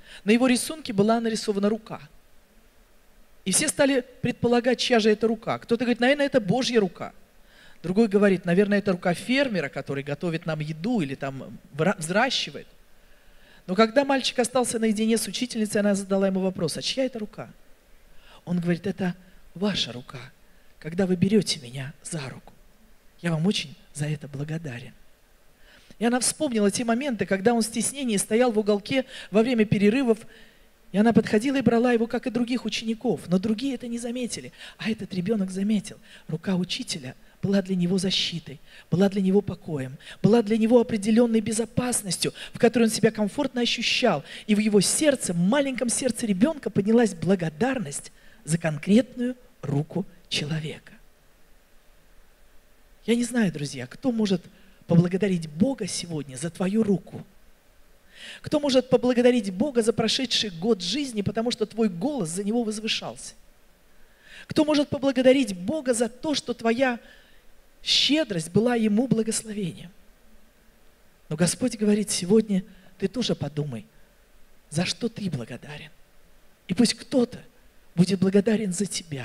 Speaker 5: на его рисунке была нарисована рука. И все стали предполагать, чья же это рука. Кто-то говорит, наверное, это Божья рука. Другой говорит, наверное, это рука фермера, который готовит нам еду или там взращивает. Но когда мальчик остался наедине с учительницей, она задала ему вопрос, а чья это рука? Он говорит, это ваша рука, когда вы берете меня за руку. Я вам очень за это благодарен. И она вспомнила те моменты, когда он в стеснении стоял в уголке во время перерывов, и она подходила и брала его, как и других учеников. Но другие это не заметили, а этот ребенок заметил. Рука учителя была для него защитой, была для него покоем, была для него определенной безопасностью, в которой он себя комфортно ощущал. И в его сердце, в маленьком сердце ребенка поднялась благодарность за конкретную руку человека. Я не знаю, друзья, кто может поблагодарить Бога сегодня за твою руку? Кто может поблагодарить Бога за прошедший год жизни, потому что твой голос за него возвышался? Кто может поблагодарить Бога за то, что твоя щедрость была ему благословением? Но Господь говорит, сегодня ты тоже подумай, за что ты благодарен. И пусть кто-то будет благодарен за тебя.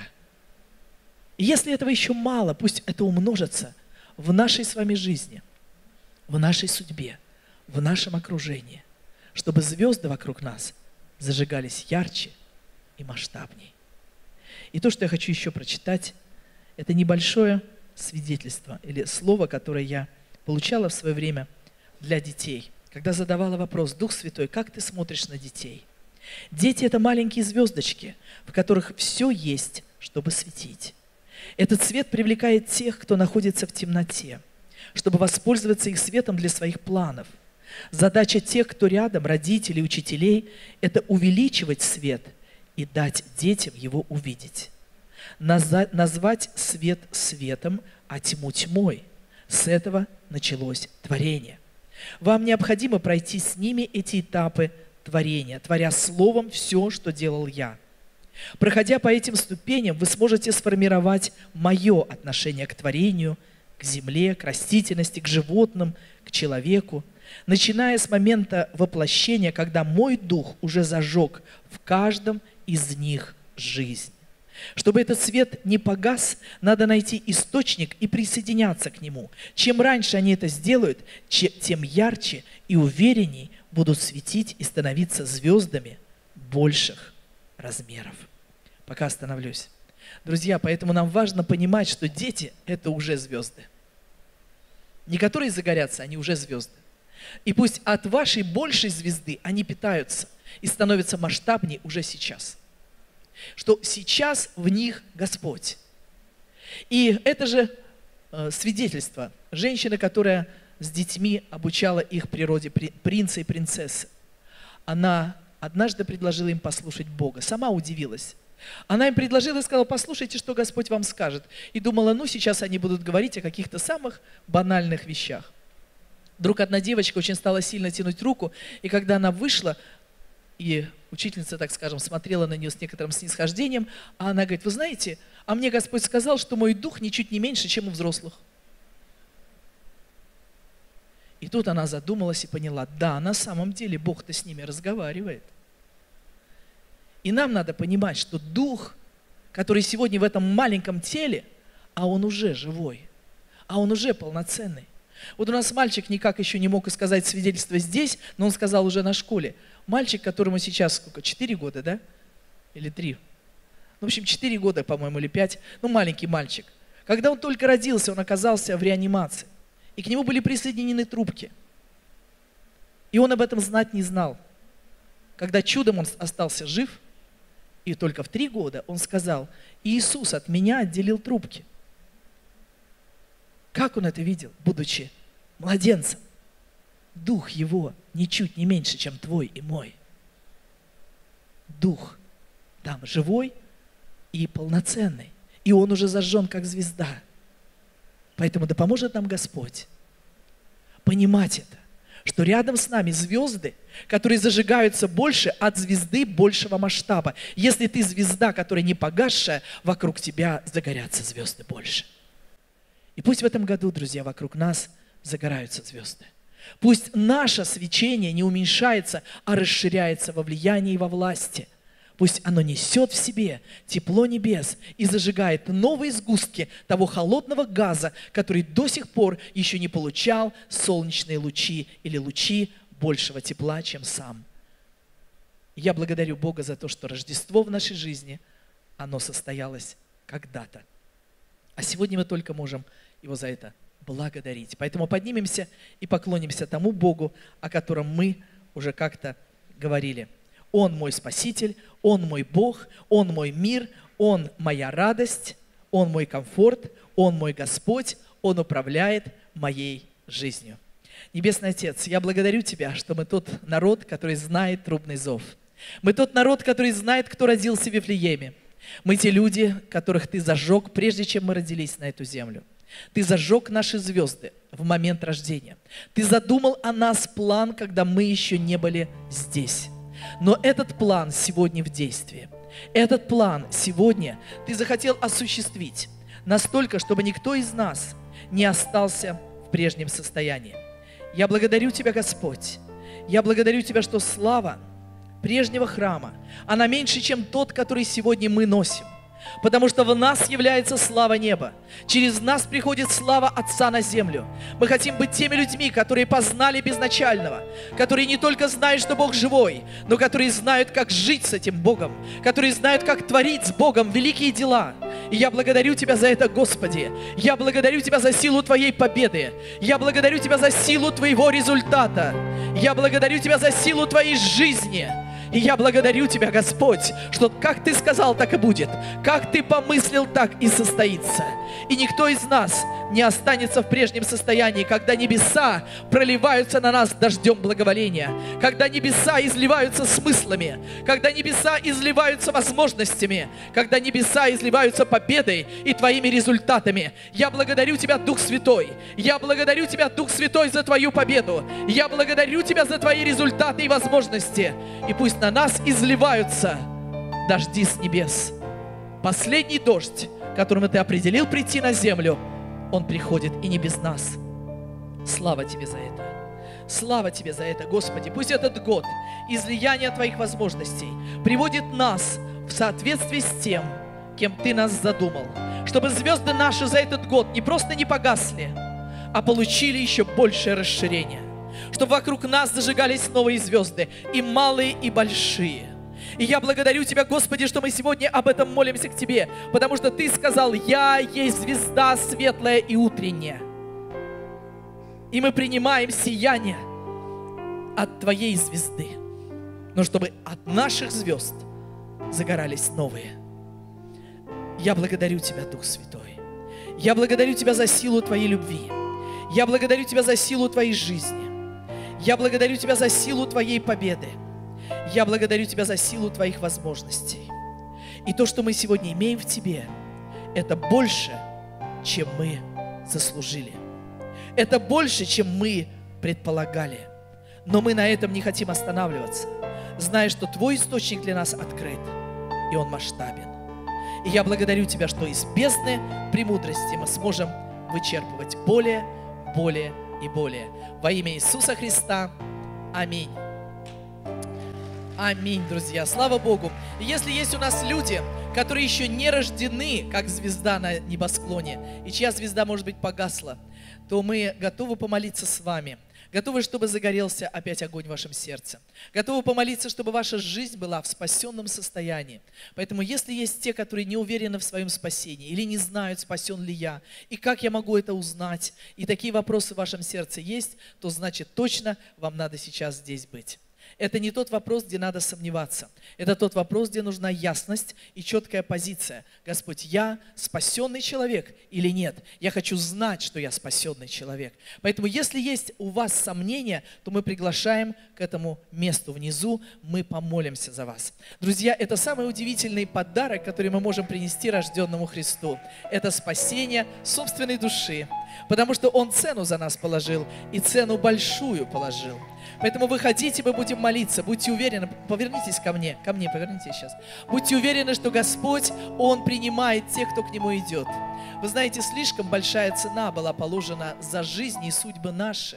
Speaker 5: И если этого еще мало, пусть это умножится в нашей с вами жизни, в нашей судьбе, в нашем окружении, чтобы звезды вокруг нас зажигались ярче и масштабней. И то, что я хочу еще прочитать, это небольшое свидетельство или слово, которое я получала в свое время для детей, когда задавала вопрос, Дух Святой, как ты смотришь на детей? Дети – это маленькие звездочки, в которых все есть, чтобы светить. Этот свет привлекает тех, кто находится в темноте, чтобы воспользоваться их светом для своих планов. Задача тех, кто рядом, родителей, учителей, это увеличивать свет и дать детям его увидеть. Назвать свет светом, а тьму тьмой. С этого началось творение. Вам необходимо пройти с ними эти этапы творения, творя словом все, что делал я. Проходя по этим ступеням, вы сможете сформировать мое отношение к творению, к земле, к растительности, к животным, к человеку, начиная с момента воплощения, когда мой дух уже зажег в каждом из них жизнь. Чтобы этот свет не погас, надо найти источник и присоединяться к нему. Чем раньше они это сделают, тем ярче и уверенней будут светить и становиться звездами больших размеров. Пока остановлюсь. Друзья, поэтому нам важно понимать, что дети – это уже звезды. Не которые загорятся, они уже звезды. И пусть от вашей большей звезды они питаются и становятся масштабнее уже сейчас. Что сейчас в них Господь. И это же свидетельство женщины, которая с детьми обучала их природе принца и принцессы. Она однажды предложила им послушать Бога. Сама удивилась. Она им предложила и сказала, послушайте, что Господь вам скажет. И думала, ну сейчас они будут говорить о каких-то самых банальных вещах. Вдруг одна девочка очень стала сильно тянуть руку, и когда она вышла, и учительница, так скажем, смотрела на нее с некоторым снисхождением, а она говорит, вы знаете, а мне Господь сказал, что мой дух ничуть не меньше, чем у взрослых. И тут она задумалась и поняла, да, на самом деле Бог-то с ними разговаривает. И нам надо понимать, что дух, который сегодня в этом маленьком теле, а он уже живой, а он уже полноценный. Вот у нас мальчик никак еще не мог сказать свидетельство здесь, но он сказал уже на школе. Мальчик, которому сейчас сколько, 4 года, да? Или 3? Ну, в общем, 4 года, по-моему, или 5. Ну, маленький мальчик. Когда он только родился, он оказался в реанимации. И к нему были присоединены трубки. И он об этом знать не знал. Когда чудом он остался жив, и только в 3 года он сказал, Иисус от меня отделил трубки. Как он это видел, будучи младенцем? Дух его ничуть не меньше, чем твой и мой. Дух там живой и полноценный. И он уже зажжен, как звезда. Поэтому да поможет нам Господь понимать это, что рядом с нами звезды, которые зажигаются больше от звезды большего масштаба. Если ты звезда, которая не погасшая, вокруг тебя загорятся звезды больше. И пусть в этом году, друзья, вокруг нас загораются звезды. Пусть наше свечение не уменьшается, а расширяется во влиянии и во власти. Пусть оно несет в себе тепло небес и зажигает новые сгустки того холодного газа, который до сих пор еще не получал солнечные лучи или лучи большего тепла, чем сам. Я благодарю Бога за то, что Рождество в нашей жизни, оно состоялось когда-то. А сегодня мы только можем Его за это благодарить. Поэтому поднимемся и поклонимся тому Богу, о котором мы уже как-то говорили. Он мой Спаситель, Он мой Бог, Он мой мир, Он моя радость, Он мой комфорт, Он мой Господь, Он управляет моей жизнью. Небесный Отец, я благодарю Тебя, что мы тот народ, который знает трубный зов. Мы тот народ, который знает, кто родился в Вифлееме. Мы те люди, которых Ты зажег, прежде чем мы родились на эту землю. Ты зажег наши звезды в момент рождения. Ты задумал о нас план, когда мы еще не были здесь. Но этот план сегодня в действии. Этот план сегодня Ты захотел осуществить настолько, чтобы никто из нас не остался в прежнем состоянии. Я благодарю Тебя, Господь. Я благодарю Тебя, что слава прежнего храма, она меньше, чем тот, который сегодня мы носим. Потому что в нас является слава неба. Через нас приходит слава Отца на землю. Мы хотим быть теми людьми, которые познали безначального, которые не только знают, что Бог живой, но которые знают, как жить с этим Богом, которые знают, как творить с Богом великие дела. И я благодарю Тебя за это, Господи. Я благодарю Тебя за силу Твоей победы. Я благодарю Тебя за силу Твоего результата. Я благодарю Тебя за силу Твоей жизни. И я благодарю Тебя, Господь, что как Ты сказал, так и будет. Как Ты помыслил, так и состоится. И никто из нас не останется в прежнем состоянии, когда небеса проливаются на нас дождем благоволения, когда небеса изливаются смыслами, когда небеса изливаются возможностями, когда небеса изливаются победой и Твоими результатами. Я благодарю Тебя, Дух Святой. Я благодарю Тебя, Дух Святой, за Твою победу. Я благодарю Тебя за Твои результаты и возможности. И пусть на нас изливаются дожди с небес. Последний дождь, которым Ты определил прийти на землю, он приходит и не без нас. Слава Тебе за это. Слава Тебе за это, Господи. Пусть этот год излияния Твоих возможностей приводит нас в соответствии с тем, кем Ты нас задумал. Чтобы звезды наши за этот год не просто не погасли, а получили еще большее расширение. Чтобы вокруг нас зажигались новые звезды, и малые, и большие. И я благодарю Тебя, Господи, что мы сегодня об этом молимся к Тебе, потому что Ты сказал: «Я есть звезда светлая и утренняя». И мы принимаем сияние от Твоей звезды, но чтобы от наших звезд загорались новые. Я благодарю Тебя, Дух Святой. Я благодарю Тебя за силу Твоей любви. Я благодарю Тебя за силу Твоей жизни. Я благодарю Тебя за силу Твоей победы. Я благодарю Тебя за силу Твоих возможностей. И то, что мы сегодня имеем в Тебе, это больше, чем мы заслужили. Это больше, чем мы предполагали. Но мы на этом не хотим останавливаться, зная, что Твой источник для нас открыт, и он масштабен. И я благодарю Тебя, что из бездны премудрости мы сможем вычерпывать более, более и более. Во имя Иисуса Христа. Аминь. Аминь, друзья. Слава Богу. И если есть у нас люди, которые еще не рождены, как звезда на небосклоне, и чья звезда, может быть, погасла, то мы готовы помолиться с вами. Готовы, чтобы загорелся опять огонь в вашем сердце. Готовы помолиться, чтобы ваша жизнь была в спасенном состоянии. Поэтому, если есть те, которые не уверены в своем спасении или не знают, спасен ли я, и как я могу это узнать, и такие вопросы в вашем сердце есть, то значит точно вам надо сейчас здесь быть. Это не тот вопрос, где надо сомневаться. Это тот вопрос, где нужна ясность и четкая позиция. Господь, я спасенный человек или нет? Я хочу знать, что я спасенный человек. Поэтому, если есть у вас сомнения, то мы приглашаем к этому месту внизу, мы помолимся за вас. Друзья, это самый удивительный подарок, который мы можем принести рожденному Христу. Это спасение собственной души, потому что Он цену за нас положил, и цену большую положил. Поэтому выходите, мы будем молиться. Будьте уверены, повернитесь ко мне, повернитесь сейчас. Будьте уверены, что Господь, Он принимает тех, кто к Нему идет. Вы знаете, слишком большая цена была положена за жизнь и судьбы наши.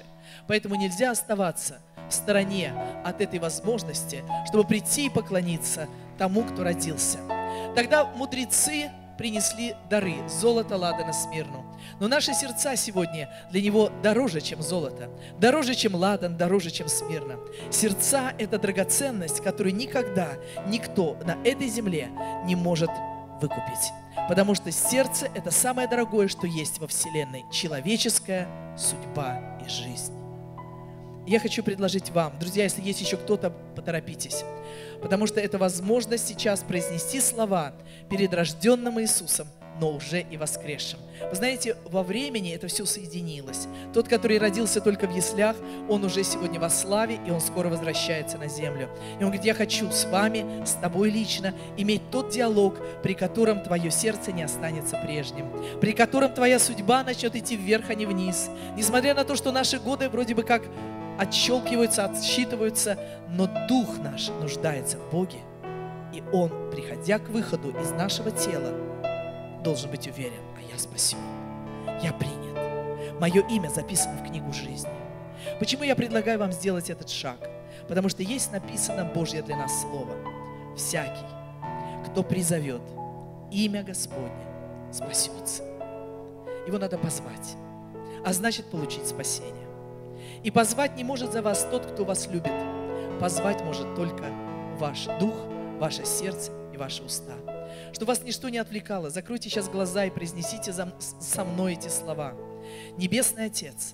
Speaker 5: Поэтому нельзя оставаться в стороне от этой возможности, чтобы прийти и поклониться тому, кто родился. Тогда мудрецы принесли дары – золото, ладана, смирну. Но наши сердца сегодня для него дороже, чем золото, дороже, чем ладан, дороже, чем смирна. Сердца – это драгоценность, которую никогда никто на этой земле не может выкупить. Потому что сердце – это самое дорогое, что есть во Вселенной. Человеческая судьба и жизнь. Я хочу предложить вам, друзья, если есть еще кто-то, поторопитесь. Потому что это возможность сейчас произнести слова перед рожденным Иисусом, но уже и воскресшим. Вы знаете, во времени это все соединилось. Тот, который родился только в яслях, он уже сегодня во славе, и он скоро возвращается на землю. И он говорит: я хочу с вами, с тобой лично иметь тот диалог, при котором твое сердце не останется прежним, при котором твоя судьба начнет идти вверх, а не вниз. Несмотря на то, что наши годы вроде бы как отщелкиваются, отсчитываются, но дух наш нуждается в Боге. И он, приходя к выходу из нашего тела, должен быть уверен: а я спасен, я принят, мое имя записано в книгу жизни. Почему я предлагаю вам сделать этот шаг? Потому что есть написано Божье для нас слово: всякий, кто призовет имя Господне, спасется. Его надо позвать, а значит получить спасение. И позвать не может за вас тот, кто вас любит. Позвать может только ваш дух, ваше сердце и ваши уста. Чтобы вас ничто не отвлекало, закройте сейчас глаза и произнесите со мной эти слова. Небесный Отец,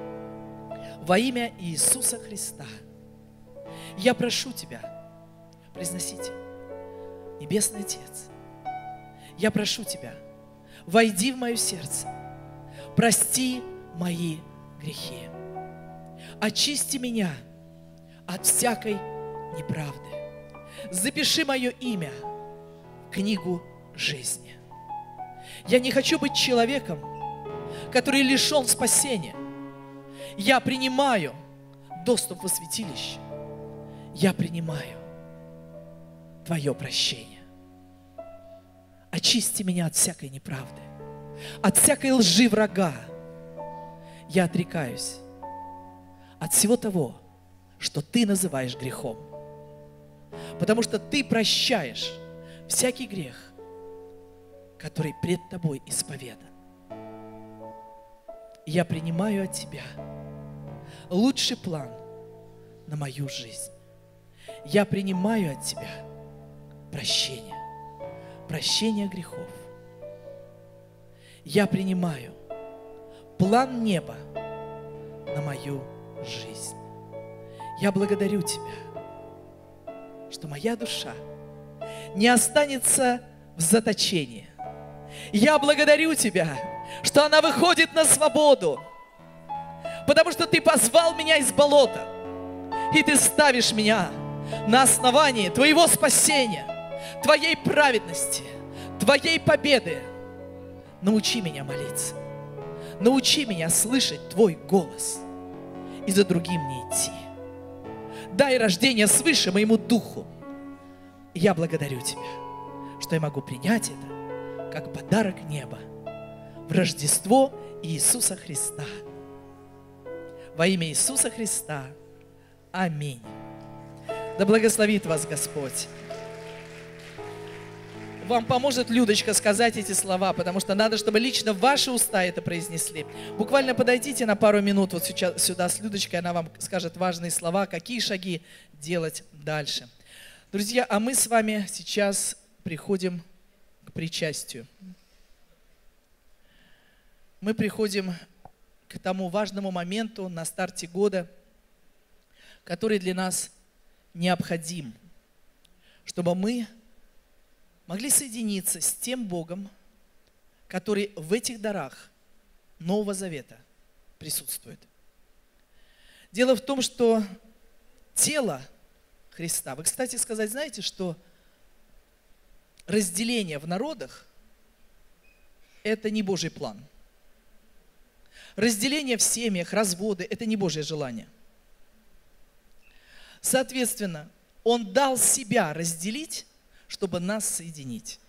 Speaker 5: во имя Иисуса Христа, я прошу Тебя, произносите: Небесный Отец, я прошу Тебя, войди в мое сердце, прости мои грехи. Очисти меня от всякой неправды. Запиши мое имя в книгу жизни. Я не хочу быть человеком, который лишен спасения. Я принимаю доступ во святилище. Я принимаю Твое прощение. Очисти меня от всякой неправды, от всякой лжи врага. Я отрекаюсь от всего того, что Ты называешь грехом. Потому что Ты прощаешь всякий грех, который пред Тобой исповедан. Я принимаю от Тебя лучший план на мою жизнь. Я принимаю от Тебя прощение грехов. Я принимаю план неба на мою жизнь. Я благодарю Тебя, что моя душа не останется в заточении. Я благодарю Тебя, что она выходит на свободу, потому что Ты позвал меня из болота, и Ты ставишь меня на основании Твоего спасения, Твоей праведности, Твоей победы. Научи меня молиться, научи меня слышать Твой голос и за другим не идти. Дай рождение свыше моему духу. И я благодарю Тебя, что я могу принять это как подарок неба в Рождество Иисуса Христа. Во имя Иисуса Христа. Аминь. Да благословит вас Господь. Вам поможет Людочка сказать эти слова, потому что надо, чтобы лично ваши уста это произнесли. Буквально подойдите на пару минут вот сюда с Людочкой, она вам скажет важные слова, какие шаги делать дальше. Друзья, а мы с вами сейчас приходим к причастию. Мы приходим к тому важному моменту на старте года, который для нас необходим, чтобы мы могли соединиться с тем Богом, который в этих дарах Нового Завета присутствует. Дело в том, что тело Христа, вы, кстати сказать, знаете, что разделение в народах – это не Божий план. Разделение в семьях, разводы – это не Божье желание. Соответственно, Он дал себя разделить, чтобы нас соединить.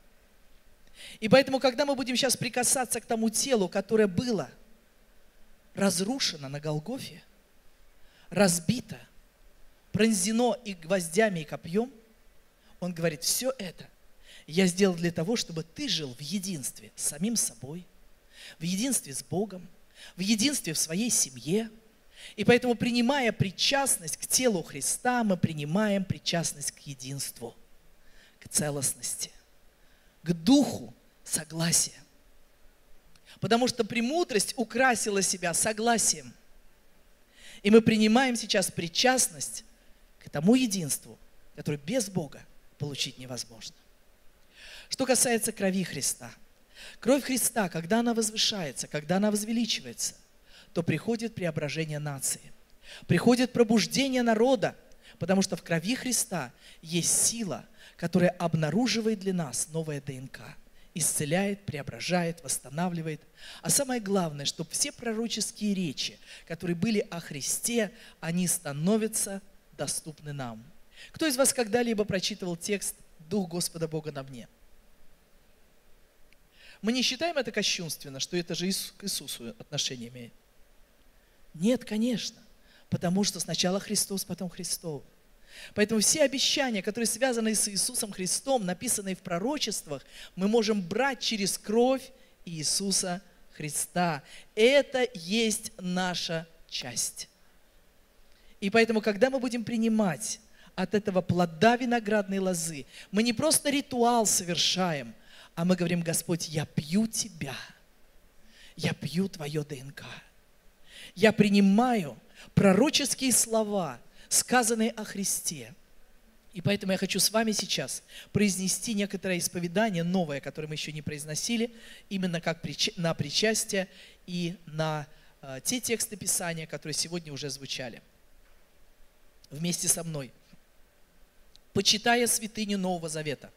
Speaker 5: И поэтому, когда мы будем сейчас прикасаться к тому телу, которое было разрушено на Голгофе, разбито, пронзено и гвоздями, и копьем, Он говорит, все это я сделал для того, чтобы ты жил в единстве с самим собой, в единстве с Богом, в единстве в своей семье. И поэтому, принимая причастность к телу Христа, мы принимаем причастность к единству, к целостности, к духу согласия. Потому что премудрость украсила себя согласием. И мы принимаем сейчас причастность к тому единству, которое без Бога получить невозможно. Что касается крови Христа. Кровь Христа, когда она возвышается, когда она возвеличивается, то приходит преображение нации, приходит пробуждение народа, потому что в крови Христа есть сила, которая обнаруживает для нас новое ДНК, исцеляет, преображает, восстанавливает. А самое главное, чтобы все пророческие речи, которые были о Христе, они становятся доступны нам. Кто из вас когда-либо прочитывал текст «Дух Господа Бога на мне»? Мы не считаем это кощунственно, что это же к Иисусу отношение имеет? Нет, конечно, потому что сначала Христос, потом Христов. Поэтому все обещания, которые связаны с Иисусом Христом, написанные в пророчествах, мы можем брать через кровь Иисуса Христа. Это есть наша часть. И поэтому, когда мы будем принимать от этого плода виноградной лозы, мы не просто ритуал совершаем, а мы говорим: Господь, я пью Тебя, я пью Твое ДНК. Я принимаю пророческие слова, сказанные о Христе. И поэтому я хочу с вами сейчас произнести некоторое исповедание новое, которое мы еще не произносили, именно как на причастие и на те тексты Писания, которые сегодня уже звучали. Вместе со мной. Почитая святыню Нового Завета.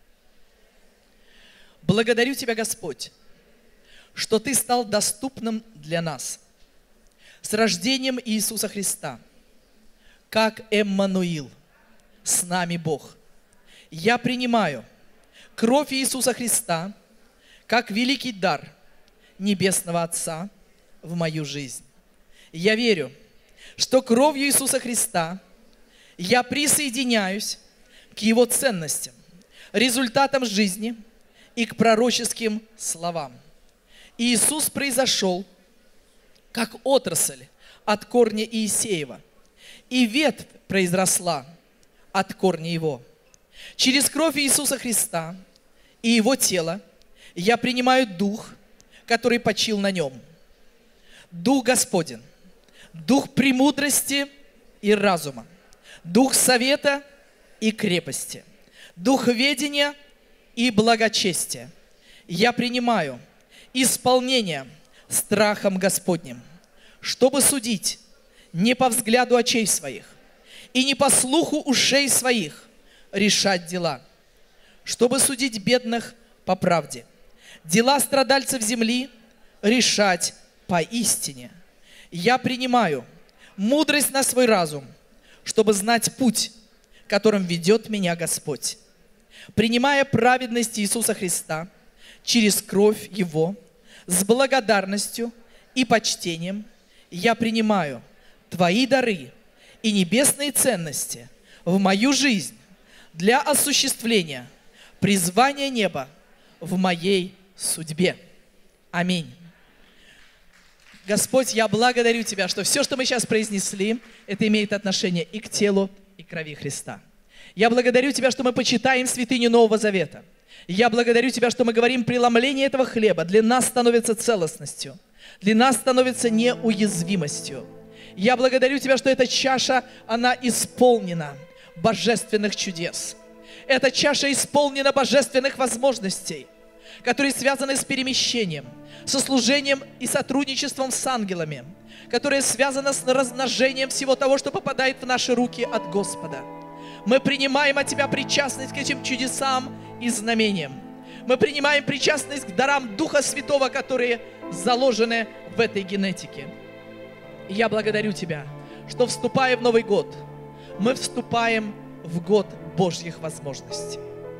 Speaker 5: Благодарю Тебя, Господь, что Ты стал доступным для нас с рождением Иисуса Христа, как Эммануил, с нами Бог. Я принимаю кровь Иисуса Христа как великий дар Небесного Отца в мою жизнь. Я верю, что кровью Иисуса Христа я присоединяюсь к Его ценностям, результатам жизни и к пророческим словам. Иисус произошел как отрасль от корня Иисеева, и ветвь произросла от корня его. Через кровь Иисуса Христа и Его тело я принимаю Дух, который почил на Нем. Дух Господень, Дух премудрости и разума, Дух совета и крепости, Дух ведения и благочестия. Я принимаю исполнение страхом Господним, чтобы судить не по взгляду очей своих и не по слуху ушей своих решать дела, чтобы судить бедных по правде, дела страдальцев земли решать поистине. Я принимаю мудрость на свой разум, чтобы знать путь, которым ведет меня Господь. Принимая праведность Иисуса Христа через кровь Его, с благодарностью и почтением, я принимаю Твои дары и небесные ценности в мою жизнь для осуществления призвания неба в моей судьбе. Аминь. Господь, я благодарю Тебя, что все, что мы сейчас произнесли, это имеет отношение и к телу, и к крови Христа. Я благодарю Тебя, что мы почитаем святыню Нового Завета. Я благодарю Тебя, что мы говорим, преломление этого хлеба для нас становится целостностью, для нас становится неуязвимостью. Я благодарю Тебя, что эта чаша, она исполнена божественных чудес. Эта чаша исполнена божественных возможностей, которые связаны с перемещением, со служением и сотрудничеством с ангелами, которые связаны с размножением всего того, что попадает в наши руки от Господа. Мы принимаем от Тебя причастность к этим чудесам и знамениям. Мы принимаем причастность к дарам Духа Святого, которые заложены в этой генетике. И я благодарю Тебя, что, вступая в Новый год, мы вступаем в год Божьих возможностей.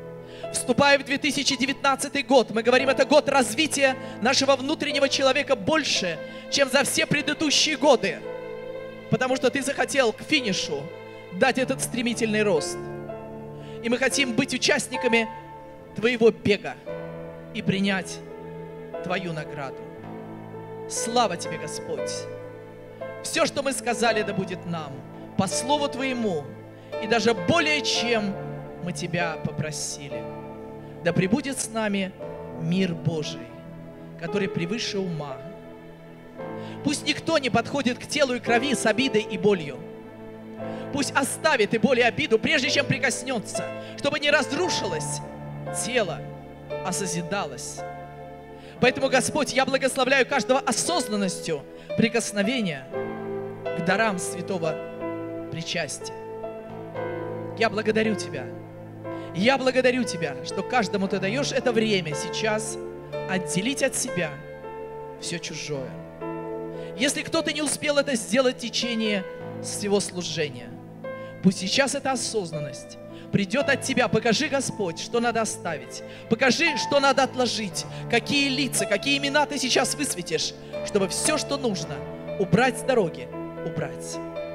Speaker 5: Вступая в 2019 год, мы говорим, это год развития нашего внутреннего человека больше, чем за все предыдущие годы. Потому что Ты захотел к финишу дать этот стремительный рост. И мы хотим быть участниками Твоего бега и принять Твою награду. Слава Тебе, Господь! Все, что мы сказали, да будет нам по Слову Твоему, и даже более, чем мы Тебя попросили. Да пребудет с нами мир Божий, который превыше ума. Пусть никто не подходит к телу и крови с обидой и болью. Пусть оставит и боль и обиду, прежде чем прикоснется, чтобы не разрушилось тело, а созидалось. Поэтому, Господь, я благословляю каждого осознанностью прикосновения к дарам святого причастия. Я благодарю Тебя. Я благодарю Тебя, что каждому Ты даешь это время сейчас отделить от себя все чужое. Если кто-то не успел это сделать в течение всего служения, пусть сейчас эта осознанность придет от Тебя. Покажи, Господь, что надо оставить. Покажи, что надо отложить. Какие лица, какие имена Ты сейчас высветишь, чтобы все, что нужно, убрать с дороги, убрать.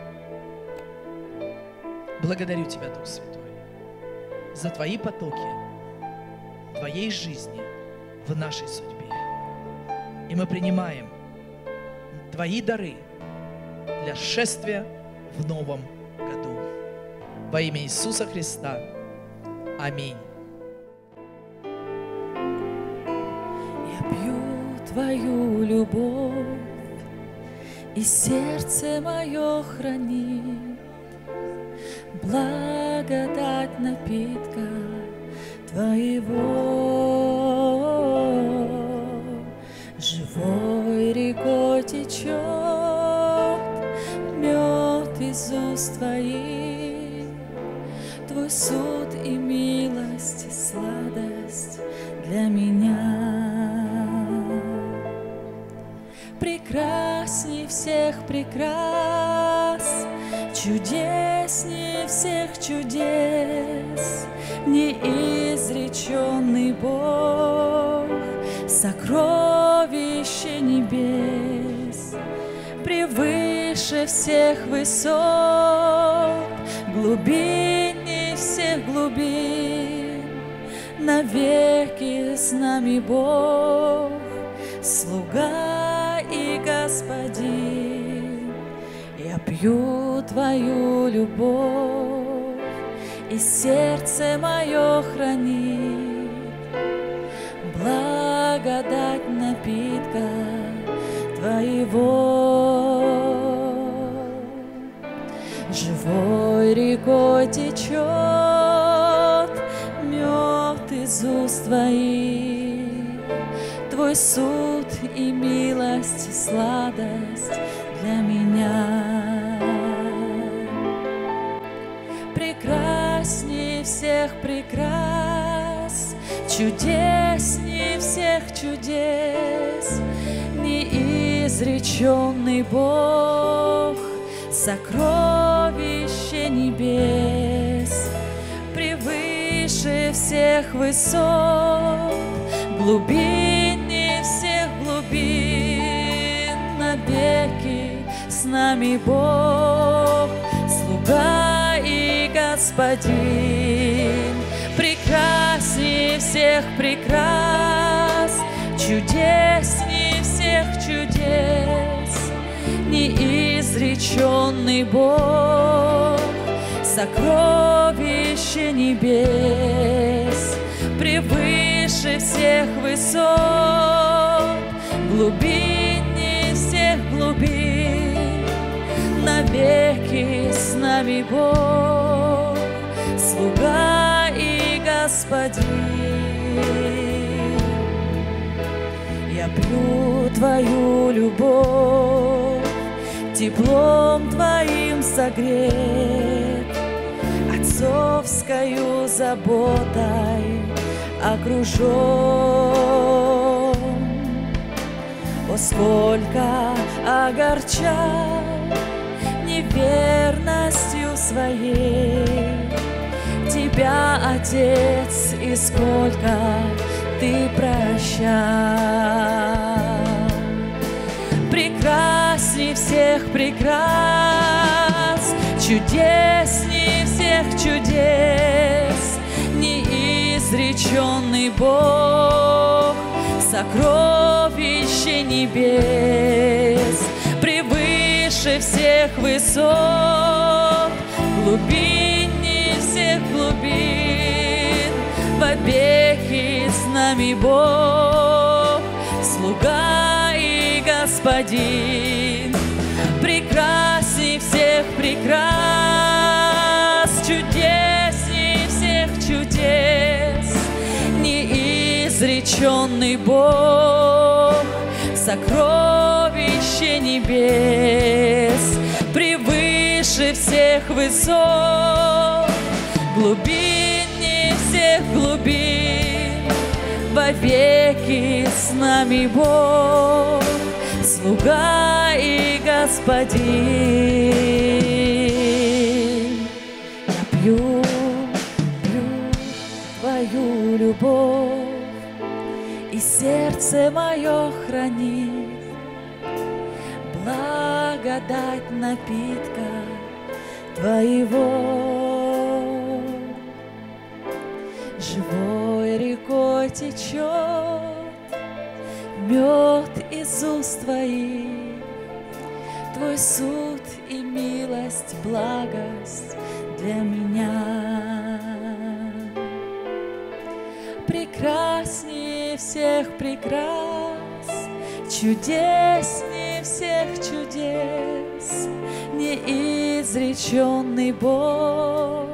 Speaker 5: Благодарю Тебя, Дух Святой, за Твои потоки, Твоей жизни в нашей судьбе. И мы принимаем Твои дары для шествия в новом году. Во имя Иисуса Христа. Аминь.
Speaker 3: Я пью Твою любовь, и сердце мое хранит благодать напитка Твоего. Живой рекой течет мед из уст Твоих, Твой суд и милость, и сладость для меня. Прекрасней всех прекрас, чудесней всех чудес, неизреченный Бог, сокровище небес, превыше всех высот, глубинней всех глубин, навеки с нами Бог, слуга и Господин. Я пью Твою любовь, и сердце мое хранит благодать напитка Твоего. Живой рекой течет мед из уст Твоих, Твой суд и милость, и сладость для меня. Прекрасней всех прекрас, чудесней всех чудес, неизреченный Бог, сокровище небес, превыше всех высот, глубинней всех глубин, навеки с нами Бог, слуга и Господин. Прекрасней всех прекрас, чудесней всех чудес, неизреченный Бог, сокровище небес, превыше всех высот, глубинней всех глубин, навеки с нами Бог, слуга и Господин. Я пью Твою любовь, теплом Твоим согрет, отцовскою заботой окружен. О, сколько огорчал неверностью своей, Тебя, Отец, и сколько Ты прощал. Прекрасней всех прекрас, чудесней всех чудес, неизреченный Бог, сокровище небес, превыше всех высот, глубинней всех глубин, вовеки с нами Бог, слуга и Господин. Прекрасней всех прекрас, чудесней всех чудес, неизреченный Бог, сокровище небес, превыше всех высот, глубинней всех глубин, вовеки с нами Бог, слуга и Господин. Я пью Твою любовь, и сердце мое хранит благодать напитка Твоего. Живой рекой течет мед из уст Твоих, Твой суд и милость, благость для меня. Прекраснее всех прекрас, чудеснее всех чудес, неизреченный Бог,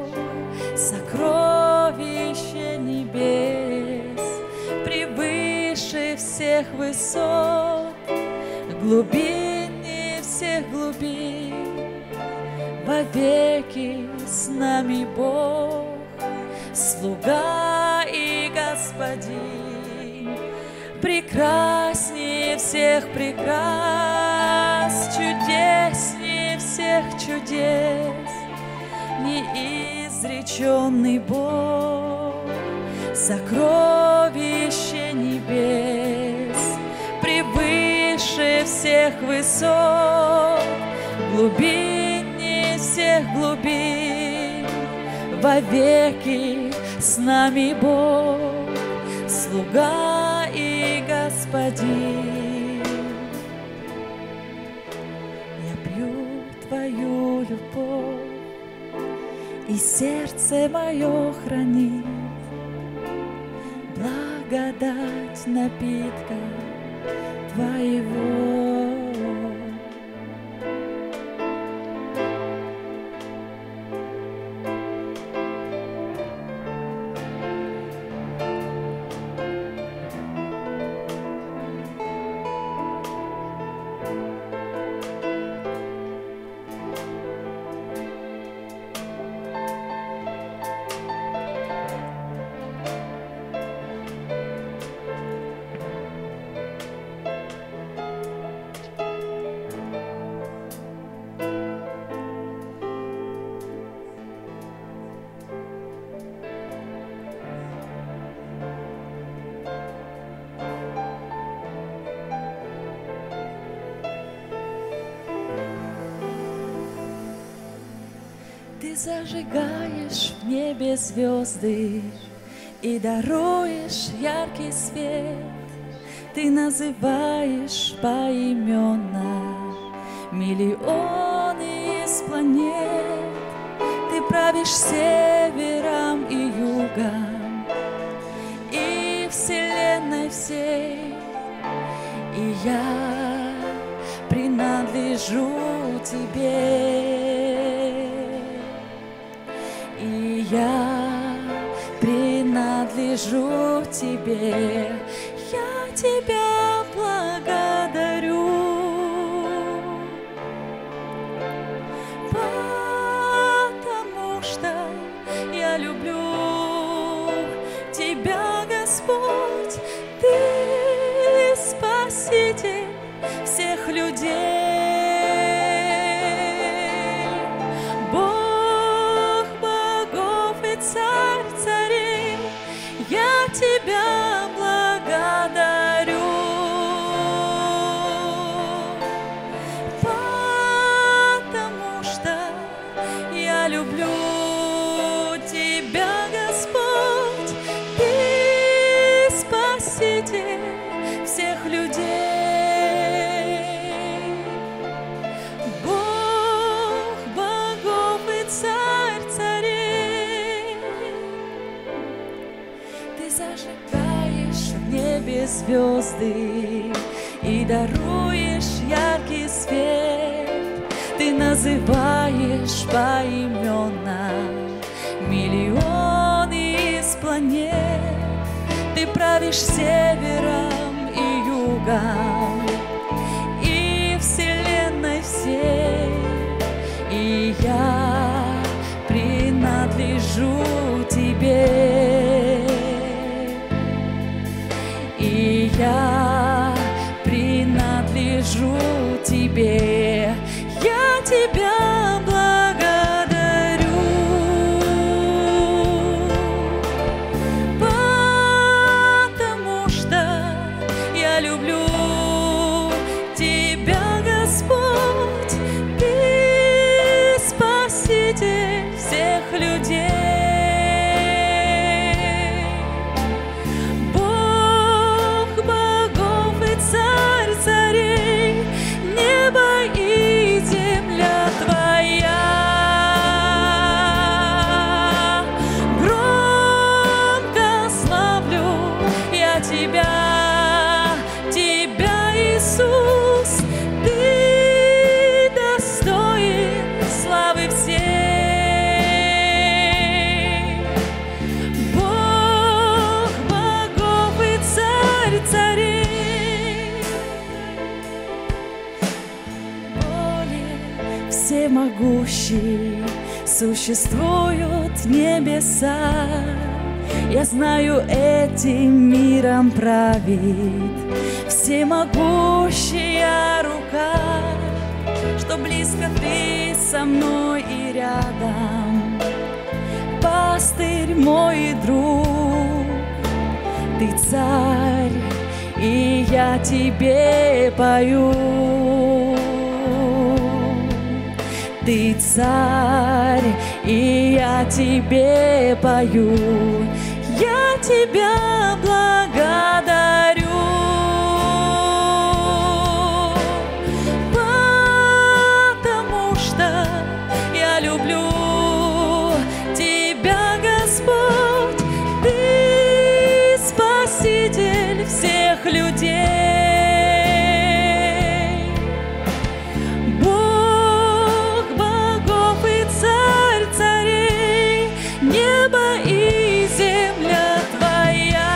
Speaker 3: сокровище небес, превыше всех высот, глубиннее всех глубин, вовеки с нами Бог, слуга и Господин. Прекраснее всех прекрас, чудеснее всех чудес, неизреченный Бог, сокровище небес, превыше всех высот, глубиннее всех глубин, вовеки с нами Бог, слуга и Господин. Я пью Твою любовь, и сердце мое хранит благодать напитка Твоего. Ты зажигаешь в небе звезды и даруешь яркий свет. Ты называешь поименно миллионы из планет. Ты правишь севером и югом и вселенной всей. И я принадлежу Тебе. И я принадлежу Тебе, я Тебя благодарю, потому что я люблю Тебя, Господь, Ты Спаситель всех людей. Бог богов и Царь люблю Тебя, Господь, Ты Спаситель всех людей. Бог богов и Царь царей. Ты зажигаешь в небе звезды и даруешь яркий свет. Ты называешь поименно миллионы из планет. Ты правишь севером и югом и вселенной всей. И я принадлежу Тебе. И я принадлежу Тебе. Я Тебя благодарю, потому что я люблю Тебя, Господь, Ты Спаситель всех людей. Бог богов и Царь царей, небо и земля Твоя. Громко славлю я Тебя, Тебя, Иисус, Ты достоин славы всей. Бог богов и Царь царей, более всемогущий, существуют небеса. Я знаю, этим миром правит всемогущая рука, что близко Ты со мной и рядом, пастырь мой и друг. Ты царь, и я Тебе пою. Ты царь, и я Тебе пою. Я Тебя благодарю, потому что я люблю Тебя, Господь, Ты Спаситель всех людей. Бог богов и Царь царей, небо и земля Твоя.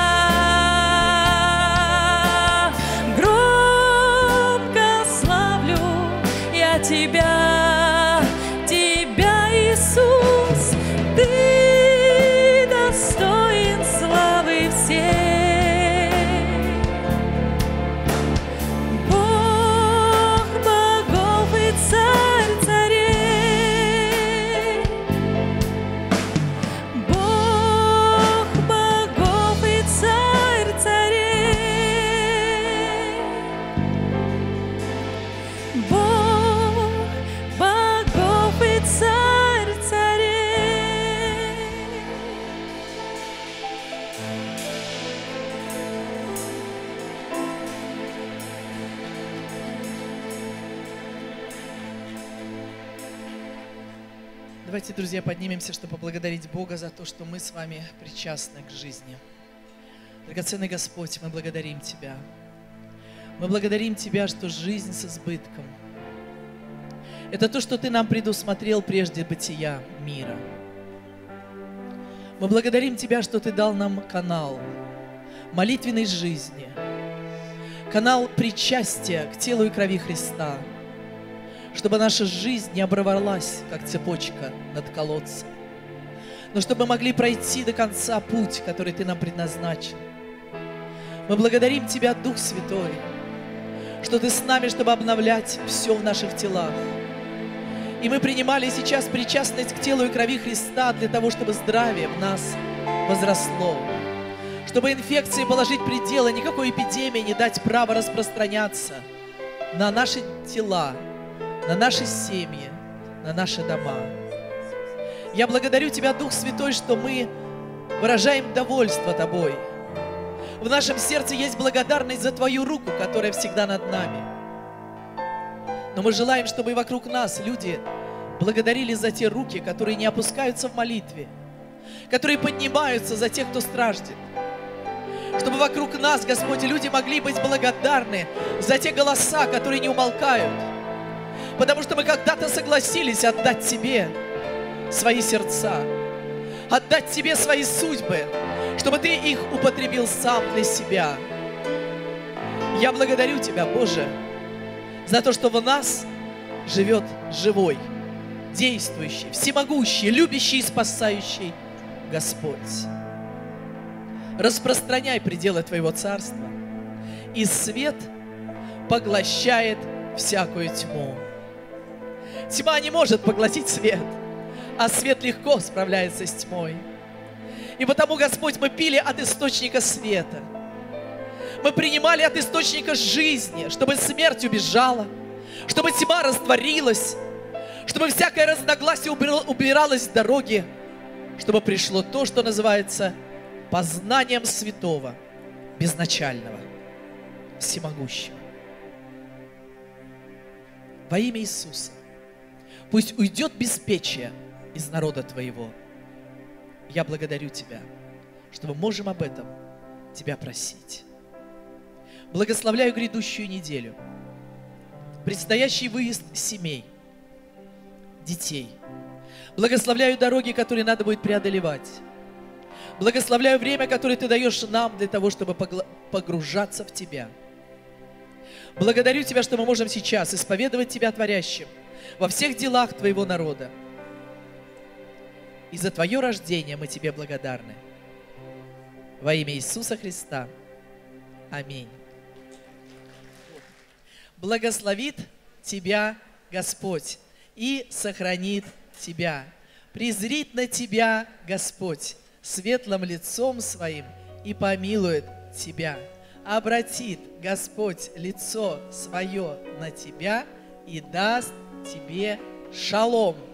Speaker 3: Громко славлю я Тебя, Тебя, Иисус, Ты достоин славы всей. Бог богов и Царь царей, Бог богов и Царь царей, Бог богов и Царь царей.
Speaker 5: Давайте, друзья, поднимемся, чтобы поблагодарить Бога за то, что мы с вами причастны к жизни. Драгоценный Господь, мы благодарим Тебя. Мы благодарим Тебя, что жизнь с избытком – это то, что Ты нам предусмотрел прежде бытия мира. Мы благодарим Тебя, что Ты дал нам канал молитвенной жизни, канал причастия к телу и крови Христа, чтобы наша жизнь не оборвалась, как цепочка над колодцем, но чтобы мы могли пройти до конца путь, который Ты нам предназначил. Мы благодарим Тебя, Дух Святой, что Ты с нами, чтобы обновлять все в наших телах. И мы принимали сейчас причастность к телу и крови Христа для того, чтобы здравие в нас возросло, чтобы инфекции положить пределы, никакой эпидемии не дать права распространяться на наши тела, на наши семьи, на наши дома. Я благодарю Тебя, Дух Святой, что мы выражаем довольство Тобой. В нашем сердце есть благодарность за Твою руку, которая всегда над нами. Но мы желаем, чтобы и вокруг нас люди благодарили за те руки, которые не опускаются в молитве, которые поднимаются за тех, кто страждет. Чтобы вокруг нас, Господь, люди могли быть благодарны за те голоса, которые не умолкают. Потому что мы когда-то согласились отдать Тебе свои сердца, отдать Тебе свои судьбы, чтобы Ты их употребил сам для себя. Я благодарю Тебя, Боже, за то, что в нас живет живой, действующий, всемогущий, любящий и спасающий Господь. Распространяй пределы Твоего Царства, и свет поглощает всякую тьму. Тьма не может поглотить свет, а свет легко справляется с тьмой. И потому, Господь, мы пили от источника света. Мы принимали от источника жизни, чтобы смерть убежала, чтобы тьма растворилась, чтобы всякое разногласие убиралось с дороги, чтобы пришло то, что называется познанием святого, безначального, всемогущего. Во имя Иисуса пусть уйдет беспечие из народа Твоего. Я благодарю Тебя, что мы можем об этом Тебя просить. Благословляю грядущую неделю, предстоящий выезд семей, детей. Благословляю дороги, которые надо будет преодолевать. Благословляю время, которое Ты даешь нам для того, чтобы погружаться в Тебя. Благодарю Тебя, что мы можем сейчас исповедовать Тебя творящим во всех делах Твоего народа. И за Твое рождение мы Тебе благодарны. Во имя Иисуса Христа. Аминь. Благословит тебя Господь и сохранит тебя. Презрит на тебя Господь светлым лицом своим и помилует тебя. Обратит Господь лицо свое на тебя и даст тебе шалом.